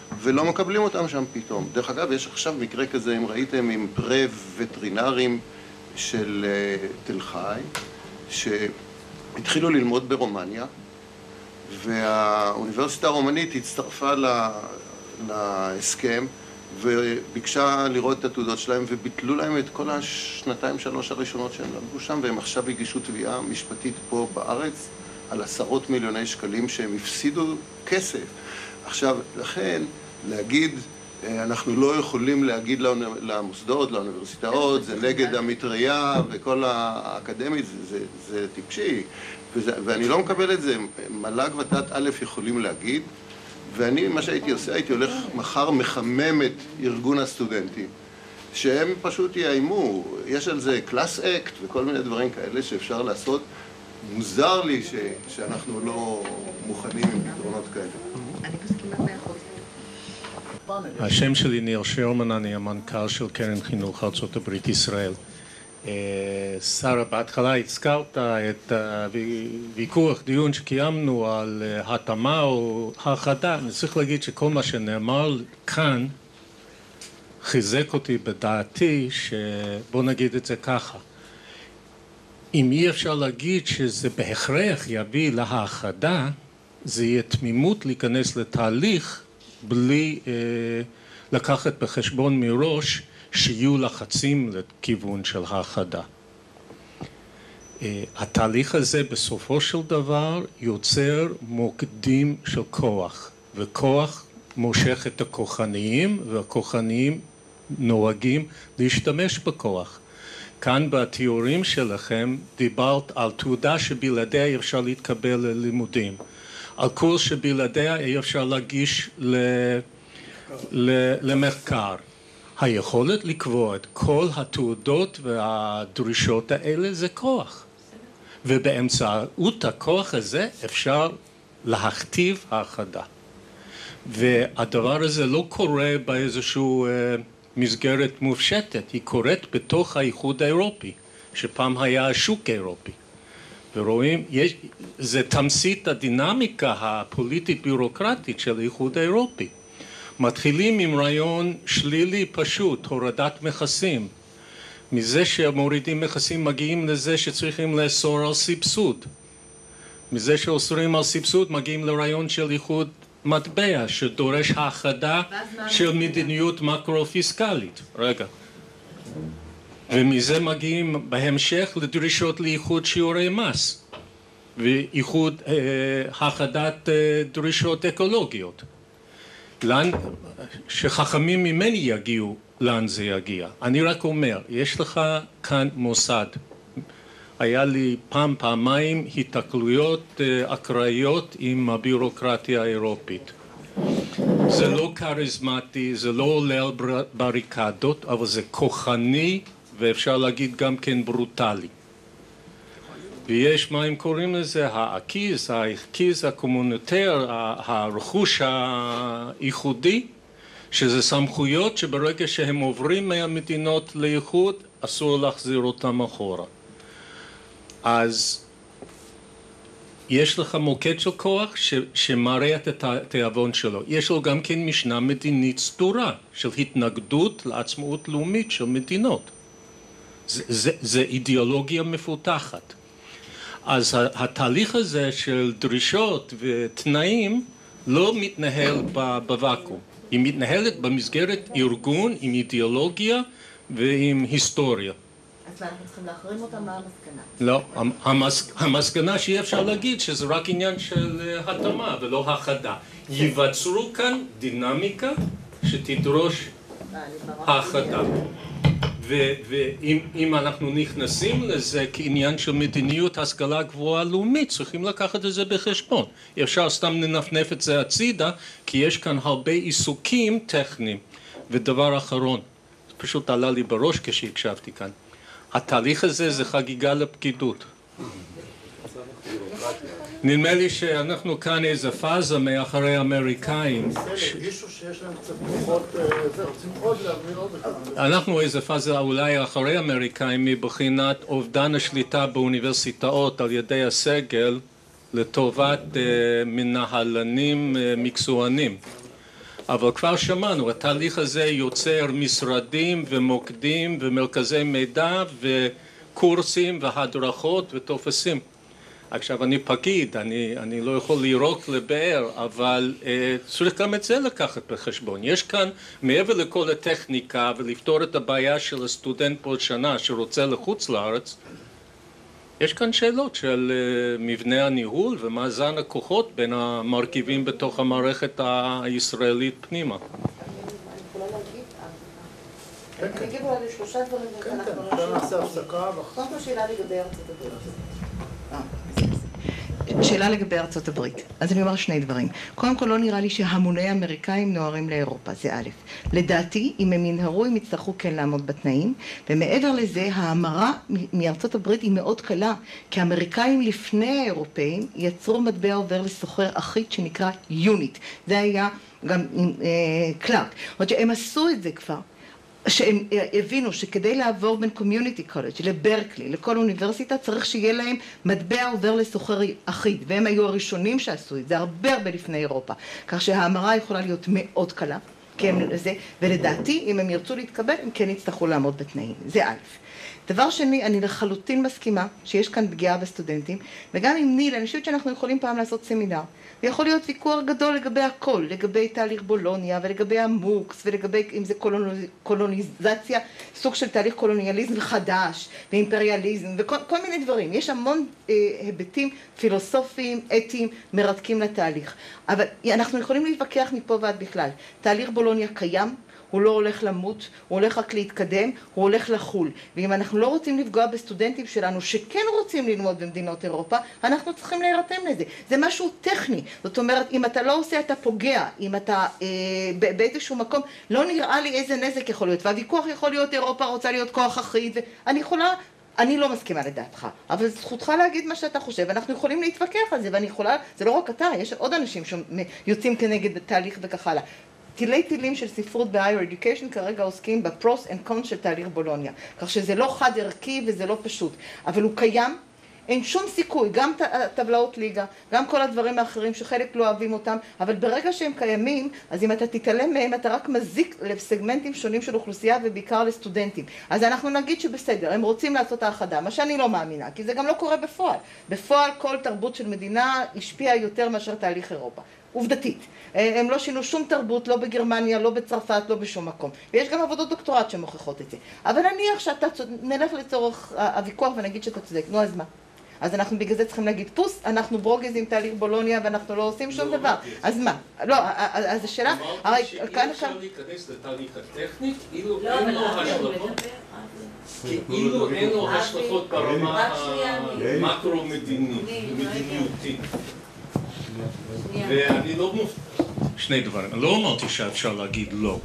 ולא מקבלים אותם שם פתאום. דרך אגב, יש עכשיו מקרה כזה, אם ראיתם, עם וטרינרים של תל חי, שהתחילו ללמוד ברומניה, והאוניברסיטה הרומנית הצטרפה להסכם, וביקשה לראות את התעודות שלהם, וביטלו להם את כל השנתיים-שלוש הראשונות שהם למדו שם, והם עכשיו הגישו תביעה משפטית פה בארץ, על עשרות מיליוני שקלים שהם הפסידו כסף. עכשיו, לכן, להגיד, אנחנו לא יכולים להגיד למוסדות, לאוניברסיטאות, זה נגד המטריה וכל האקדמית, זה טיפשי. ואני לא מקבל את זה, מל"ג ות"ת א' יכולים להגיד, ואני, מה שהייתי עושה, הייתי הולך מחר מחמם את ארגון הסטודנטים, שהם פשוט יאיימו, יש על זה קלאס אקט וכל מיני דברים כאלה שאפשר לעשות. מוזר לי שאנחנו לא מוכנים עם פתרונות כאלה. אני מסכימה 100%. השם שלי ניר שרמן, אני המנכ"ל של קרן חינוך ארצות הברית ישראל. שרה, בהתחלה הזכרת את הוויכוח, דיון שקיימנו על התאמה או האחדה. אני צריך להגיד שכל מה שנאמר כאן חיזק אותי בדעתי, שבוא נגיד את זה ככה. אם אי אפשר להגיד שזה בהכרח יביא להאחדה, זה יהיה תמימות להיכנס לתהליך בלי לקחת בחשבון מראש שיהיו לחצים לכיוון של האחדה. התהליך הזה בסופו של דבר יוצר מוקדים של כוח, וכוח מושך את הכוחניים, והכוחניים נוהגים להשתמש בכוח. כאן בתיאורים שלכם דיברת על תעודה שבלעדיה אי אפשר להתקבל ללימודים, על קורס שבלעדיה אי אפשר להגיש למחקר. היכולת לקבוע את כל התעודות והדרישות האלה זה כוח, ובאמצעות הכוח הזה אפשר להכתיב האחדה. והדבר הזה לא קורה באיזשהו מסגרת מופשטת, היא קורית בתוך האיחוד האירופי, שפעם היה השוק האירופי. ורואים, זה תמצית הדינמיקה הפוליטית ביורוקרטית של האיחוד האירופי. מתחילים עם רעיון שלילי פשוט, הורדת מכסים. מזה שמורידים מכסים מגיעים לזה שצריכים לאסור על סבסוד. מזה שאוסרים על סבסוד מגיעים לרעיון של איחוד מטבע שדורש האחדה של מדיניות מקרו-פיסקלית. רגע. ומזה מגיעים בהמשך לדרישות לאיחוד שיעורי מס ואיחוד האחדת דרישות אקולוגיות. לאן שחכמים ממני יגיעו, לאן זה יגיע. אני רק אומר, יש לך כאן מוסד. היה לי פעמיים התקלויות אקראיות עם הביורוקרטיה האירופית. זה לא קריזמטי, זה לא עולה על בריקדות, אבל זה כוחני ואפשר להגיד גם כן ברוטלי. ויש מה הם קוראים לזה, האקיז הקומוניטר, הרכוש הייחודי, שזה סמכויות שברגע שהם עוברים מהמדינות לאיחוד, אסור להחזיר אותם אחורה. אז יש לך מוקד של כוח שמראה את התיאבון שלו. יש לו גם כן משנה מדינית סדורה של התנגדות לעצמאות לאומית של מדינות. זה אידיאולוגיה מפותחת. אז התהליך הזה של דרישות ותנאים לא מתנהל בוואקום. היא מתנהלת במסגרת ארגון עם אידיאולוגיה ועם היסטוריה. אז אנחנו צריכים להחרים אותה, מה המסקנה? לא, המסקנה שאי אפשר להגיד שזה רק עניין של התאמה ולא האחדה. ייווצרו כאן דינמיקה שתדרוש האחדה. ואם אנחנו נכנסים לזה כעניין של מדיניות השכלה גבוהה לאומית, צריכים לקחת את זה בחשבון. אפשר סתם לנפנף את זה הצידה, כי יש כאן הרבה עיסוקים טכניים. ודבר אחרון, פשוט עלה לי בראש כשהקשבתי כאן. התהליך הזה זה חגיגה לפקידות. נדמה לי שאנחנו כאן איזה פאזה מאחרי האמריקאים. הרגישו שיש להם קצת פחות, רוצים עוד להעביר עוד אחד. אנחנו איזה פאזה אולי אחרי האמריקאים מבחינת אובדן השליטה באוניברסיטאות על ידי הסגל לטובת מנהלנים מקצוענים. אבל כבר שמענו, התהליך הזה יוצר משרדים ומוקדים ומרכזי מידע וקורסים והדרכות וטופסים. עכשיו אני פקיד, אני לא יכול לירוק לבאר, אבל צריך גם את זה לקחת בחשבון. יש כאן, מעבר לכל הטכניקה ולפתור את הבעיה של הסטודנט פה שנה שרוצה לחוץ לארץ, יש כאן שאלות של מבנה הניהול ומאזן הכוחות בין המרכיבים בתוך המערכת הישראלית פנימה. אני אגיד אולי לשלושה דברים. כן, אפשר נעשה הפסקה. קודם כל שאלה לגבי ארצות הברית. שאלה לגבי ארצות הברית. אז אני אומר שני דברים. קודם כל לא נראה לי שהמוני האמריקאים נוהרים לאירופה, זה א'. לדעתי, אם הם ינהרו, הם יצטרכו כן לעמוד בתנאים, ומעבר לזה, ההמרה מארצות הברית היא מאוד קלה, כי האמריקאים לפני האירופאים יצרו מטבע עובר לסוחר אחיד שנקרא יוניט. זה היה גם קלארק. זאת אומרת שהם עשו את זה כבר. שהם הבינו שכדי לעבור בין קומיוניטי קולג' לברקלי, לכל אוניברסיטה, צריך שיהיה להם מטבע עובר לסוחר אחיד, והם היו הראשונים שעשו את זה, הרבה לפני אירופה, כך שההמרה יכולה להיות מאוד קלה, ולדעתי, אם הם ירצו להתקבל, הם כן יצטרכו לעמוד בתנאים, זה א'. דבר שני, אני לחלוטין מסכימה שיש כאן פגיעה בסטודנטים, וגם עם ניל, אני חושבת שאנחנו יכולים פעם לעשות סמינר, ויכול להיות ויכוח גדול לגבי הכל, לגבי תהליך בולוניה, ולגבי המוקס, ולגבי אם זה קולוניזציה, סוג של תהליך קולוניאליזם חדש, ואימפריאליזם, וכל מיני דברים. יש המון היבטים פילוסופיים, אתיים, מרתקים לתהליך. אבל אנחנו יכולים להתווכח מפה ועד בכלל. תהליך בולוניה קיים, הוא לא הולך למות, הוא הולך רק להתקדם, הוא הולך לחול. ואם אנחנו לא רוצים לפגוע בסטודנטים שלנו שכן רוצים ללמוד במדינות אירופה, אנחנו צריכים להירתם לזה. זה משהו טכני. זאת אומרת, אם אתה לא עושה, אתה פוגע. אם אתה באיזשהו מקום, לא נראה לי איזה נזק יכול להיות. והוויכוח יכול להיות, אירופה רוצה להיות כוח אחיד, ואני יכולה... אני לא מסכימה לדעתך, אבל זכותך להגיד מה שאתה חושב, אנחנו יכולים להתווכח על זה, ואני יכולה, זה לא רק אתה, יש עוד אנשים שיוצאים כנגד תהליך וכך הלאה. תילי תילים של ספרות ב-higher education כרגע עוסקים בפרוס and cons של תהליך בולוניה, כך שזה לא חד ערכי וזה לא פשוט, אבל הוא קיים, אין שום סיכוי, גם טבלאות ליגה, גם כל הדברים האחרים שחלק לא אוהבים אותם, אבל ברגע שהם קיימים, אז אם אתה תתעלם מהם, אתה רק מזיק לסגמנטים שונים של אוכלוסייה ובעיקר לסטודנטים. אז אנחנו נגיד שבסדר, הם רוצים לעשות האחדה, מה שאני לא מאמינה, כי זה גם לא קורה בפועל. בפועל כל תרבות של מדינה השפיעה יותר מאשר תהליך אירופה. עובדתית. הם לא שינו שום תרבות, לא בגרמניה, לא בצרפת, לא בשום מקום. ויש גם עבודות דוקטורט שמוכיחות את זה. אבל נניח שאתה נלך לצורך הוויכוח ונגיד שאתה צודק, נו אז מה? אז אנחנו בגלל זה צריכים להגיד פוס, אנחנו ברוגז עם תהליך בולוניה ואנחנו לא עושים שום דבר. אז מה? לא, אז השאלה... אמרתי שאי אפשר להיכנס לתהליך הטכני, כאילו אין לו השלכות. כאילו אין לו השלכות ברמה המקרו-מדיניותית. ואני לא שני דברים, אני לא אמרתי שאפשר להגיד לא.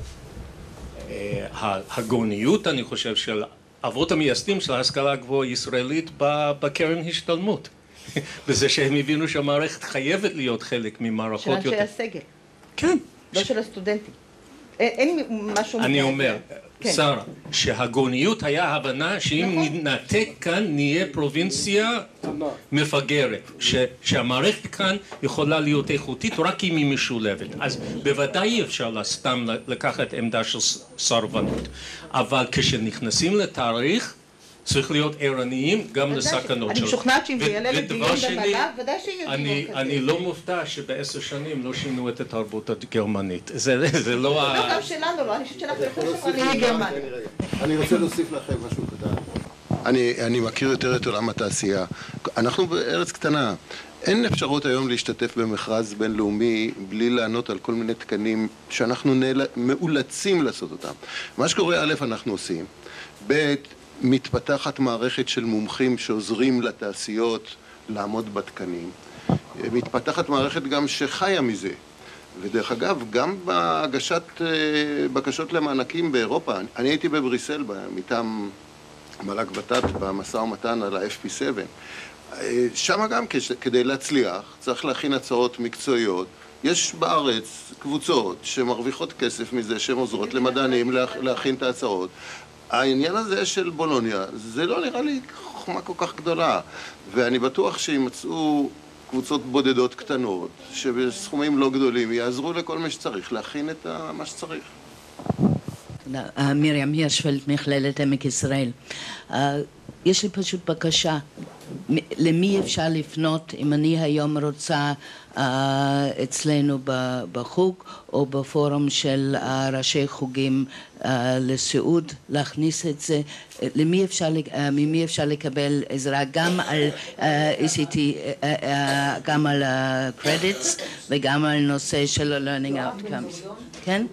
הגאוניות, אני חושב, של אבות המייסדים של ההשכלה הגבוהה הישראלית בקרן השתלמות. בזה שהם הבינו שהמערכת חייבת להיות חלק ממערכות יותר. של אנשי הסגל. כן. לא של הסטודנטים. אין משהו... אני אומר, שרה, שהגאוניות היה הבנה שאם נתק כאן נהיה פרובינציה מפגרת, שהמערכת כאן יכולה להיות איכותית רק אם היא משולבת. אז בוודאי אפשר סתם לקחת עמדה של סרבנות, אבל כשנכנסים לתאריך צריך להיות ערניים גם לסכנות שלו. אני משוכנעת שאם זה יעלה לדיון במל"ג, ודאי שיהיה דיון כזה. אני לא מופתע שב10 שנים לא שינו את התרבות הגרמנית. זה לא לא, גם שלנו לא, אני חושבת שאנחנו יותר שמרנים מגרמניה. אני רוצה להוסיף לכם משהו קטן. אני מכיר יותר את עולם התעשייה. אנחנו בארץ קטנה. אין אפשרות היום להשתתף במכרז בינלאומי בלי לענות על כל מיני תקנים שאנחנו מאולצים לעשות אותם. מה שקורה, א', אנחנו עושים. ב', מתפתחת מערכת של מומחים שעוזרים לתעשיות לעמוד בתקנים. מתפתחת מערכת גם שחיה מזה. ודרך אגב, גם בהגשת בקשות למענקים באירופה, אני הייתי בבריסל מטעם מל"ג ות"ת במשא ומתן על ה-FP7. שם גם כדי להצליח צריך להכין הצעות מקצועיות. יש בארץ קבוצות שמרוויחות כסף מזה, שהן עוזרות למדענים להכין את ההצעות. העניין הזה של בולוניה, זה לא נראה לי חוכמה כל כך גדולה, ואני בטוח שימצאו קבוצות בודדות קטנות, שבסכומים לא גדולים יעזרו לכל מי שצריך להכין את מה שצריך. מרים הירשפלד, מכללת עמק יזרעאל. יש לי פשוט בקשה, למי אפשר לפנות אם אני היום רוצה אצלנו בחוג או בפורום של ראשי חוגים לסיעוד להכניס את זה, ממי אפשר לקבל עזרה גם על ECT, גם על credits וגם על נושא של learning outcomes, כן?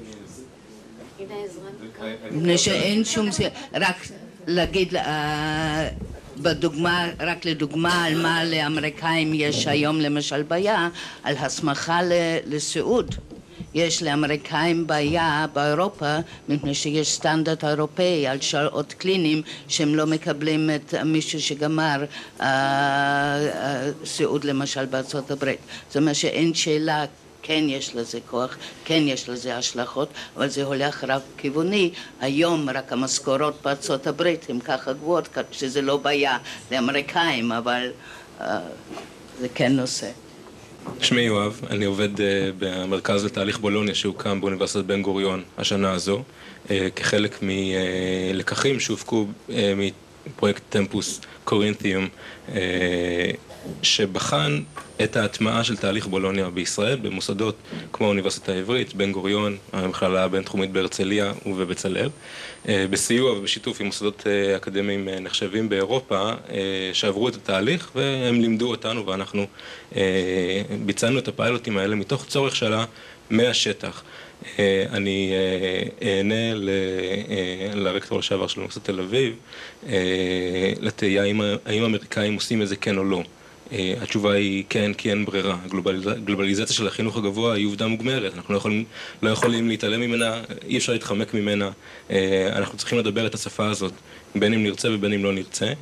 מפני שאין שום, רק להגיד בדוגמה, רק לדוגמה על מה לאמריקאים יש היום למשל בעיה, על הסמכה לסיעוד. יש לאמריקאים בעיה באירופה, מפני שיש סטנדרט אירופאי על שעות קליניים שהם לא מקבלים את מישהו שגמר סיעוד למשל בארצות הברית. זאת אומרת שאין שאלה, כן יש לזה כוח, כן יש לזה השלכות, אבל זה הולך רק כיווני. היום רק המשכורות בארצות הברית הן ככה גבוהות, שזה לא בעיה לאמריקאים, אבל זה כן נושא. שמי יואב, אני עובד במרכז לתהליך בולוניה שהוקם באוניברסיטת בן גוריון השנה הזו, כחלק מלקחים שהופקו מפרויקט טמפוס קורינתיום, שבחן את ההטמעה של תהליך בולוניה בישראל במוסדות כמו האוניברסיטה העברית, בן גוריון, המכללה הבינתחומית בהרצליה ובבצלאל, בסיוע ובשיתוף עם מוסדות אקדמיים נחשבים באירופה שעברו את התהליך, והם לימדו אותנו ואנחנו ביצענו את הפיילוטים האלה מתוך צורך שלה מהשטח. אני אענה לרקטור לשעבר של אוניברסיטת תל אביב לתהייה האם האמריקאים עושים איזה כן או לא. התשובה היא כן, כי אין ברירה. הגלובליזציה של החינוך הגבוה היא עובדה מוגמרת, אנחנו לא יכולים להתעלם ממנה, אי אפשר להתחמק ממנה, אנחנו צריכים לדבר את השפה הזאת, בין אם נרצה ובין אם לא נרצה.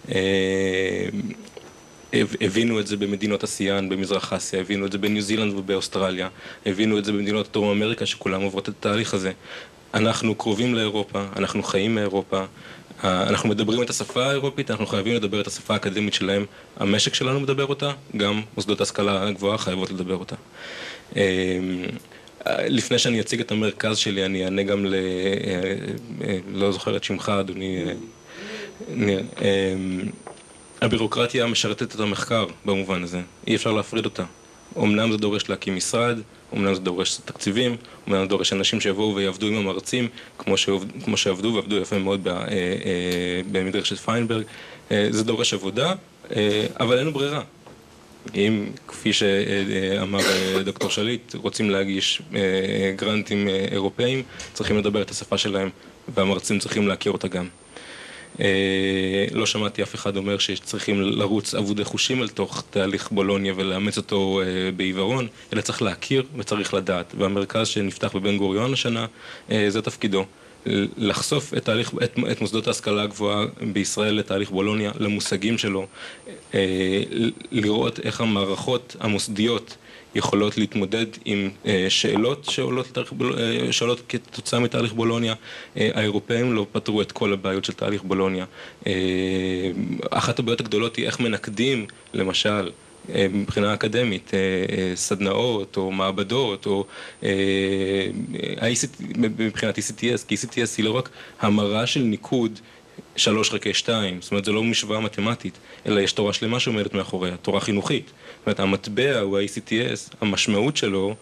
הבינו את זה במדינות אסיאן, במזרח אסיה, הבינו את זה בניו זילנד ובאוסטרליה, הבינו את זה במדינות דרום אמריקה שכולם עוברות את התהליך הזה. אנחנו קרובים לאירופה, אנחנו חיים מאירופה, אנחנו מדברים את השפה האירופית, אנחנו חייבים לדבר את השפה האקדמית שלהם, המשק שלנו מדבר אותה, גם מוסדות ההשכלה הגבוהה חייבות לדבר אותה. לפני שאני אציג את המרכז שלי, אני אענה גם לא זוכר את שמך, אדוני. הבירוקרטיה משרתת את המחקר במובן הזה, אי אפשר להפריד אותה. אמנם זה דורש להקים משרד, אמנם זה דורש תקציבים, אמנם זה דורש אנשים שיבואו ויעבדו עם המרצים, כמו שעבדו ועבדו יפה מאוד במדרשת פיינברג. זה דורש עבודה, אבל אין ברירה. אם, כפי שאמר דוקטור שליט, רוצים להגיש גרנטים אירופאים, צריכים לדבר את השפה שלהם, והמרצים צריכים להכיר אותה גם. לא שמעתי אף אחד אומר שצריכים לרוץ עבודי חושים אל תוך תהליך בולוניה ולאמץ אותו בעיוורון, אלא צריך להכיר וצריך לדעת. והמרכז שנפתח בבן גוריון השנה, זה תפקידו. לחשוף את מוסדות ההשכלה הגבוהה בישראל לתהליך בולוניה, למושגים שלו, לראות איך המערכות המוסדיות יכולות להתמודד עם שאלות שעולות כתוצאה מתהליך בולוניה. האירופאים לא פתרו את כל הבעיות של תהליך בולוניה. אחת הבעיות הגדולות היא איך מנקדים, למשל, מבחינה אקדמית, סדנאות או מעבדות או מבחינת ECTS, כי ECTS היא לא רק המרה של ניקוד 3/2, זאת אומרת זה לא משוואה מתמטית, אלא יש תורה שלמה שעומדת מאחוריה, תורה חינוכית. זאת אומרת המטבע הוא ה-ECTS, המשמעות שלו,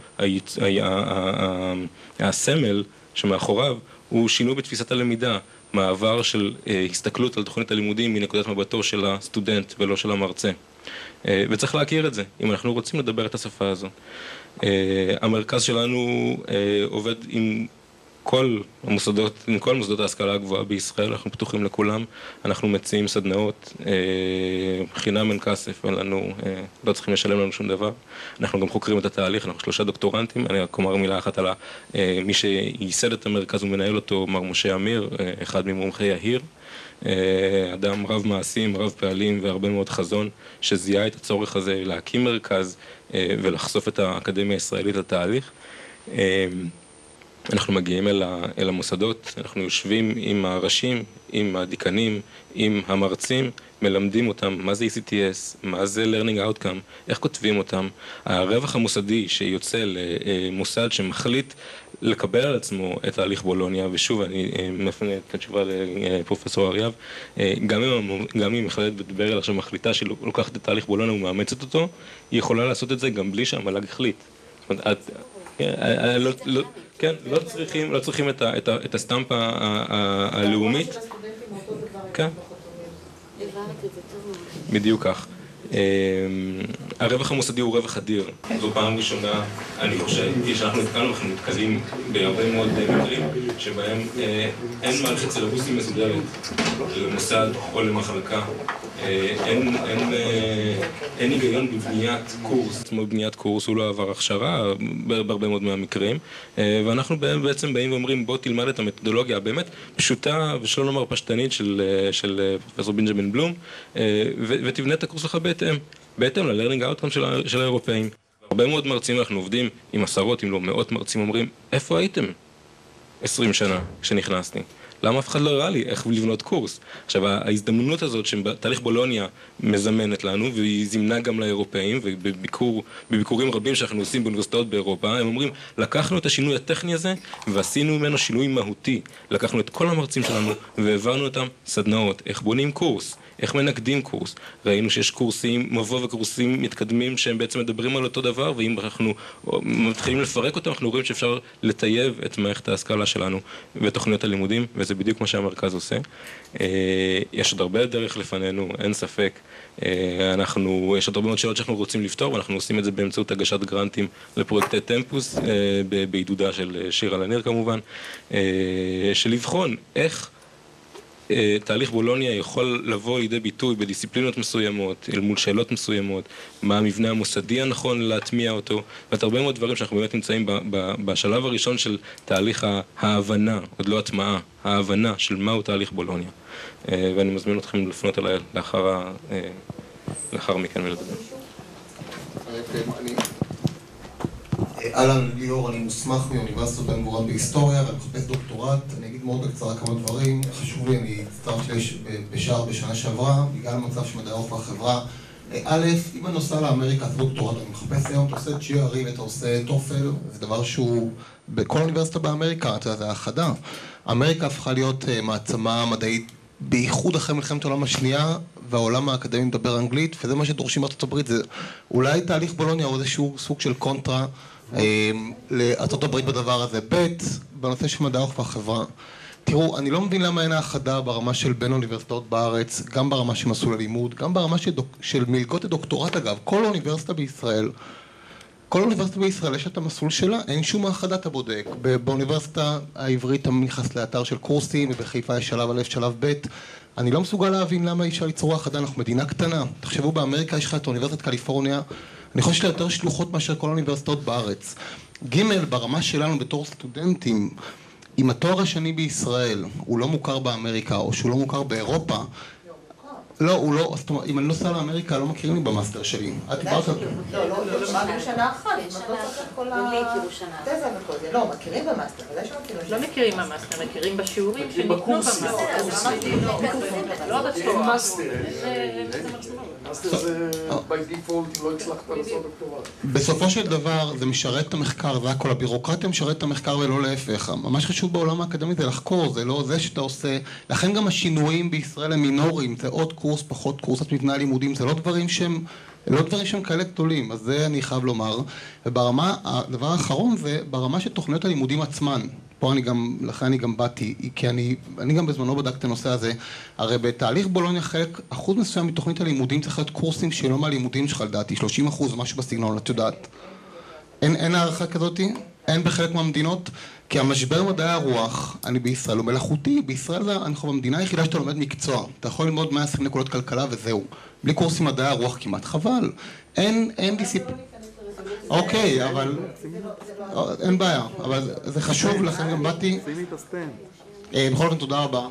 הסמל שמאחוריו הוא שינוי בתפיסת הלמידה, מעבר של הסתכלות על תוכנית הלימודים מנקודת מבטו של הסטודנט ולא של המרצה. וצריך להכיר את זה, אם אנחנו רוצים לדבר את השפה הזו. המרכז שלנו עובד עם כל מוסדות ההשכלה הגבוהה בישראל, אנחנו פתוחים לכולם, אנחנו מציעים סדנאות, חינם אין כסף, לא צריכים לשלם לנו שום דבר, אנחנו גם חוקרים את התהליך, אנחנו 3 דוקטורנטים, אני רק אומר מילה אחת על מי שייסד את המרכז ומנהל אותו, מר משה אמיר, אחד ממומחי יהיר, אדם רב מעשים, רב פעלים והרבה מאוד חזון, שזיהה את הצורך הזה להקים מרכז ולחשוף את האקדמיה הישראלית לתהליך. אנחנו מגיעים אל המוסדות, אנחנו יושבים עם הראשים, עם הדיקנים, עם המרצים, מלמדים אותם מה זה ECTS, מה זה Learning Outcome, איך כותבים אותם. הרווח המוסדי שיוצא למוסד שמחליט לקבל על עצמו את תהליך בולוניה, ושוב אני מפנה את התשובה לפרופסור אריאב, גם אם מכללת בית ברל עכשיו מחליטה שהיא לוקחת את תהליך בולוניה ומאמצת אותו, היא יכולה לעשות את זה גם בלי שהמל"ג החליט. זאת אומרת, כן, לא צריכים את הסטמפה הלאומית. כן. בדיוק כך. הרווח המוסדי הוא רווח אדיר. זו פעם ראשונה, אני חושב, שאנחנו נתקלים בהרבה מאוד מקרים שבהם אין מערכת סילבוסים מסודרת למוסד או למחלקה. אין היגיון בבניית קורס. בבניית קורס הוא לא עבר הכשרה בהרבה מאוד מהמקרים, ואנחנו בעצם באים ואומרים בוא תלמד את המתודולוגיה הבאמת פשוטה ושלא לומר פשטנית של פרופסור בנג'מין בלום, ותבנה את הקורס לך בהתאם ל-Learning Outcome של האירופאים. הרבה מאוד מרצים, אנחנו עובדים עם עשרות, אם לא מאות מרצים, אומרים איפה הייתם 20 שנה כשנכנסתי? למה אף אחד לא הראה לי איך לבנות קורס? עכשיו, ההזדמנות הזאת שתהליך בולוניה מזמנת לנו, והיא זימנה גם לאירופאים, ובביקורים רבים שאנחנו עושים באוניברסיטאות באירופה, הם אומרים, לקחנו את השינוי הטכני הזה, ועשינו ממנו שינוי מהותי. לקחנו את כל המרצים שלנו, והעברנו אותם סדנאות, איך בונים קורס, איך מנקדים קורס. ראינו שיש קורסים, מבוא וקורסים מתקדמים שהם בעצם מדברים על אותו דבר, ואם אנחנו מתחילים לפרק אותם, אנחנו רואים שאפשר לטייב את מערכת ההשכלה שלנו ותוכניות הלימודים, וזה בדיוק מה שהמרכז עושה. יש עוד הרבה דרך לפנינו, אין ספק. יש עוד הרבה מאוד שאלות שאנחנו רוצים לפתור, ואנחנו עושים את זה באמצעות הגשת גרנטים לפרויקטי טמפוס, בעידודה של שירה לניר כמובן, של לבחון איך תהליך בולוניה יכול לבוא לידי ביטוי בדיסציפלינות מסוימות, אל מול שאלות מסוימות, מה המבנה המוסדי הנכון להטמיע אותו, ואת הרבה מאוד דברים שאנחנו באמת נמצאים בשלב הראשון של תהליך ההבנה, עוד לא הטמעה, ההבנה של מהו תהליך בולוניה. ואני מזמין אתכם לפנות אליי לאחר מכן ולדבר. אהלן, ליאור, אני מוסמך מאוניברסיטת בן גוריון בהיסטוריה ואני מחפש דוקטורט. אני אגיד מאוד בקצרה כמה דברים. חשוב לי, אני הצטרפתי בשער בשנה שעברה, בגלל המצב של מדעי הרוח והחברה. א', אם אני נוסע לאמריקה את דוקטורט, אני מחפש היום, אתה עושה GRE ואתה עושה טופל, זה דבר שהוא בכל אוניברסיטה באמריקה, זה האחדה. אמריקה הפכה להיות מעצמה מדעית בייחוד אחרי מלחמת העולם השנייה, והעולם האקדמי מדבר אנגלית, וזה מה שדורשים בארצות הברית, זה אולי תהליך בולוניה או איזשהו סוג של קונטרה לארצות הברית בדבר הזה. ב', בנושא של מדעי הרוח והחברה. תראו, אני לא מבין למה אין האחדה ברמה של בין אוניברסיטאות בארץ, גם ברמה של מסלול הלימוד, גם ברמה של מלגות לדוקטורט אגב. כל אוניברסיטה בישראל יש את המסלול שלה, אין שום האחדה, אתה בודק. באוניברסיטה העברית אתה נכנס לאתר של קורסים, ובחיפה יש שלב א', שלב ב'. אני לא מסוגל להבין למה אי אפשר ליצור האחדה, אנחנו מדינה קטנה. תחשבו, באמריקה יש לך את אוניברסיטת קליפורניה, אני חושב שיש לה יותר שלוחות מאשר כל האוניברסיטאות בארץ. ג', ברמה שלנו בתור סטודנטים, אם התואר השני בישראל הוא לא מוכר באמריקה, או שהוא לא מוכר באירופה, לא, הוא לא, זאת אומרת, אם אני נוסע לאמריקה, לא מכירים לי במאסטר שלי. את דיברת על... לא, רק בשנה אחת, לא, מכירים במאסטר, לא מכירים במאסטר, מכירים בשיעורים שניתנו במאסטר. לא בתואר. מאסטר זה by default, לא הצלחת לעשות דוקטורט. בסופו של דבר זה משרת את המחקר, זה הכל, הבירוקרטיה משרת את המחקר ולא להפך. ממש חשוב בעולם האקדמי זה לחקור, זה לא זה שאתה עושה, לכן גם השינויים בישראל הם מינוריים, זה עוד קורס, פחות קורס, את מבנה הלימודים, זה לא דברים שהם כאלה גדולים, אז זה אני חייב לומר. וברמה, הדבר האחרון זה ברמה של תוכניות הלימודים עצמן. פה לכן אני גם באתי, כי אני גם בזמנו בדקתי את הנושא הזה. הרי בתהליך בולוניה חלק, אחוז מסוים מתוכנית הלימודים צריך להיות קורסים שלא מהלימודים שלך לדעתי, 30% משהו בסגנון, את יודעת. אין הערכה כזאת? אין בחלק מהמדינות? כי המשבר מדעי הרוח, אני בישראל, הוא מלאכותי. בישראל אנחנו במדינה היחידה שאתה לומד מקצוע. אתה יכול ללמוד 120 נקודות כלכלה וזהו. בלי קורסים מדעי הרוח כמעט, חבל. אין דיסציפלינה. אוקיי, אבל אין בעיה, אבל זה חשוב, לכן גם באתי. בכל זאת, תודה רבה.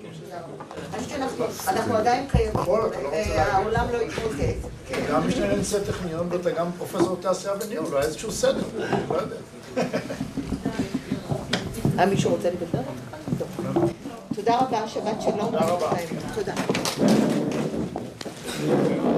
אנחנו עדיין קיימים, העולם לא יתרוקד. גם משנה נמצא טכניון ואתה גם פרופסור תעשייה וניהול, לא היה איזשהו סדר, לא יודע. מישהו רוצה לדבר? תודה רבה, שבת שלום. תודה רבה. תודה.